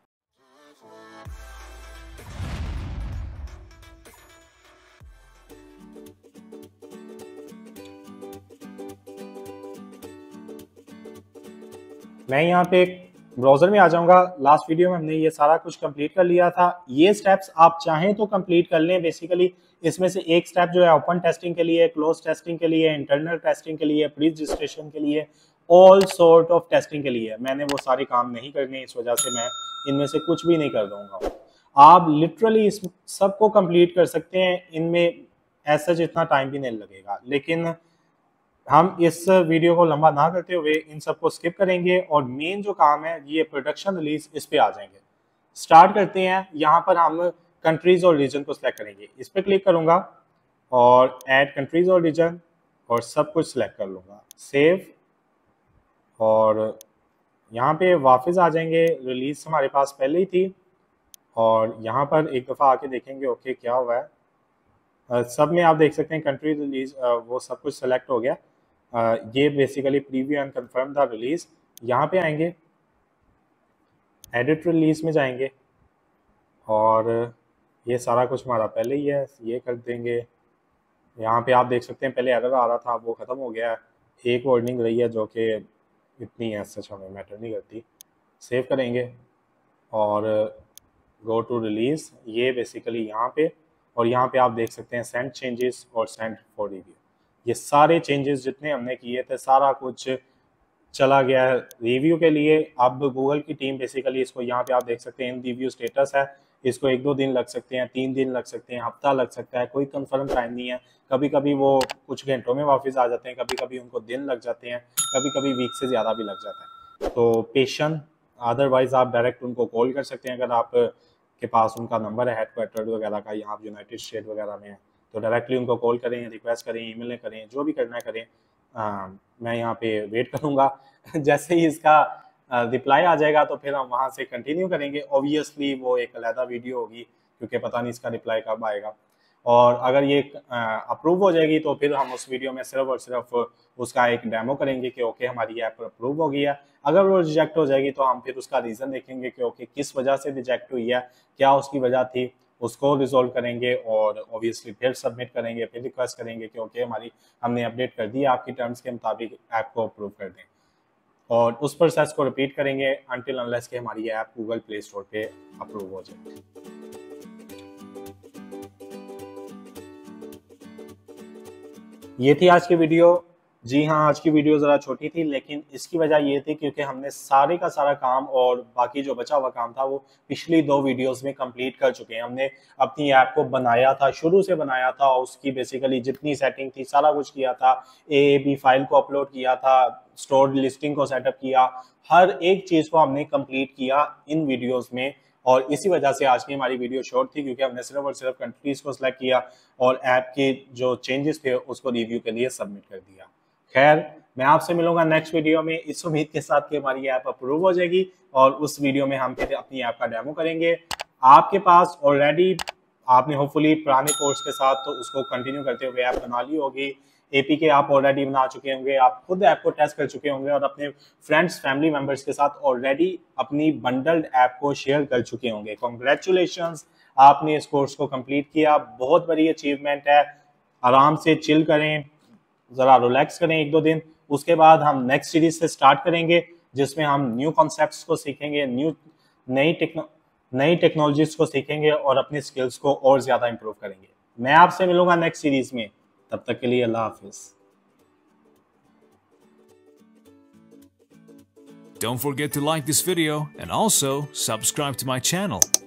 मैं यहाँ पे एक ब्राउजर में आ जाऊंगा। लास्ट वीडियो में हमने ये सारा कुछ कंप्लीट कर लिया था। ये स्टेप्स आप चाहें तो कंप्लीट कर लें। बेसिकली इसमें से एक स्टेप जो है ओपन टेस्टिंग के लिए, क्लोज टेस्टिंग के लिए, इंटरनल टेस्टिंग के लिए, प्री रजिस्ट्रेशन के लिए, ऑल सॉर्ट ऑफ टेस्टिंग के लिए। मैंने वो सारे काम नहीं करने, इस वजह से मैं इनमें से कुछ भी नहीं कर दूंगा। आप लिटरली इस सबको कंप्लीट कर सकते हैं, इनमें ऐसा जितना टाइम भी नहीं लगेगा। लेकिन हम इस वीडियो को लंबा ना करते हुए इन सबको स्किप करेंगे और मेन जो काम है ये प्रोडक्शन रिलीज, इस पे आ जाएंगे। स्टार्ट करते हैं। यहाँ पर हम कंट्रीज और रीजन को सिलेक्ट करेंगे। इस पर क्लिक करूंगा और ऐड कंट्रीज और रीजन और सब कुछ सिलेक्ट कर लूँगा, सेव। और यहाँ पे वापस आ जाएंगे। रिलीज हमारे पास पहले ही थी और यहाँ पर एक दफ़ा आके देखेंगे ओके क्या हुआ है। सब में आप देख सकते हैं कंट्री रिलीज वो सब कुछ सेलेक्ट हो गया। ये basically preview and confirm the release. यहाँ पे आएंगे, एडिट रिलीज में जाएंगे और ये सारा कुछ हमारा पहले ही है, ये कर देंगे। यहाँ पे आप देख सकते हैं पहले एरर आ रहा था, वो ख़त्म हो गया है। एक वार्निंग रही है जो कि इतनी है, सच हमें मैटर नहीं करती। सेव करेंगे और गो टू रिलीज, ये बेसिकली यहाँ पे। और यहाँ पे आप देख सकते हैं सेंड चेंजेस और सेंड फॉर रिव्यू। ये सारे चेंजेस जितने हमने किए थे सारा कुछ चला गया है रिव्यू के लिए। अब गूगल की टीम बेसिकली इसको, यहाँ पे आप देख सकते हैं इन रिव्यू स्टेटस है, इसको 1-2 दिन लग सकते हैं, 3 दिन लग सकते हैं, हफ्ता लग सकता है, कोई कंफर्म टाइम नहीं है। कभी कभी वो कुछ घंटों में वापस आ जाते हैं, कभी कभी उनको दिन लग जाते हैं, कभी कभी वीक से ज़्यादा भी लग जाता है। तो पेशेंट, अदरवाइज आप डायरेक्ट उनको कॉल कर सकते हैं अगर आप के पास उनका नंबर है हेडक्वार्टर वगैरह का, या आप यूनाइटेड स्टेट वगैरह में हैं तो डायरेक्टली उनको कॉल करें, रिक्वेस्ट करें, ईमेल करें, जो भी करना है करें। मैं यहाँ पे वेट करूँगा। जैसे ही इसका रिप्लाई आ जाएगा तो फिर हम वहाँ से कंटिन्यू करेंगे। ऑब्वियसली वो एक अलग वीडियो होगी क्योंकि पता नहीं इसका रिप्लाई कब आएगा। और अगर ये अप्रूव हो जाएगी तो फिर हम उस वीडियो में सिर्फ और सिर्फ उसका एक डेमो करेंगे कि ओके हमारी ऐप अप्रूव हो गई है। अगर वो रिजेक्ट हो जाएगी तो हम फिर उसका रीज़न देखेंगे कि ओके किस वजह से रिजेक्ट हुई है, क्या उसकी वजह थी, उसको रिजोल्व करेंगे और ऑब्वियसली फिर सबमिट करेंगे, फिर रिक्वेस्ट करेंगे कि ओके हमने अपडेट कर दी, आपकी टर्म्स के मुताबिक ऐप को अप्रूव कर दें। और उस प्रोसेस को रिपीट करेंगे अनटिल अनलेस कि हमारी ऐप गूगल प्ले स्टोर पे अप्रूव हो जाए। ये थी आज की वीडियो। जी हाँ, आज की वीडियो ज़रा छोटी थी, लेकिन इसकी वजह ये थी क्योंकि हमने सारे का सारा काम और बाकी जो बचा हुआ काम था वो पिछली 2 वीडियोस में कंप्लीट कर चुके हैं। हमने अपनी ऐप को बनाया था, शुरू से बनाया था, उसकी बेसिकली जितनी सेटिंग थी सारा कुछ किया था, AAB फाइल को अपलोड किया था, स्टोर लिस्टिंग को सेटअप किया, हर एक चीज़ को हमने कंप्लीट किया इन वीडियोज़ में। और इसी वजह से आज की हमारी वीडियो शॉर्ट थी क्योंकि हमने सिर्फ और सिर्फ कंट्रीज को सिलेक्ट किया और ऐप के जो चेंजेस थे उसको रिव्यू के लिए सबमिट कर दिया। खैर, मैं आपसे मिलूंगा नेक्स्ट वीडियो में इस उम्मीद के साथ कि हमारी ऐप अप्रूव हो जाएगी और उस वीडियो में हम फिर अपनी ऐप का डेमो करेंगे। आपके पास ऑलरेडी आपने होपफुली पुराने कोर्स के साथ तो उसको कंटिन्यू करते हुए ऐप बना ली होगी, APK आप ऑलरेडी बना चुके होंगे, आप खुद ऐप को टेस्ट कर चुके होंगे और अपने फ्रेंड्स फैमिली मेंबर्स के साथ ऑलरेडी अपनी बंडल्ड ऐप को शेयर कर चुके होंगे। कॉन्ग्रेचुलेशंस, आपने इस कोर्स को कंप्लीट किया, बहुत बड़ी अचीवमेंट है। आराम से चिल करें, ज़रा रिलैक्स करें 1-2 दिन, उसके बाद हम नेक्स्ट सीरीज से स्टार्ट करेंगे जिसमें हम न्यू कॉन्सेप्ट्स को सीखेंगे, नई टेक्नोलॉजीज को सीखेंगे और अपनी स्किल्स को और ज़्यादा इंप्रूव करेंगे। मैं आपसे मिलूंगा नेक्स्ट सीरीज में, तब तक के लिए अल्लाह हाफिज़। Don't forget to like this video and also subscribe to my channel.